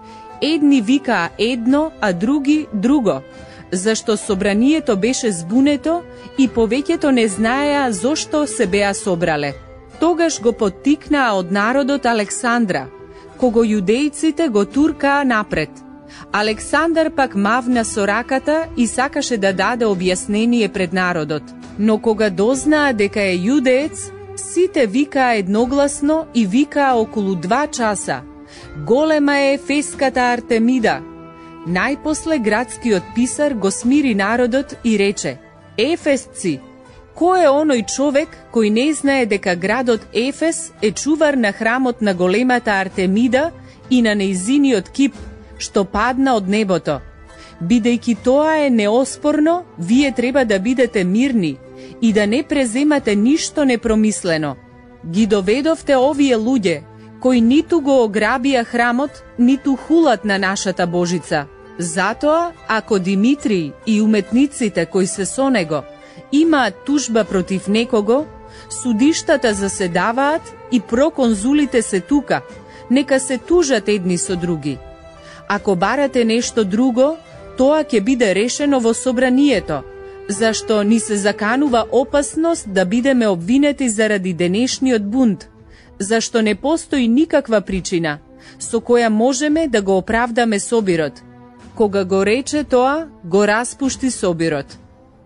Едни викаа едно, а други друго, зашто собранието беше збунето и повеќето не знаеа зошто се беа собрале. Тогаш го поттикнаа од народот Александра, кого јудејците го туркаа напред. Александар пак мавна со раката и сакаше да даде објаснение пред народот. Но кога дознаа дека е јудеец, сите викаа едногласно и викаа околу два часа: голема е Ефеската Артемида. Најпосле градскиот писар го смири народот и рече: Ефесци, кој е оној човек кој не знае дека градот Ефес е чувар на храмот на големата Артемида и на нејзиниот кип, што падна од небото? Бидејќи тоа е неоспорно, вие треба да бидете мирни и да не преземате ништо непромислено. Ги доведовте овие луѓе, кои ниту го ограбија храмот, ниту хулат на нашата Божица. Затоа, ако Димитрий и уметниците кои се со него имаат тужба против некого, судиштата заседаваат и проконзулите се тука, нека се тужат едни со други. Ако барате нешто друго, тоа ќе биде решено во собранието, зашто ни се заканува опасност да бидеме обвинети заради денешниот бунт, зашто не постои никаква причина со која можеме да го оправдаме собирот. Кога го рече тоа, го распушти собирот.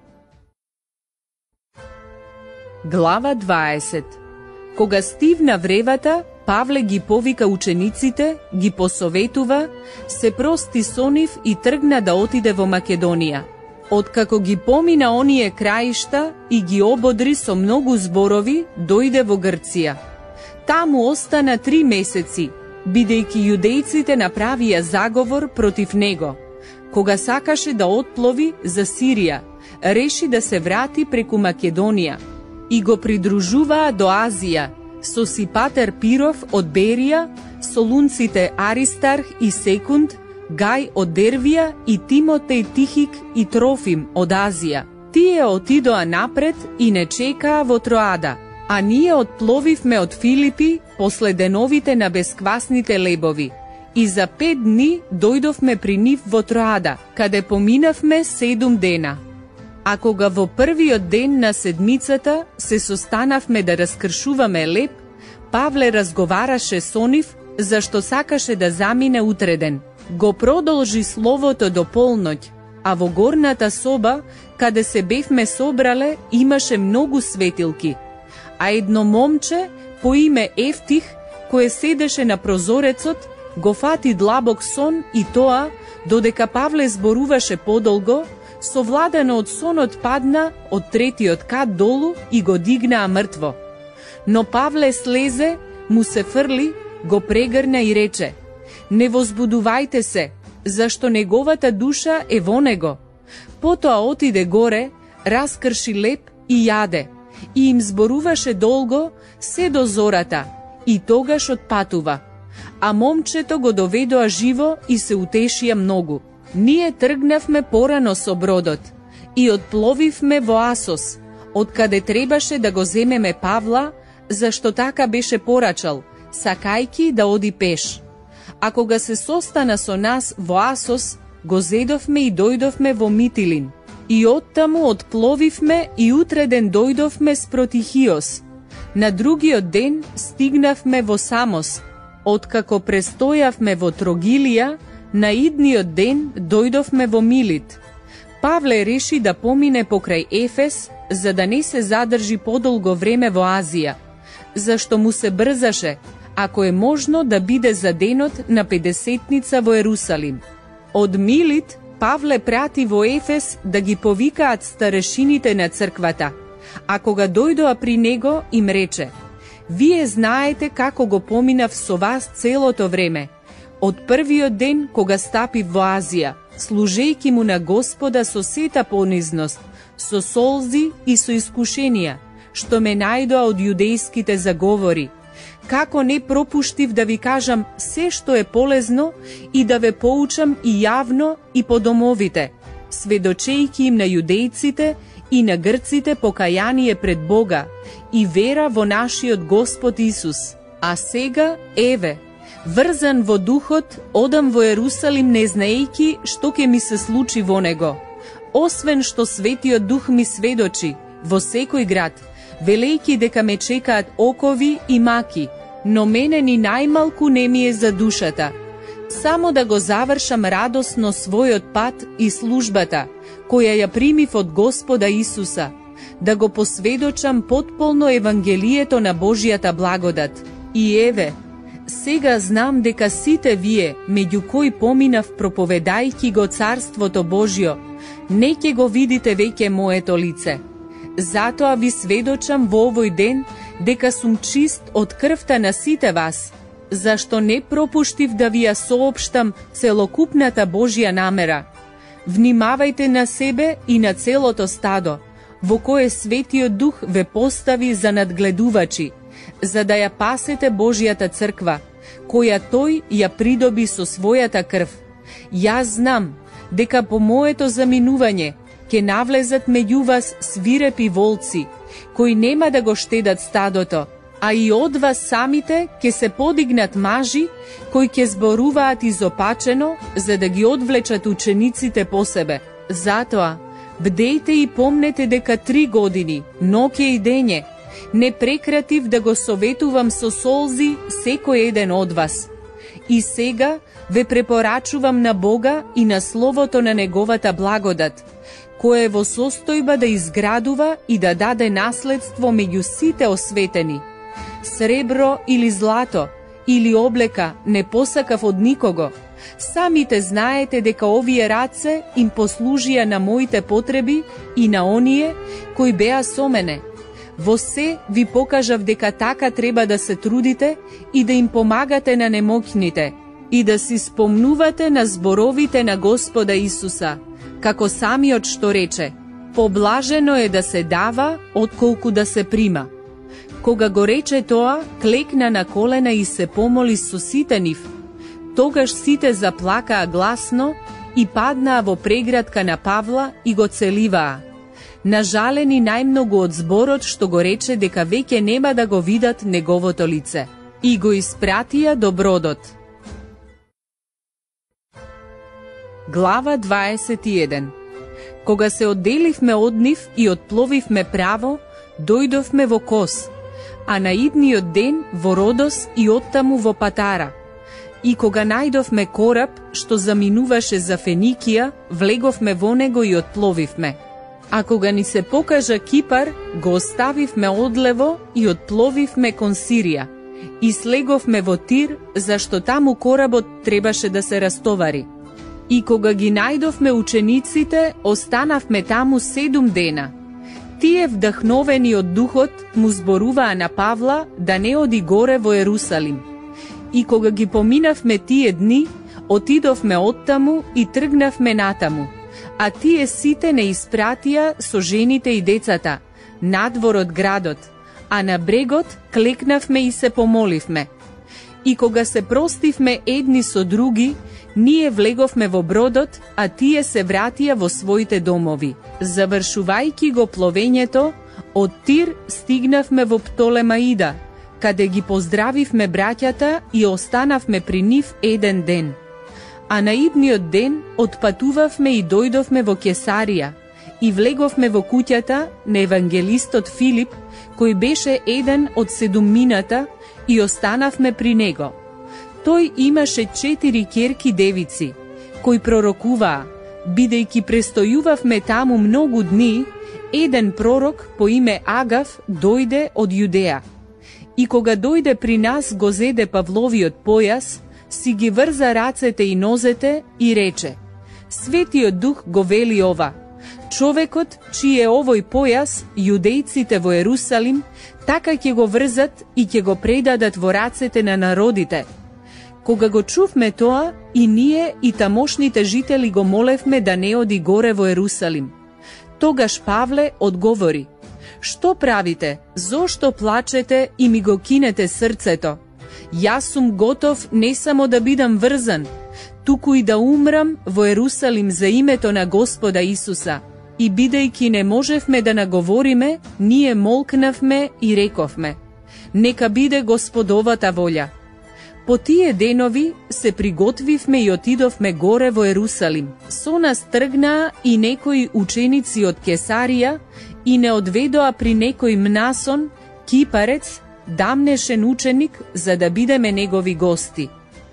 Глава дваесет. Кога стивна вревата, Павле ги повика учениците, ги посоветува, се прости со нив и тргна да отиде во Македонија. Откако ги помина оние краишта и ги ободри со многу зборови, дојде во Грција. Таму остана три месеци, бидејќи јудејците направија заговор против него. Кога сакаше да отплови за Сирија, реши да се врати преку Македонија и го придружуваа до Азија со Сипатер Пиров од Берија, солунците Аристарх и Секунд, Гај од Дервија и Тимотеј Тихик и Трофим од Азија. Тие отидоа напред и не чекаа во Троада, а ние отпловивме од Филипи после деновите на бесквасните лебови и за пет дни дојдовме при нив во Троада, каде поминавме седум дена. А кога во првиот ден на седмицата се состанавме да раскршуваме леб, Павле разговараше со нив, зашто сакаше да замине утреден. Го продолжи словото до полноќ, а во горната соба, каде се бевме собрале, имаше многу светилки. А едно момче по име Ефтих, кое седеше на прозорецот, го фати длабок сон и тоа, додека Павле зборуваше подолго, совладано од сонот падна од третиот кат долу и го дигнаа мртво. Но Павле слезе, му се фрли, го прегрна и рече: не возбудувајте се, зашто неговата душа е во него. Потоа отиде горе, раскрши леб и јаде, и им зборуваше долго, се до зората, и тогаш отпатува. А момчето го доведоа живо и се утешија многу. Ние тргнавме порано со бродот и отпловивме во Асос, откаде требаше да го земеме Павла, зашто така беше порачал, сакајки да оди пеш. А кога се состана со нас во Асос, го зедовме и дојдовме во Митилин. И оттаму отпловивме и утреден дојдовме спроти Хиос. На другиот ден стигнавме во Самос. Откако престојавме во Трогилија, на идниот ден дојдовме во Милит. Павле реши да помине покрај Ефес, за да не се задржи подолго време во Азија, зашто му се брзаше, ако е можно да биде за денот на педесетница во Ерусалим. Од Милит Павле прати во Ефес да ги повикаат старешините на црквата, а кога дојдоа при него им рече: вие знаете како го поминав со вас целото време, од првиот ден кога стапив во Азија, служејќи му на Господа со сета понизност, со солзи и со искушенија, што ме најдоа од јудејските заговори, како не пропуштив да ви кажам се што е полезно и да ве поучам и јавно и по домовите, сведочејќи им на јудејците и на грците покаяние пред Бога и вера во нашиот Господ Исус. А сега, еве, врзан во духот, одам во Ерусалим не знаејќи што ќе ми се случи во него, освен што Светиот Дух ми сведочи во секој град, велејќи дека ме чекаат окови и маки, но мене ни најмалку не ми е за душата. само да го завршам радосно својот пат и службата, која ја примив од Господа Исуса, да го посведочам потполно Евангелието на Божјата благодат. И еве, сега знам дека сите вие, меѓу кои поминав проповедајќи го Царството Божјо, не ќе го видите веќе моето лице. Затоа ви сведочам во овој ден дека сум чист од крвта на сите вас, зашто не пропуштив да ви ја соопштам целокупната Божја намера. Внимавајте на себе и на целото стадо, во кое Светиот Дух ве постави за надгледувачи, за да ја пасете Божјата црква, која тој ја придоби со својата крв. Јас знам дека по моето заминување ќе навлезат меѓу вас свирепи волци, кои нема да го штедат стадото, а и од вас самите ќе се подигнат мажи, кои ќе зборуваат изопачено, за да ги одвлечат учениците по себе. Затоа, бдејте и помнете дека три години, ноќе и дење, не прекратив да го советувам со солзи секој еден од вас. И сега ве препорачувам на Бога и на Словото на Неговата благодат, кој е во состојба да изградува и да даде наследство меѓу сите осветени. Сребро или злато, или облека не посакав од никого. Самите знаете дека овие раце им послужија на моите потреби и на оние кои беа со мене. Во се ви покажав дека така треба да се трудите и да им помагате на немоќните, и да си спомнувате на зборовите на Господа Исуса, како самиот што рече: поблажено е да се дава, отколку да се прима. Кога го рече тоа, клекна на колена и се помоли со сите нив. Тогаш сите заплакаа гласно и паднаа во преградка на Павла и го целиваа. Нажалени најмногу од зборот што го рече дека веќе нема да го видат неговото лице. И го испратија до бродот. Глава дваесет и еден. Кога се одделивме од нив и отпловивме право, дојдовме во Кос, а на идниот ден во Родос и оттаму во Патара. И кога најдовме кораб што заминуваше за Феникија, влеговме во него и отпловивме. А кога ни се покажа Кипар, го оставивме одлево и отпловивме кон Сирија. И слеговме во Тир, зашто таму коработ требаше да се растовари. И кога ги најдовме учениците, останавме таму седум дена. Тие, вдахновени од Духот, му зборуваа на Павла да не оди горе во Ерусалим. И кога ги поминавме тие дни, отидовме оттаму и тргнавме натаму, а тие сите не испратија со жените и децата, надвор од градот, а на брегот клекнавме и се помоливме. И кога се простивме едни со други, ние влеговме во бродот, а тие се вратија во своите домови. Завршувајќи го пловењето, од Тир стигнавме во Птолемаида, каде ги поздравивме браќата и останавме при нив еден ден. А на идниот ден отпатувавме и дојдовме во Кесарија и влеговме во куќата на евангелистот Филип, кој беше еден од седумината, и останавме при него. Тој имаше четири ќерки девици, кои пророкуваа. Бидејќи престојувавме таму многу дни, еден пророк по име Агав дојде од Јудеја. И кога дојде при нас, го зеде Павловиот појас, си ги врза рацете и нозете и рече: Светиот Дух го вели ова: човекот, чиј е овој појас, јудејците во Ерусалим, така ќе го врзат и ќе го предадат во рацете на народите. Кога го чувме тоа, и ние и тамошните жители го молевме да не оди горе во Ерусалим. Тогаш Павле одговори: Што правите? Зошто плачете и ми го кинете срцето? Јас сум готов не само да бидам врзан, туку и да умрам во Ерусалим за името на Господа Исуса. И бидејќи не можевме да наговориме, ние молкнавме и рековме: Нека биде Господовата волја. По тие денови се приготвивме и отидовме горе во Ерусалим. Со нас тргнаа и некои ученици од Кесарија и не одведоа при некој Мнасон, Кипарец, дамнешен ученик, за да бидеме негови гости.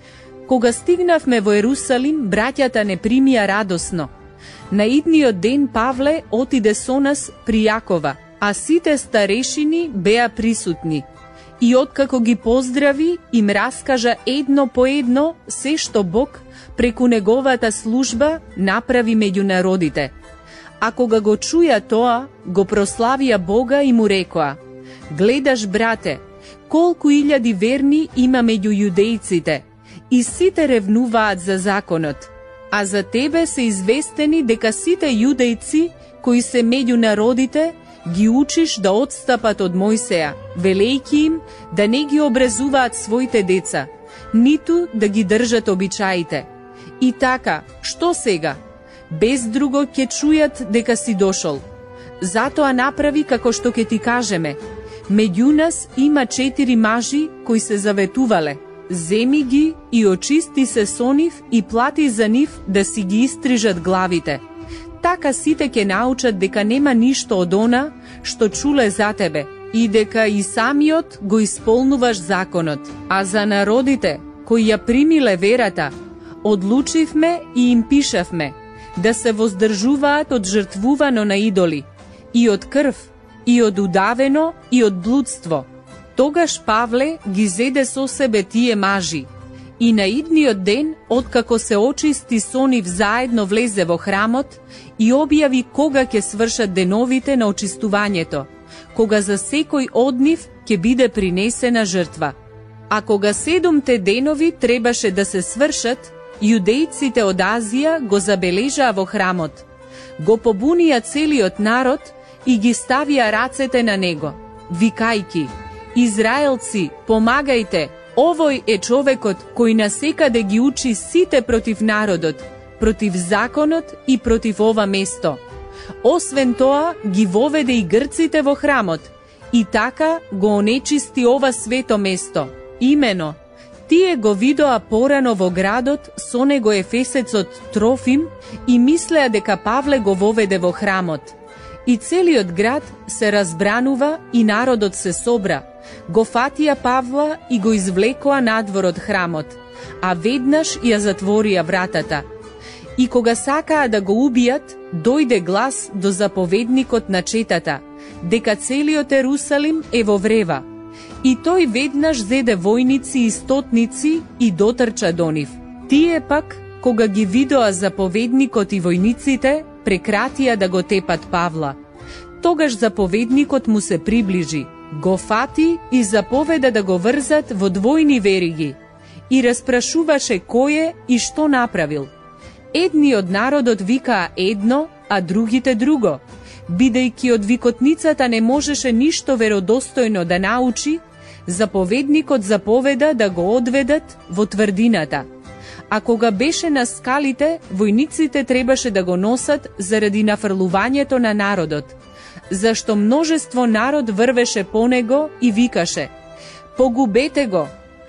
Кога стигнавме во Ерусалим, браќата не примија радосно. На идниот ден Павле отиде со нас при Јакова, а сите старешини беа присутни. И откако ги поздрави, им раскажа едно по едно се што Бог преку неговата служба направи меѓу народите. А кога го чуја тоа, го прославија Бога и му рекоа: гледаш, брате, колку илјади верни има меѓу јудејците, и сите ревнуваат за законот. А за тебе се известени дека сите јудејци кои се меѓу народите ги учиш да отстапат од Мојсеја, велејќи им да не ги обрезуваат своите деца, ниту да ги држат обичаите. И така, што сега? Без друго ќе чујат дека си дошол. Затоа направи како што ќе ти кажеме. Меѓу нас има четири мажи кои се заветувале. Земи ги и очисти се со нив и плати за нив да си ги истрижат главите. Така сите ќе научат дека нема ништо од она што чуле за тебе и дека и самиот го исполнуваш законот. А за народите кои ја примиле верата, одлучивме и им пишавме да се воздржуваат од жртвувано на идоли, и од крв, и од удавено, и од блудство. Тогаш Павле ги зеде со себе тие мажи, и на идниот ден, откако се очисти со нив, заедно влезе во храмот и објави кога ќе свршат деновите на очистувањето, кога за секој од нив ќе биде принесена жртва. А кога седумте денови требаше да се свршат, јудејците од Азија го забележаа во храмот. Го побунија целиот народ и ги ставија рацете на него, викајки: Израелци, помагајте! Овој е човекот кој насекаде ги учи сите против народот, против законот и против ова место. Освен тоа, ги воведе и грците во храмот и така го онечисти ова свето место. Имено, тие го видоа порано во градот со него ефесецот Трофим и мислеа дека Павле го воведе во храмот. И целиот град се разбранува и народот се собра. Го фатија Павла и го извлекоа надвор од храмот, а веднаш ја затворија вратата. И кога сакаа да го убијат, дојде глас до заповедникот на четата, дека целиот Ерусалим е во врева. И тој веднаш зеде војници и стотници и дотрча до нив. Тие пак, кога ги видоа заповедникот и војниците, прекратија да го тепат Павла. Тогаш заповедникот му се приближи, го фати и заповеда да го врзат во двојни вериги и распрашуваше кој е и што направил. Едни од народот викаа едно, а другите друго. Бидејќи од викотницата не можеше ништо веродостојно да научи, заповедникот заповеда да го одведат во тврдината. А кога беше на скалите, војниците требаше да го носат заради нафрлувањето на народот, зашто множество народ врвеше по него и викаше: погубете го!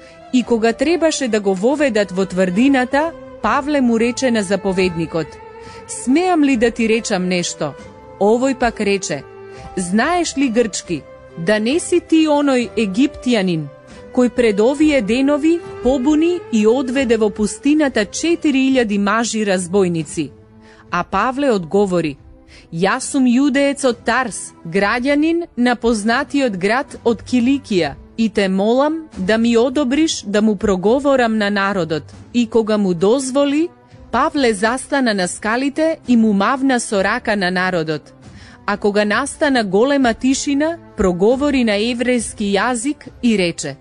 И кога требаше да го воведат во тврдината, Павле му рече на заповедникот: смеам ли да ти речам нешто? Овој пак рече: знаеш ли грчки? Да не си ти оној египтјанин, кој пред овие денови побуни и одведе во пустината четири илјади мажи разбойници? А Павле одговори: јас сум јудеец од Тарс, граѓанин на познатиот град од Киликија, и те молам да ми одобриш да му проговорам на народот. И кога му дозволи, Павле застана на скалите и му мавна со рака на народот. А кога настана голема тишина, проговори на еврејски јазик и рече.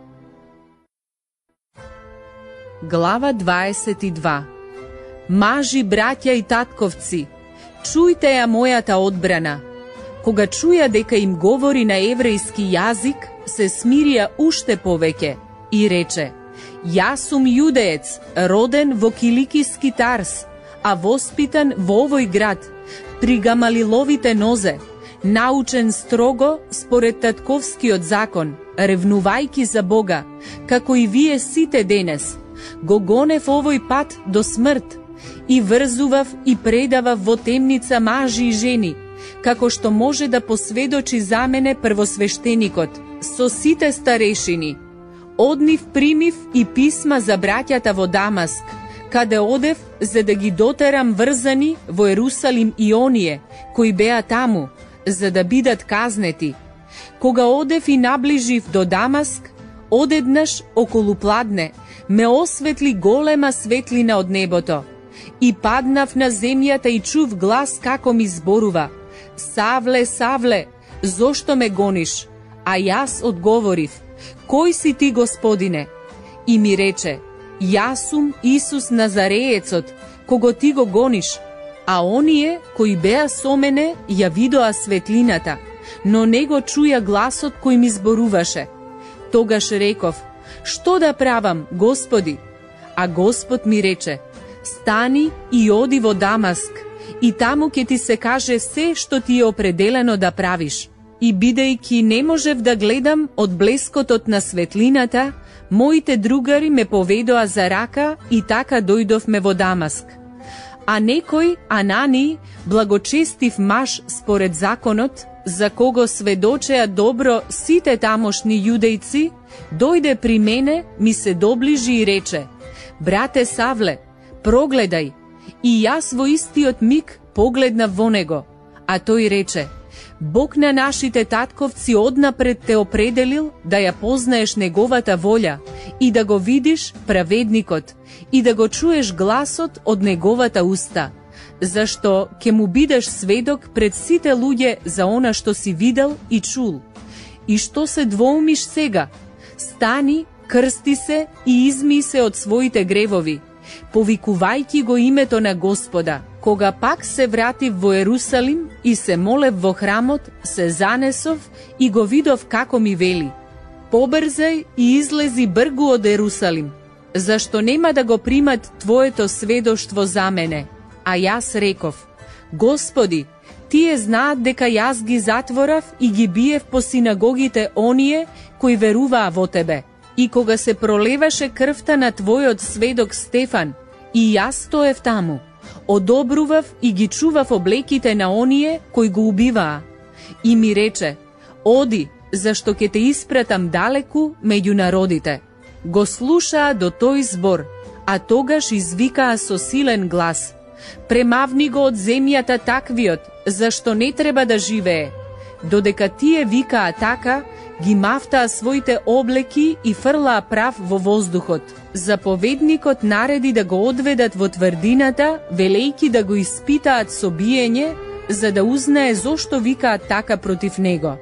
Глава дваесет и два. Мажи, браќа и татковци, чујте ја мојата одбрана. Кога чуја дека им говори на еврејски јазик, се смирија уште повеќе и рече: јас сум јудеец, роден во киликиски Тарс, а воспитан во овој град, при Гамалиловите нозе, научен строго според татковскиот закон, ревнувајки за Бога, како и вие сите денес. Го гонев овој пат до смрт и врзував и предавав во темница мажи и жени, како што може да посведочи за мене првосвештеникот со сите старешини. Однив примив и писма за браќата во Дамаск, каде одев за да ги дотерам врзани во Ерусалим и оние кои беа таму, за да бидат казнети. Кога одев и наближив до Дамаск, одеднаш околу пладне ме осветли голема светлина од небото. И паднав на земјата и чув глас како ми зборува: Савле, Савле, зошто ме гониш? А јас одговорив: Кој си ти, Господине? И ми рече: Јас сум Исус Назареецот, кого ти го гониш. А оние кои беа со мене ја видоа светлината, но не го чуја гласот кој ми зборуваше. Тогаш реков: Што да правам, Господи? А Господ ми рече: Стани и оди во Дамаск, и таму ќе ти се каже се што ти е определено да правиш. И бидејќи не можев да гледам од блескотот на светлината, моите другари ме поведоа за рака и така дојдовме во Дамаск. А некој Анани, благочестив маж според законот, за кого сведочеа добро сите тамошни јудејци, дојде при мене, ми се доближи и рече: Брате Савле, прогледај. И јас во истиот миг погледнав во него, а тој рече: Бог на нашите татковци однапред те определил да ја познаеш неговата волја и да го видиш праведникот и да го чуеш гласот од неговата уста, зашто ќе му бидеш сведок пред сите луѓе за она што си видел и чул. И што се двоумиш сега? Стани, крсти се и измии се од своите гревови, повикувајќи го името на Господа. Кога пак се вратив во Ерусалим и се молев во храмот, се занесов и го видов како ми вели: Побрзај и излези бргу од Ерусалим, зашто нема да го примат твоето сведоштво за мене. А јас реков: Господи, тие знаат дека јас ги затворав и ги биев по синагогите оние кои веруваа во Тебе. И кога се пролеваше крвта на Твојот сведок Стефан, и јас стоев таму, одобрував и ги чував облеките на оние кои го убиваа. И ми рече: Оди, зашто ќе те испратам далеку меѓу народите. Го слушаа до тој збор, а тогаш извикаа со силен глас: Премавни го од земјата таквиот, зашто не треба да живее. Додека тие викаа така, ги мафтаа своите облеки и фрлаа прав во воздухот. Заповедникот нареди да го одведат во тврдината, велејки да го испитаат со биење, за да узнае зошто викаат така против него.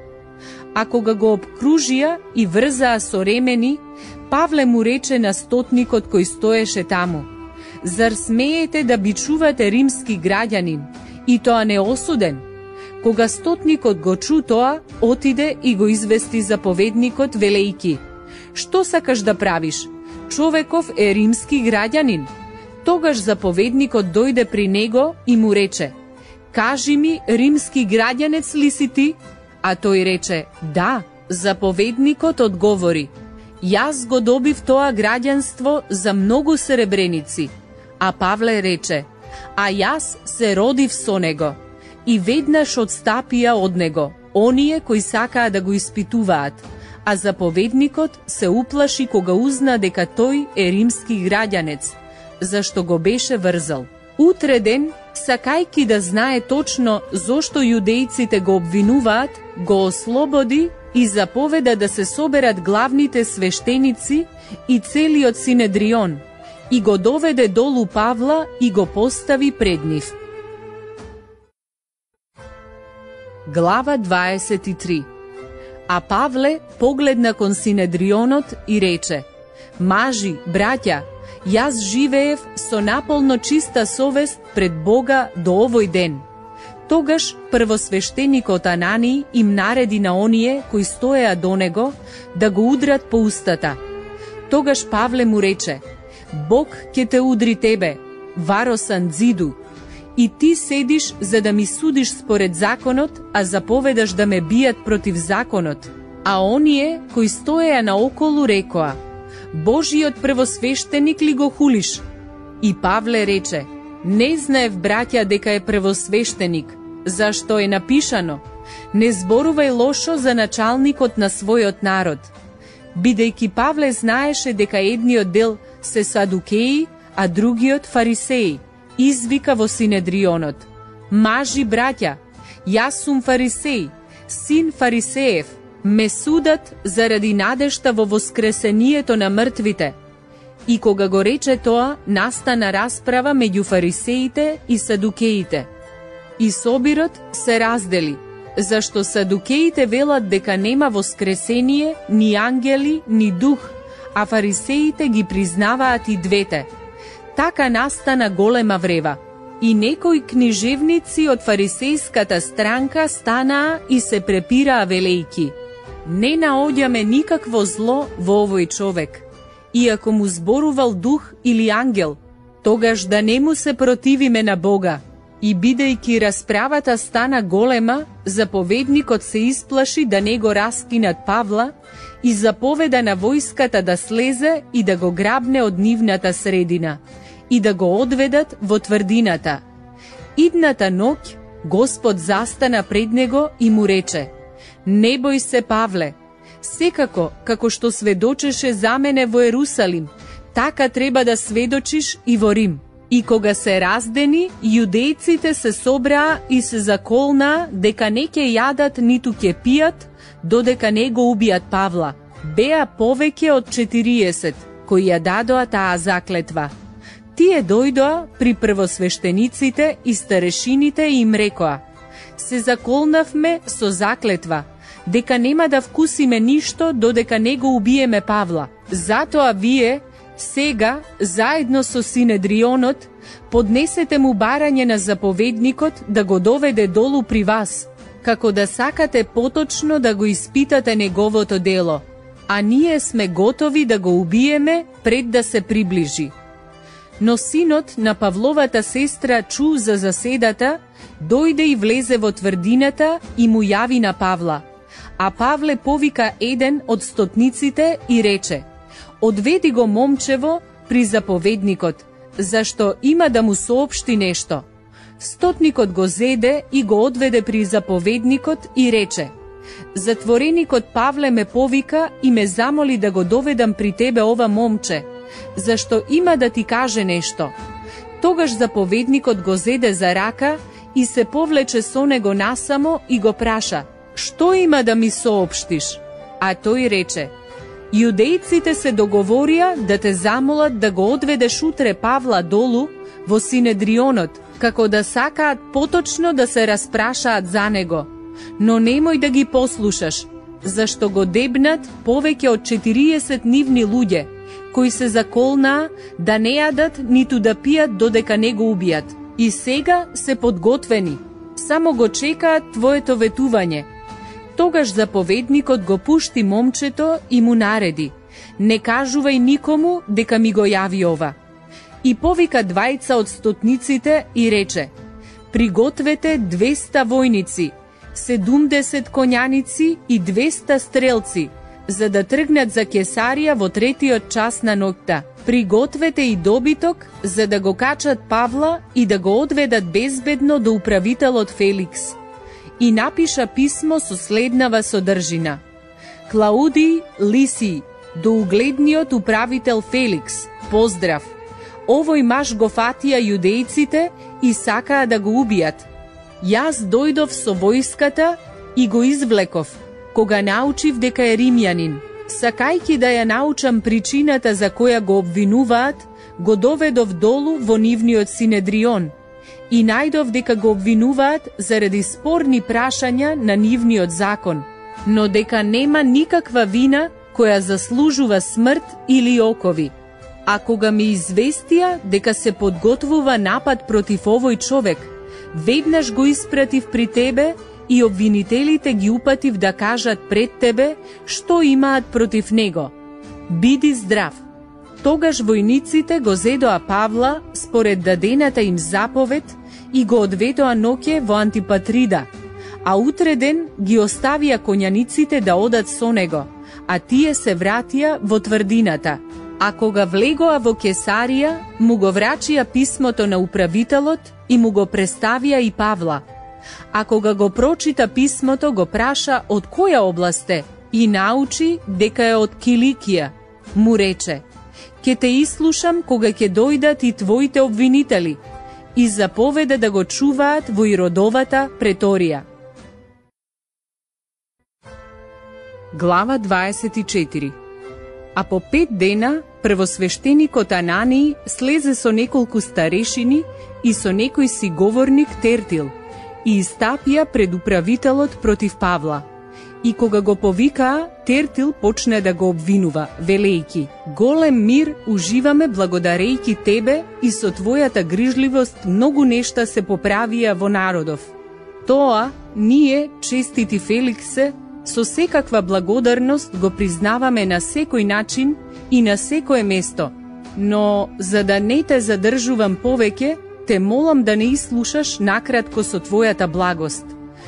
А кога го обкружија и врзаа со ремени, Павле му рече на стотникот кој стоеше таму: Зар смеете да бичувате римски граѓанин, и тоа неосуден? Кога стотникот го чу тоа, отиде и го извести заповедникот, велејки: Што сакаш да правиш? Човеков е римски граѓанин. Тогаш заповедникот дојде при него и му рече: Кажи ми, римски граѓанец ли си ти? А тој рече: Да. Заповедникот одговори: Јас го добив тоа граѓанство за многу сребреници. А Павле рече: А јас се родив со него. И веднаш одстапија од него оние кои сакаа да го испитуваат, а заповедникот се уплаши кога узна дека тој е римски граѓанец, зашто го беше врзал. Утре ден, сакајки да знае точно зошто јудејците го обвинуваат, го ослободи и заповеда да се соберат главните свештеници и целиот Синедрион, и го доведе долу Павла и го постави пред нив. Глава дваесет и три. А Павле погледна кон Синедрионот и рече: Мажи, браќа, јас живеев со наполно чиста совест пред Бога до овој ден. Тогаш првосвештеникот Анани им нареди на оние кои стоеа до него да го удрат по устата. Тогаш Павле му рече: Бог ќе те удри тебе, варосан дзиду, и ти седиш за да ми судиш според законот, а заповедаш да ме бијат против законот. А оние кои стоеа наоколу рекоа: Божиот првосвештеник ли го хулиш? И Павле рече: Не знаев, браќа, дека е првосвештеник, зашто е напишано: Не зборувај лошо за началникот на својот народ. бидејќи Павле знаеше дека едниот дел се садукеи, а другиот фарисеи. Извика во Синедрионот: мажи браќа, јас сум фарисеј, син фарисеев, ме судат заради надежта во воскресението на мртвите. И кога го рече тоа, настана расправа меѓу фарисеите и садукеите. И собирот се раздели, зашто садукеите велат дека нема воскресение, ни ангели, ни дух, а фарисеите ги признаваат и двете. Така настана голема врева. И некои книжевници од фарисејската странка станаа и се препираа велејки: не наоѓаме никакво зло во овој човек. Иако му зборувал дух или ангел, тогаш да не му се противиме на Бога. И бидејќи расправата стана голема, заповедникот се исплаши да не го раскинат Павла и заповеда на војската да слезе и да го грабне од нивната средина и да го одведат во тврдината. Идната ноќ Господ застана пред него и му рече: не бој се, Павле, секако како што сведочеше за мене во Ерусалим, така треба да сведочиш и во Рим. И кога се раздени, јудејците се собраа и се заколнаа дека не ќе јадат ниту ќе пијат, додека не го убијат Павла. Беа повеќе од четириесет кои ја дадоа таа заклетва. Тие дојдоа при првосвештениците и старешините и им рекоа: се заколнавме со заклетва дека нема да вкусиме ништо додека не го убиеме Павла. Затоа вие сега, заедно со Синедрионот, поднесете му барање на заповедникот да го доведе долу при вас, како да сакате поточно да го испитате неговото дело, а ние сме готови да го убиеме пред да се приближи. Но синот на Павловата сестра чу за заседата, дојде и влезе во тврдината и му јави на Павла. А Павле повика еден од стотниците и рече: одведи го момчево при заповедникот, зашто има да му соопшти нешто. Стотникот го зеде и го одведе при заповедникот и рече: затвореникот Павле ме повика и ме замоли да го доведам при тебе ова момче, зашто има да ти каже нешто. Тогаш заповедникот го зеде за рака и се повлече со него насамо и го праша: што има да ми соопштиш? А тој рече: јудејците се договорија да те замолат да го одведеш утре Павла долу во Синедрионот, како да сакаат поточно да се распрашаат за него. Но немој да ги послушаш, зашто го дебнат повеќе од четириесет нивни луѓе, кои се заколнаа да не јадат ниту да пијат додека не го убијат. И сега се подготвени, само го чекаат твоето ветување. Тогаш заповедникот го пушти момчето и му нареди: не кажувај никому дека ми го јави ова. И повика двајца од стотниците и рече: пригответе двеста војници, седумдесет коњаници и двеста стрелци, за да тргнат за Кесарија во третиот час на ноќта. Пригответе и добиток, за да го качат Павла и да го одведат безбедно до управителот Феликс. И напиша писмо со следнава содржина: Клаудиј Лисиј, до угледниот управител Феликс, поздрав. Овој маж го фатија јудејците и сакаа да го убијат. Јас дојдов со војската и го извлеков, кога научив дека е римјанин. Сакајќи да ја научам причината за која го обвинуваат, го доведов долу во нивниот Синедрион и најдов дека го обвинуваат заради спорни прашања на нивниот закон, но дека нема никаква вина која заслужува смрт или окови. А кога ми известија дека се подготвува напад против овој човек, веднаш го испратив при тебе и обвинителите ги упатив да кажат пред тебе што имаат против него. Биди здрав. Тогаш војниците го зедоа Павла според дадената им заповед и го одведоа ноќе во Антипатрида, а утре ден ги оставија коњаниците да одат со него, а тие се вратија во тврдината. А кога влегоа во Кесарија, му го врачија писмото на управителот и му го представија и Павла. А кога го прочита писмото, го праша од која област е и научи дека е од Киликија. Му рече: «Ке те ислушам кога ќе дојдат и твоите обвинители», и заповеда да го чуваат во Иродовата преторија. Глава дваесет и четири. А по пет дена првосвештеникот Анании слезе со неколку старешини и со некој си говорник Тертил и истапија пред управителот против Павла. И кога го повикаа, Тертил почне да го обвинува, велејки: «Голем мир уживаме благодарејки тебе и со твојата грижливост многу нешта се поправија во народов. Тоа, ние, честити Феликсе, со секаква благодарност го признаваме на секој начин и на секое место, но за да не те задржувам повеќе, те молам да не ислушаш накратко со твојата благост.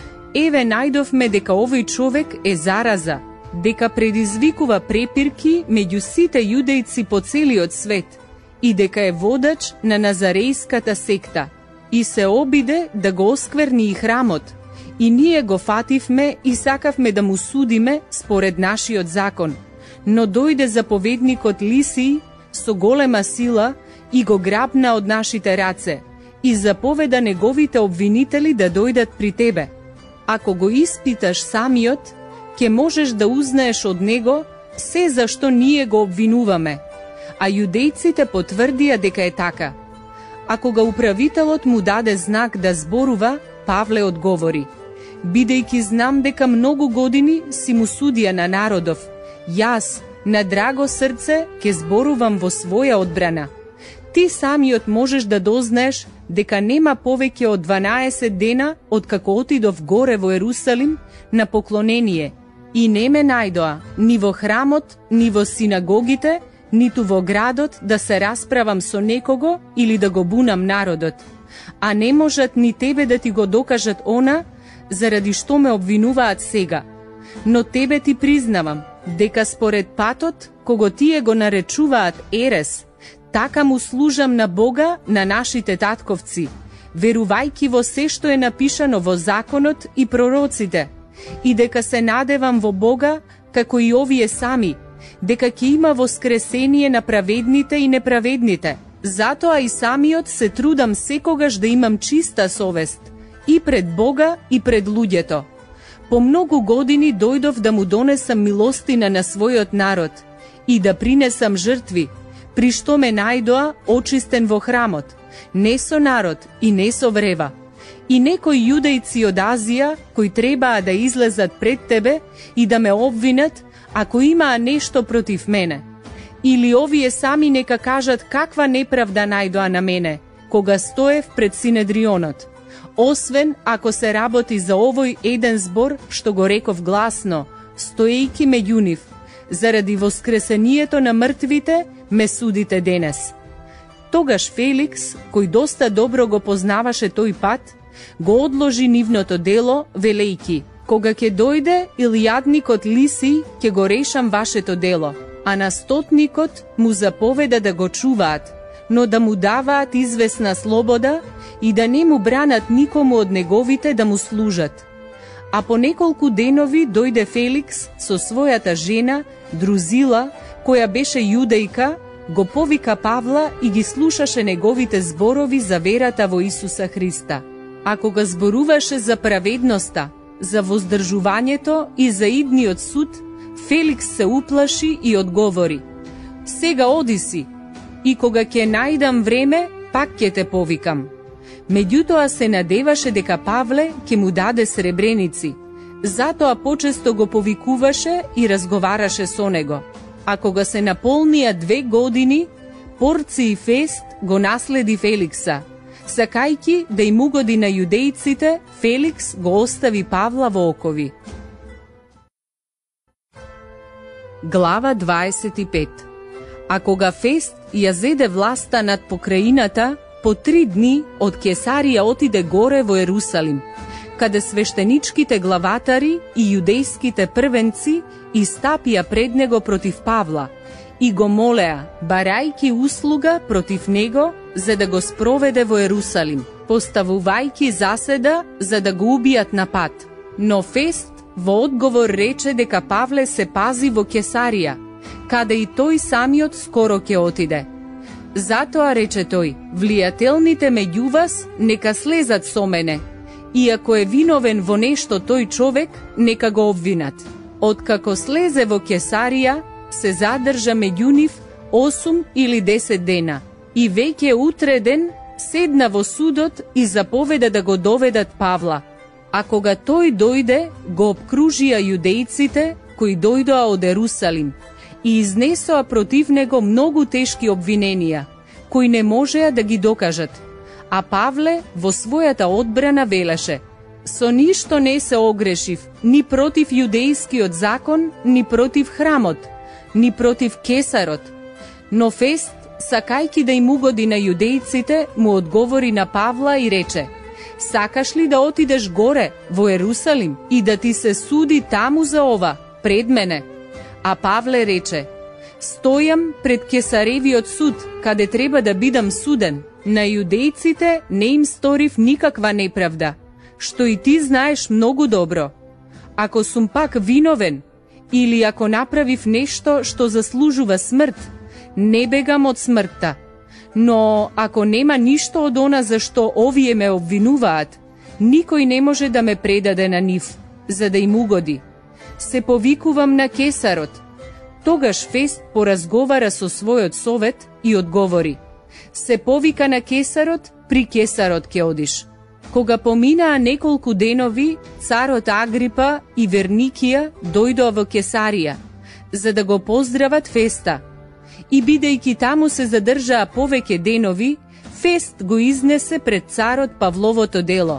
Еве најдовме дека овој човек е зараза, дека предизвикува препирки меѓу сите јудејци по целиот свет и дека е водач на Назарејската секта и се обиде да го оскверни и храмот. И ние го фативме и сакавме да му судиме според нашиот закон, но дојде заповедникот Лисиј со голема сила и го грабна од нашите раце и заповеда неговите обвинители да дојдат при тебе. Ако го испиташ самиот, ќе можеш да узнаеш од него се за што ние го обвинуваме, а јудејците потврдија дека е така. А кога управителот му даде знак да зборува, Павле одговори: «Бидејќи знам дека многу години си му судија на народов, јас, на драго срце, ќе зборувам во своја одбрана. Ти самиот можеш да дознаеш дека нема повеќе од дванаесет дена откако отидов горе во Ерусалим на поклонение и не ме најдоа ни во храмот, ни во синагогите, ниту во градот да се расправам со некого или да го бунам народот. А не можат ни тебе да ти го докажат она заради што ме обвинуваат сега. Но тебе ти признавам дека според патот, кого тие го наречуваат ерес, така му служам на Бога, на нашите татковци, верувајки во се што е напишано во законот и пророците, и дека се надевам во Бога, како и овие сами, дека ќе има воскресение на праведните и неправедните. Затоа и самиот се трудам секогаш да имам чиста совест, и пред Бога и пред луѓето. По многу години дојдов да му донесам милостина на својот народ и да принесам жртви, при што ме најдоа очистен во храмот, не со народ и не со врева. И некои јудејци од Азија, кои требаа да излезат пред тебе и да ме обвинат, ако имаа нешто против мене. Или овие сами нека кажат каква неправда најдоа на мене, кога стоев пред Синедрионот. Освен ако се работи за овој еден збор, што го реков гласно, стоејки меѓу нив, заради воскресението на мртвите, ме судите денес. Тогаш Феликс, кој доста добро го познаваше тој пат, го одложи нивното дело, велејки: кога ќе дојде илјадникот Лисиј, ќе го решам вашето дело. А на стотникот му заповеда да го чуваат, но да му даваат известна слобода и да не му бранат никому од неговите да му служат. А по неколку денови дојде Феликс со својата жена, Друзила, која беше јудејка, го повика Павла и ги слушаше неговите зборови за верата во Исуса Христа. А кога зборуваше за праведноста, за воздржувањето и за идниот суд, Феликс се уплаши и одговори: сега оди си, и кога ќе најдам време, пак ќе те повикам. Меѓутоа се надеваше дека Павле ќе му даде сребреници, затоа почесто го повикуваше и разговараше со него. А кога се наполнија две години, Порци и Фест го наследи Феликса. Сакајки да им угоди на јудејците, Феликс го остави Павла во окови. Глава дваесет и пет. А кога Фест ја зеде власта над покраината, по три дни од Кесарија отиде горе во Ерусалим, каде свештеничките главатари и јудејските првенци истапија пред него против Павла и го молеа, барајки услуга против него, за да го спроведе во Ерусалим, поставувајки заседа за да го убијат на пат. Но Фест Во одговор рече дека Павле се пази во Кесарија, каде и тој самиот скоро ќе отиде. Затоа рече тој, влијателните меѓу вас нека слезат со мене, и ако е виновен во нешто тој човек, нека го обвинат. Откако слезе во Кесарија, се задржа меѓу нив осум или десет дена, и веќе утре ден седна во судот и заповеда да го доведат Павла. А кога тој дојде, го обкружија јудејците кои дојдоа од Ерусалим и изнесоа против него многу тешки обвиненија, кои не можеа да ги докажат. А Павле во својата одбрана велеше: со ништо не се огрешив, ни против јудејскиот закон, ни против храмот, ни против Кесарот. Но Фест, сакајки да им угоди на јудејците, му одговори на Павла и рече: сакаш ли да отидеш горе во Ерусалим и да ти се суди таму за ова, пред мене? А Павле рече: стојам пред Кесаревиот суд, каде треба да бидам суден. На јудејците не им сторив никаква неправда, што и ти знаеш многу добро. Ако сум пак виновен, или ако направив нешто што заслужува смрт, не бегам од смртта. Но ако нема ништо од она за што овие ме обвинуваат, никој не може да ме предаде на нив, за да им угоди. Се повикувам на Кесарот. Тогаш Фест поразговара со својот совет и одговори: се повика на Кесарот, при Кесарот ќе одиш. Кога поминаа неколку денови, царот Агрипа и Верникија дојдоа во Кесарија, за да го поздрават Феста. И бидејќи таму се задржаа повеќе денови, Фест го изнесе пред царот Павловото дело.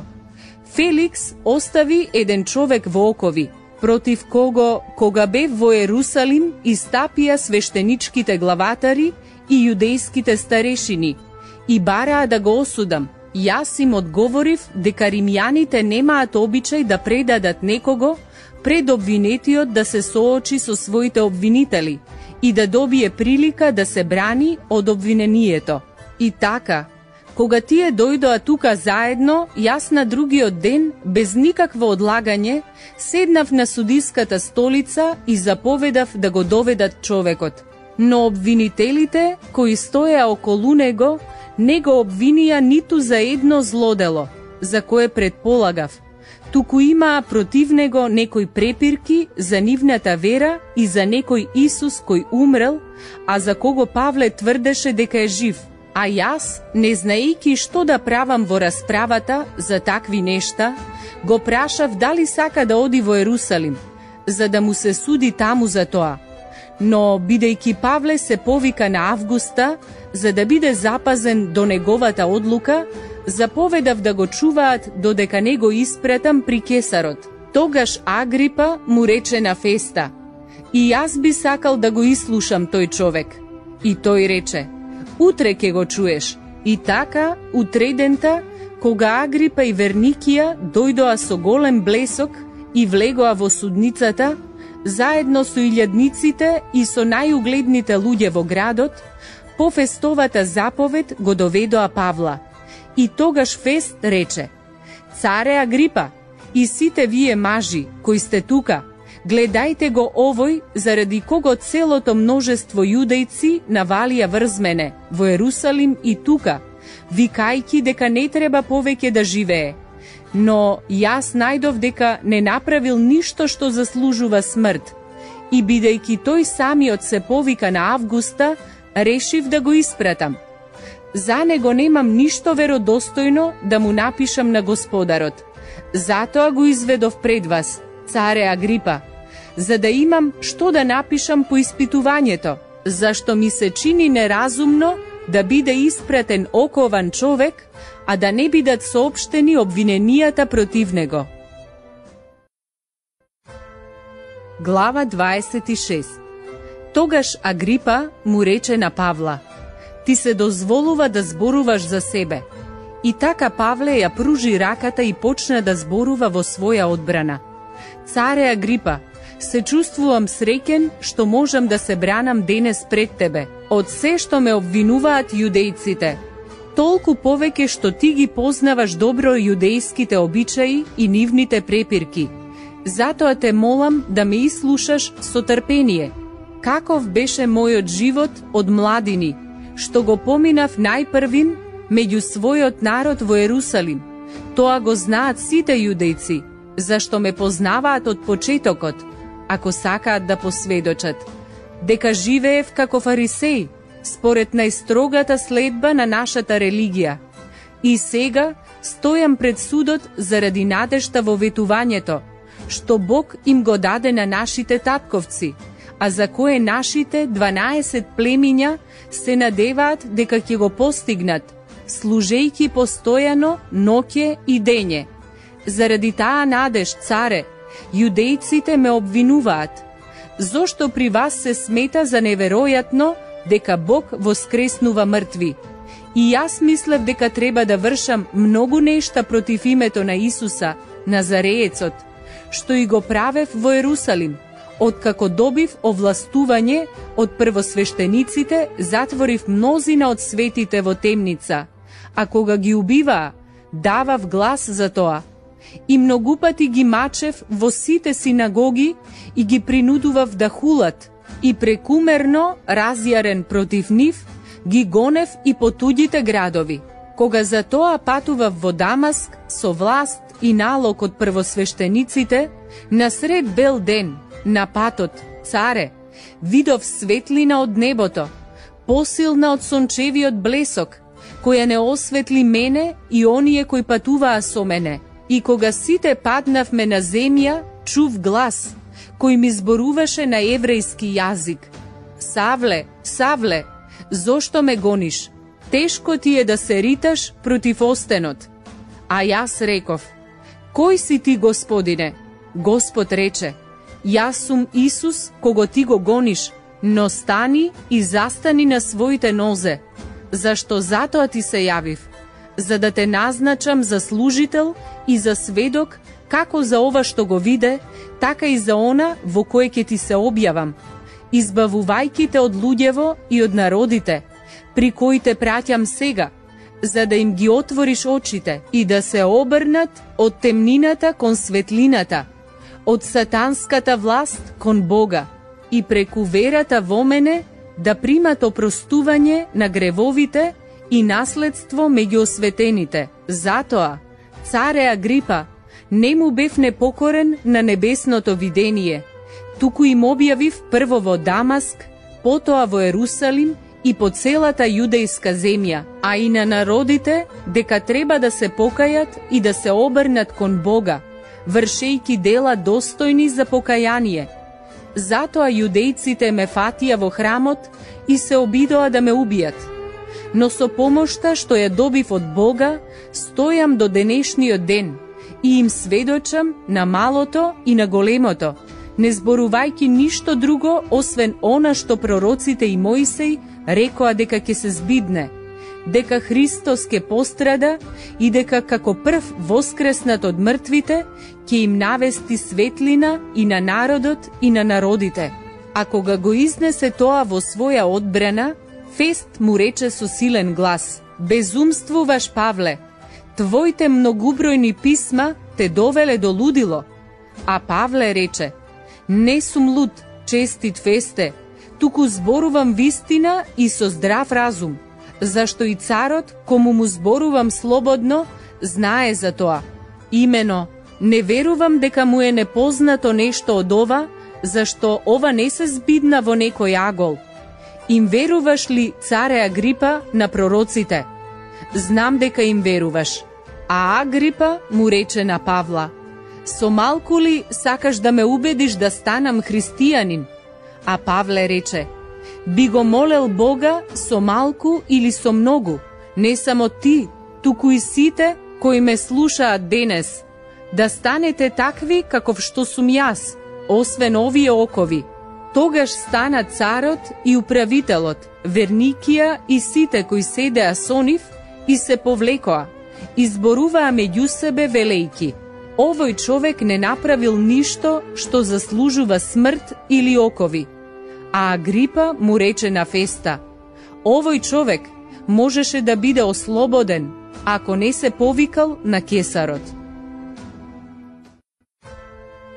Феликс остави еден човек во окови, против кого, кога бев во Ерусалим, истапија свештеничките главатари и јудејските старешини, и бараа да го осудам. Јас им одговорив дека римјаните немаат обичај да предадат некого пред обвинетиот да се соочи со своите обвинители и да добие прилика да се брани од обвинението. И така, кога тие дојдоа тука заедно, јас на другиот ден, без никакво одлагање, седнав на судиската столица и заповедав да го доведат човекот. Но обвинителите, кои стоеа околу него, не го обвинија ниту за едно злодело, за кое предполагав, туку имаа против него некои препирки за нивната вера и за некој Исус кој умрел, а за кого Павле тврдеше дека е жив. А јас, не знаејќи што да правам во расправата за такви нешта, го прашав дали сака да оди во Ерусалим, за да му се суди таму за тоа. Но, бидејќи Павле се повика на Августа, за да биде запазен до неговата одлука, заповедав да го чуваат додека не го испратам при Кесарот. Тогаш Агрипа му рече на Феста: и јас би сакал да го ислушам тој човек. И тој рече: утре ќе го чуеш. И така, утредента, кога Агрипа и Верникија дојдоа со голем блесок и влегоа во судницата, заедно со илјадниците и со најугледните луѓе во градот, по Фестовата заповед го доведоа Павла. И тогаш Фест рече: царе Агрипа и сите вие мажи кои сте тука, гледајте го овој заради кого целото множество јудејци навалија врз мене во Ерусалим и тука, викајќи дека не треба повеќе да живее. Но јас најдов дека не направил ништо што заслужува смрт. И бидејќи тој самиот се повика на Августа, решив да го испратам. За него немам ништо веродостојно да му напишам на господарот. Затоа го изведов пред вас, царе Агрипа, за да имам што да напишам по испитувањето, зашто ми се чини неразумно да биде испратен окован човек, а да не бидат соопштени обвиненијата против него. Глава дваесет и шеста. Тогаш Агрипа му рече на Павла: ти се дозволува да зборуваш за себе. И така Павле ја пружи раката и почна да зборува во своја одбрана. Царе Агрипа, се чувствувам среќен што можам да се бранам денес пред тебе од се што ме обвинуваат јудејците. Толку повеќе што ти ги познаваш добро јудејските обичаи и нивните препирки. Затоа те молам да ме ислушаш со трпение. Каков беше мојот живот од младини, што го поминав најпрвин меѓу својот народ во Ерусалим. Тоа го знаат сите јудејци, зашто ме познаваат од почетокот, ако сакаат да посведочат, дека живеев како фарисеј, според најстрогата следба на нашата религија. И сега стојам пред судот заради надежта во ветувањето, што Бог им го даде на нашите татковци, а за кое нашите дванаесет племиња се надеваат дека ќе го постигнат, служејки постојано ноќе и дење. Заради таа надеж, царе, јудејците ме обвинуваат. Зошто при вас се смета за неверојатно дека Бог воскреснува мртви? И јас мислев дека треба да вршам многу нешта против името на Исуса, Назареецот, што и го правев во Ерусалим. Откако добив овластување од првосвештениците, затворив мнозина од светите во темница, а кога ги убиваа, давав глас за тоа. И многу пати ги мачев во сите синагоги и ги принудував да хулат, и прекумерно, разјарен против нив, ги гонев и по туѓите градови. Кога за тоа патував во Дамаск со власт и налог од првосвештениците, насред бел ден, на патот, царе, видов светлина од небото, посилна од сончевиот блесок, која не осветли мене и оние кои патуваа со мене. И кога сите паднавме на земја, чув глас, кој ми зборуваше на еврејски јазик. Савле, Савле, зошто ме гониш? Тешко ти е да се риташ против остенот. А јас реков, кој си ти, Господине? Господ рече, јас сум Исус, кого ти го гониш, но стани и застани на своите нозе. Зашто затоа ти се јавив? За да те назначам за служител и за сведок, како за ова што го виде, така и за она во кое ќе ти се објавам, избавувајќи те од луѓево и од народите, при кои те праќам сега, за да им ги отвориш очите и да се обрнат од темнината кон светлината, од сатанската власт кон Бога, и преку верата во мене да примат опростување на гревовите и наследство меѓу осветените. Затоа, царе Агрипа, не му бев непокорен на небесното видение, туку им објавив прво во Дамаск, потоа во Ерусалим и по целата јудејска земја, а и на народите дека треба да се покајат и да се обрнат кон Бога, вршејќи дела достојни за покаяние. Затоа јудејците ме фатија во храмот и се обидоа да ме убијат. Но со помошта што ја добив од Бога, стојам до денешниот ден и им сведочам на малото и на големото, не зборувајќи ништо друго освен она што пророците и Моисеј рекоа дека ќе се збидне, дека Христос ќе пострада и дека како прв воскреснат од мртвите ќе им навести светлина и на народот и на народите. А кога го изнесе тоа во своја одбрана, Фест му рече со силен глас: безумствуваш, Павле, твоите многубројни писма те довеле до лудило. А Павле рече: не сум луд, честит Фесте, туку зборувам вистина и со здрав разум, зашто и царот, кому му зборувам слободно, знае за тоа. Имено, не верувам дека му е непознато нешто од ова, зашто ова не се збидна во некој агол. Им веруваш ли, царе Агрипа, на пророците? Знам дека им веруваш. А Агрипа му рече на Павла: со малку ли сакаш да ме убедиш да станам христијанин? А Павле рече: би го молел Бога со малку или со многу, не само ти, туку и сите кои ме слушаат денес, да станете такви каков што сум јас, освен овие окови. Тогаш стана царот и управителот, Верникија и сите кои седеа со нив и се повлекоа, изборуваа меѓу себе велејки: овој човек не направил ништо што заслужува смрт или окови. А Агрипа му рече на Феста: овој човек можеше да биде ослободен, ако не се повикал на кесарот.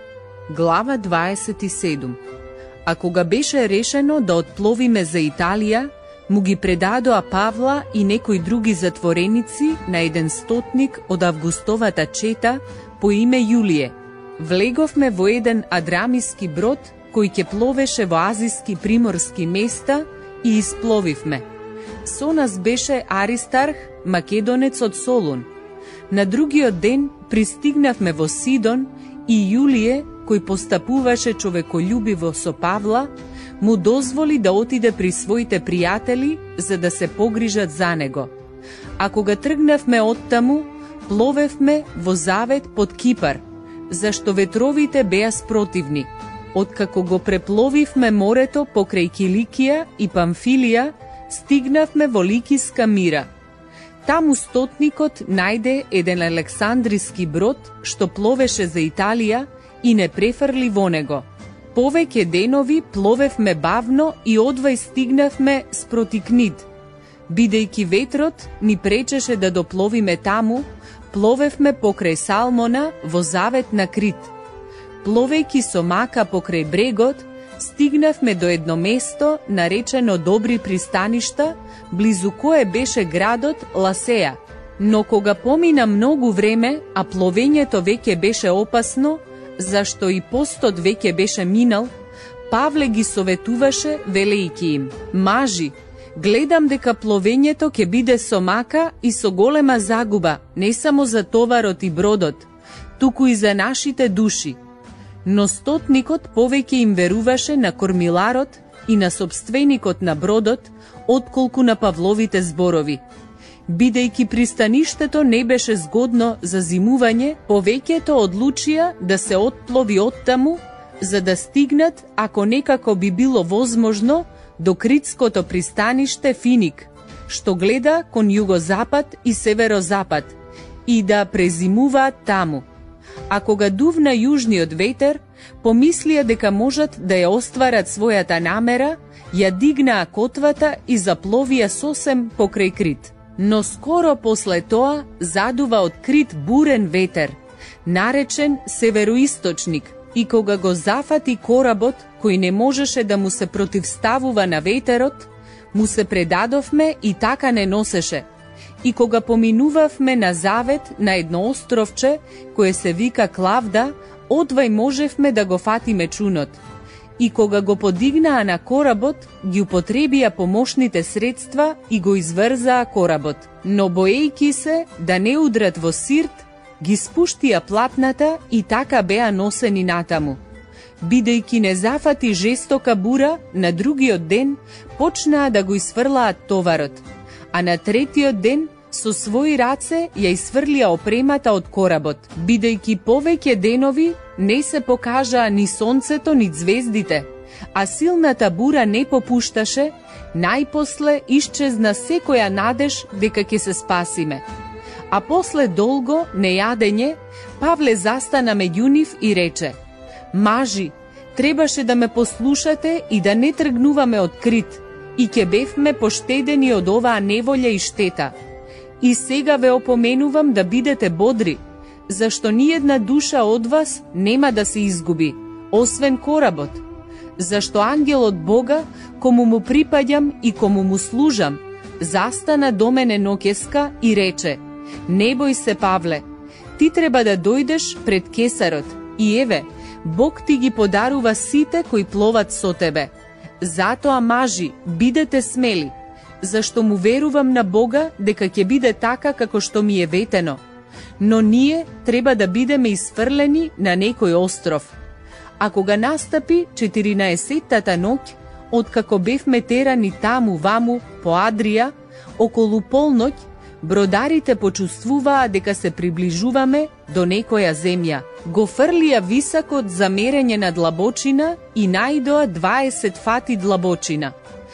глава дваесет и седум. А кога беше решено да отпловиме за Италија, му ги предадоа Павла и некои други затвореници на еден стотник од Августовата чета по име Јулије. Влеговме во еден адрамиски брод кој ќе пловеше во азиски приморски места и испловивме. Со нас беше Аристарх, македонец од Солун. На другиот ден пристигнавме во Сидон и Јулије, кој постапуваше човеколюбиво со Павла, му дозволи да отиде при своите пријатели за да се погрижат за него. А кога тргнавме оттаму, пловевме во завет под Кипар, зашто ветровите беа спротивни. Откако го препловивме морето покрај Киликија и Памфилија, стигнавме во Ликиска мира. Таму стотникот најде еден александриски брод што пловеше за Италија и не префрли во него. Повеќе денови пловевме бавно и одвај стигнавме спроти Книд. Бидејќи ветрот ни пречеше да допловиме таму, пловевме покрај Салмона во завет на Крит. Пловејќи со мака покрај брегот, стигнавме до едно место наречено Добри пристаништа, близу кое беше градот Ласеја. Но кога помина многу време, а пловењето веќе беше опасно, зашто и постот веќе беше минал, Павле ги советуваше велејќи им: мажи, гледам дека пловењето ќе биде со мака и со голема загуба, не само за товарот и бродот, туку и за нашите души. Но стотникот повеќе им веруваше на кормиларот и на собственикот на бродот, отколку на Павловите зборови. Бидејќи пристаништето не беше згодно за зимување, повеќето одлучија да се отплови оттаму, за да стигнат, ако некако би било возможно, до критското пристаниште Финик, што гледа кон југозапад и северозапад, и да презимуваат таму. А кога дувна јужниот ветер, помислија дека можат да ја остварат својата намера, ја дигнаа котвата и запловија сосем покрај Крит. Но скоро после тоа задува од Крит бурен ветер, наречен североисточник, и кога го зафати коработ, кој не можеше да му се противставува на ветерот, му се предадовме и така не носеше. И кога поминувавме на завет на едно островче, кое се вика Клавда, одвај можевме да го фатиме чунот. И кога го подигнаа на коработ, ги употребија помошните средства и го изврзаа коработ. Но боејќи се да не удрат во Сирт, ги спуштија платната и така беа носени натаму. Бидејќи не зафати жестока бура, на другиот ден почнаа да го изфрлаат товарот, а на третиот ден со своји раце ја изфрлија опремата од коработ. Бидејќи повеќе денови не се покажаа ни сонцето, ни звездите, а силната бура не попушташе, најпосле исчезна секоја надеж дека ќе се спасиме. А после долго нејадење, Павле застана меѓу нив и рече: мажи, требаше да ме послушате и да не тргнуваме од Крит, и ќе бевме поштедени од оваа неволја и штета. И сега ве опоменувам да бидете бодри, зашто ниедна душа од вас нема да се изгуби, освен коработ. Зашто ангелот Бога, кому му припаѓам и кому му служам, застана до мене ноќеска и рече: не бој се, Павле, ти треба да дојдеш пред кесарот, и еве, Бог ти ги подарува сите кои пловат со тебе. Затоа, мажи, бидете смели, зашто му верувам на Бога дека ќе биде така како што ми е ветено. Но ние треба да бидеме изфрлени на некој остров. А кога настапи четиринаесеттата ноќ, откако бевме терани таму ваму по Адрија, околу полноќ, бродарите почувствуваа дека се приближуваме до некоја земја. Го фрлија високот за мерење на длабочина и најдоа дваесет фати длабочина.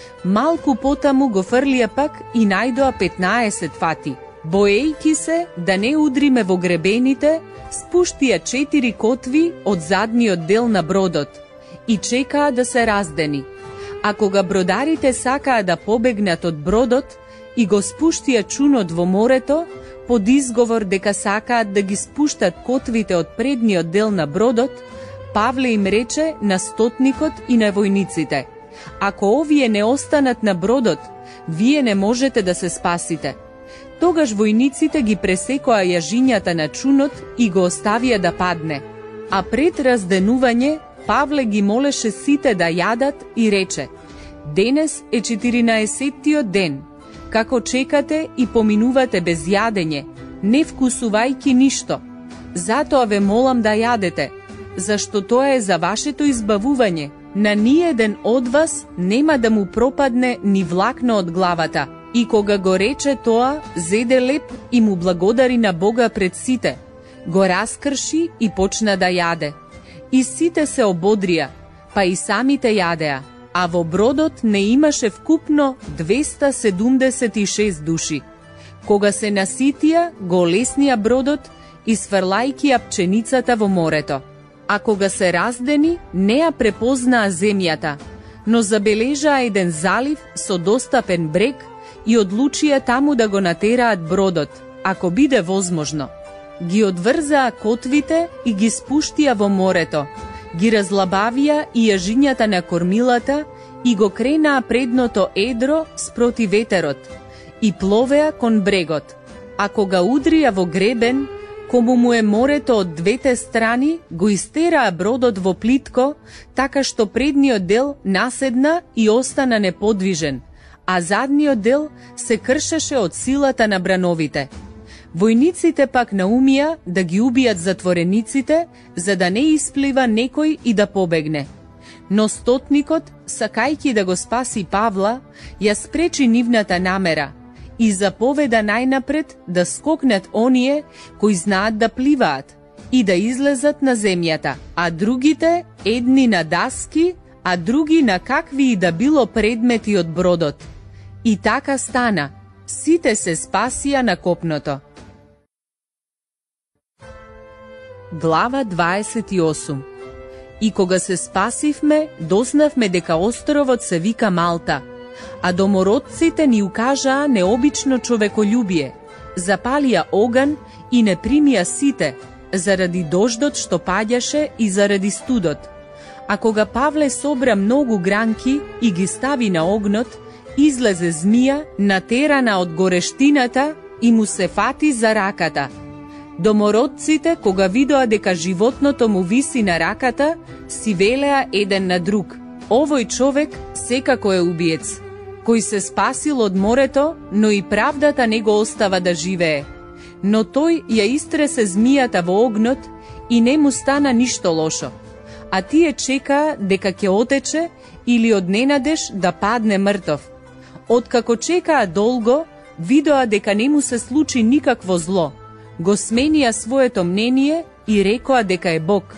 Малку потаму го фрлија пак и најдоа петнаесет фати. Боејќи се да не удриме во гребените, спуштија четири котви од задниот дел на бродот и чекаа да се раздени. А кога бродарите сакаа да побегнат од бродот и го спуштија чунот во морето, под изговор дека сакаат да ги спуштат котвите од предниот дел на бродот, Павле им рече на стотникот и на војниците: ако овие не останат на бродот, вие не можете да се спасите. Тогаш војниците ги пресекоа јажињата на чунот и го оставија да падне. А пред разденување, Павле ги молеше сите да јадат и рече: денес е четиринаесеттиот ден, како чекате и поминувате без јадење, не вкусувајќи ништо. Затоа ве молам да јадете, зашто тоа е за вашето избавување. На ниеден од вас нема да му пропадне ни влакно од главата. И кога го рече тоа, зеде леп и му благодари на Бога пред сите, го раскрши и почна да јаде. И сите се ободрија, па и самите јадеа, а во бродот не имаше вкупно двеста седумдесет и шест души. Кога се наситија, го олеснија бродот и сврлајќи ја пченицата во морето. А кога се раздени, не ја препознаа земјата, но забележаа еден залив со достапен брег и одлучија таму да го натераат бродот, ако биде возможно. Ги одврзаа котвите и ги спуштија во морето, ги разлабавија и јажињата на кормилата и го кренаа предното едро спроти ветерот и пловеа кон брегот. А кога удрија во гребен, кому му е морето од двете страни, го истераа бродот во плитко, така што предниот дел наседна и остана неподвижен, а задниот дел се кршеше од силата на брановите. Војниците пак наумија да ги убијат затворениците, за да не исплива некој и да побегне. Но стотникот, сакајќи да го спаси Павла, ја спречи нивната намера и заповеда најнапред да скокнат оние кои знаат да пливаат и да излезат на земјата, а другите едни на даски, а други на какви и да било предмети од бродот. И така стана, сите се спасија на копното. Глава дваесет и осум. И кога се спасивме, дознавме дека островот се вика Малта, а домородците ни укажаа необично човеколюбие. Запалија оган и не примија сите, заради дождот што паѓаше и заради студот. А кога Павле собра многу гранки и ги стави на огнот, излезе змија, натерана од горештината, и му се фати за раката. Домородците, кога видоа дека животното му виси на раката, си велеа еден на друг: овој човек секако е убиец, кој се спасил од морето, но и правдата не го остава да живее. Но тој ја истресе змијата во огнот и не му стана ништо лошо. А тие чекаа дека ќе отече или одненадеж да падне мртов. Откако чекаа долго, видоа дека не му се случи никакво зло. Го сменија своето мнение и рекоа дека е Бог.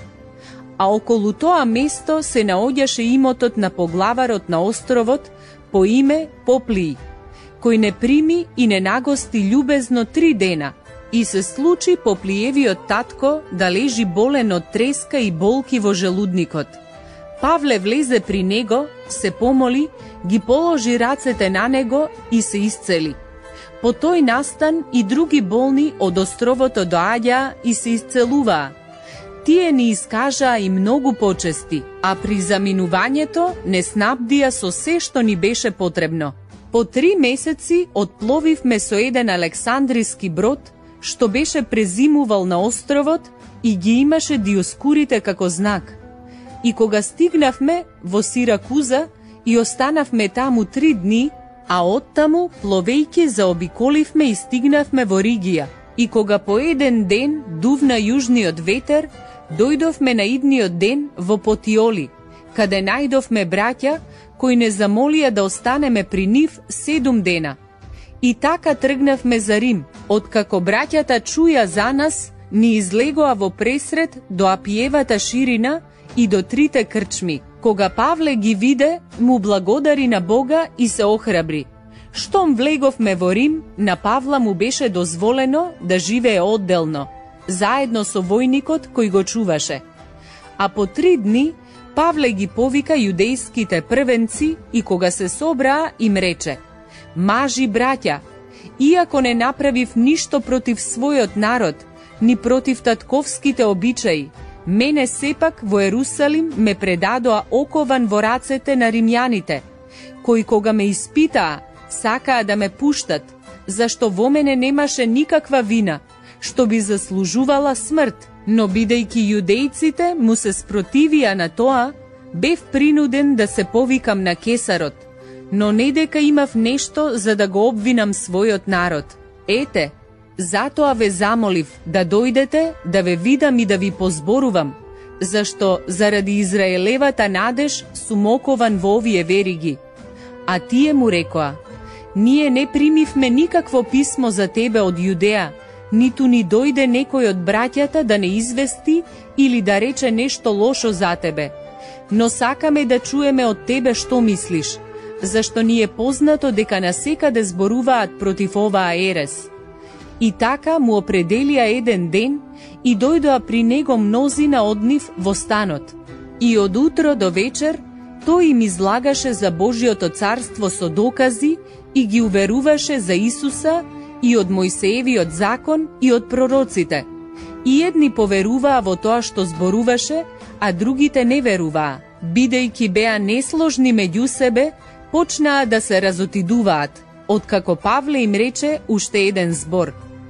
А околу тоа место се наоѓаше имотот на поглаварот на островот по име Поплиј, кој не прими и не нагости љубезно три дена. И се случи Поплиевиот татко да лежи болен од треска и болки во желудникот. Павле влезе при него, се помоли, ги положи рацете на него и се исцели. По тој настан и други болни од островото доаѓаа и се исцелуваа. Тие ни искажаа и многу почести, а при заминувањето не снабдија со се што ни беше потребно. По три месеци отпловивме со еден александриски брод, што беше презимувал на островот и ги имаше диоскурите како знак. И кога стигнавме во Сиракуза и останавме таму три дни, а оттаму, пловејќи, заобиколивме и стигнавме во Ригија. И кога по еден ден дувна јужниот ветер, дојдовме на идниот ден во Потиоли, каде најдовме браќа, кои не замолија да останеме при нив седум дена. И така тргнавме за Рим. Откако браќата чуја за нас, ни излегоа во пресред до Апиевата ширина и до трите крчми. Кога Павле ги виде, му благодари на Бога и се охрабри. Штом влеговме во Рим, на Павла му беше дозволено да живее одделно, заедно со војникот кој го чуваше. А по три дни Павле ги повика јудејските првенци и кога се собраа им рече: мажи браќа, иако не направив ништо против својот народ, ни против татковските обичаи, Мене сепак во Ерусалим ме предадоа окован во рацете на римјаните, кои кога ме испитаа, сакаа да ме пуштат, зашто во мене немаше никаква вина, што би заслужувала смрт, но бидејќи јудејците му се спротивија на тоа, бев принуден да се повикам на кесарот, но не дека имав нешто за да го обвинам својот народ. Ете, затоа ве замолив да дојдете, да ве видам и да ви позборувам, зашто заради Израелевата надеж сум окован во овие вериги. А тие му рекоа: ние не примивме никакво писмо за тебе од Јудеја, ниту ни дојде некој од браќата да не извести или да рече нешто лошо за тебе. Но сакаме да чуеме од тебе што мислиш, зашто ни е познато дека насекаде зборуваат против оваа ерес. И така му определија еден ден и дојдоа при него мнозина од нив во станот. И од утро до вечер тој им излагаше за Божјото царство со докази и ги уверуваше за Исуса и од Мојсеевиот закон и од пророците. И едни поверуваа во тоа што зборуваше, а другите не веруваа. Бидејќи беа несложни меѓу себе, почнаа да се разотидуваат, откако Павле им рече уште еден збор.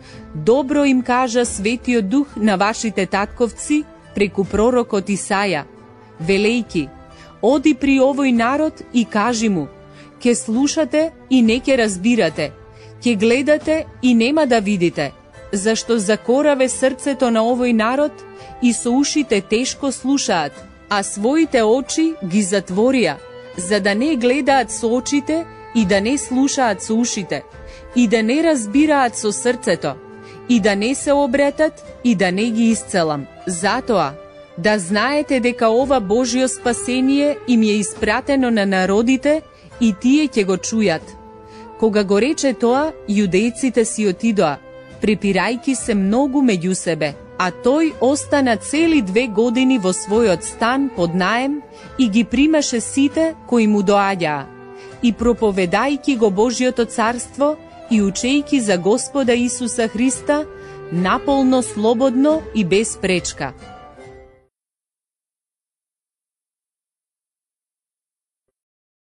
Добро им кажа Светиот Дух на вашите татковци преку пророкот Исаја, велејки: оди при овој народ и кажи му: ке слушате и не ке разбирате, ке гледате и нема да видите, зашто закораве срцето на овој народ и со ушите тешко слушаат, а своите очи ги затворија, за да не гледаат со очите и да не слушаат со ушите, и да не разбираат со срцето, и да не се обретат и да не ги исцелам. Затоа, да знаете дека ова Божјо спасение им е испратено на народите и тие ќе го чујат. Кога го рече тоа, јудејците си отидоа, препирајки се многу меѓу себе, а тој остана цели две години во својот стан под наем и ги примаше сите кои му доаѓаа, и проповедајки го Божјото царство и учејки за Господа Исуса Христа, наполно слободно и без пречка.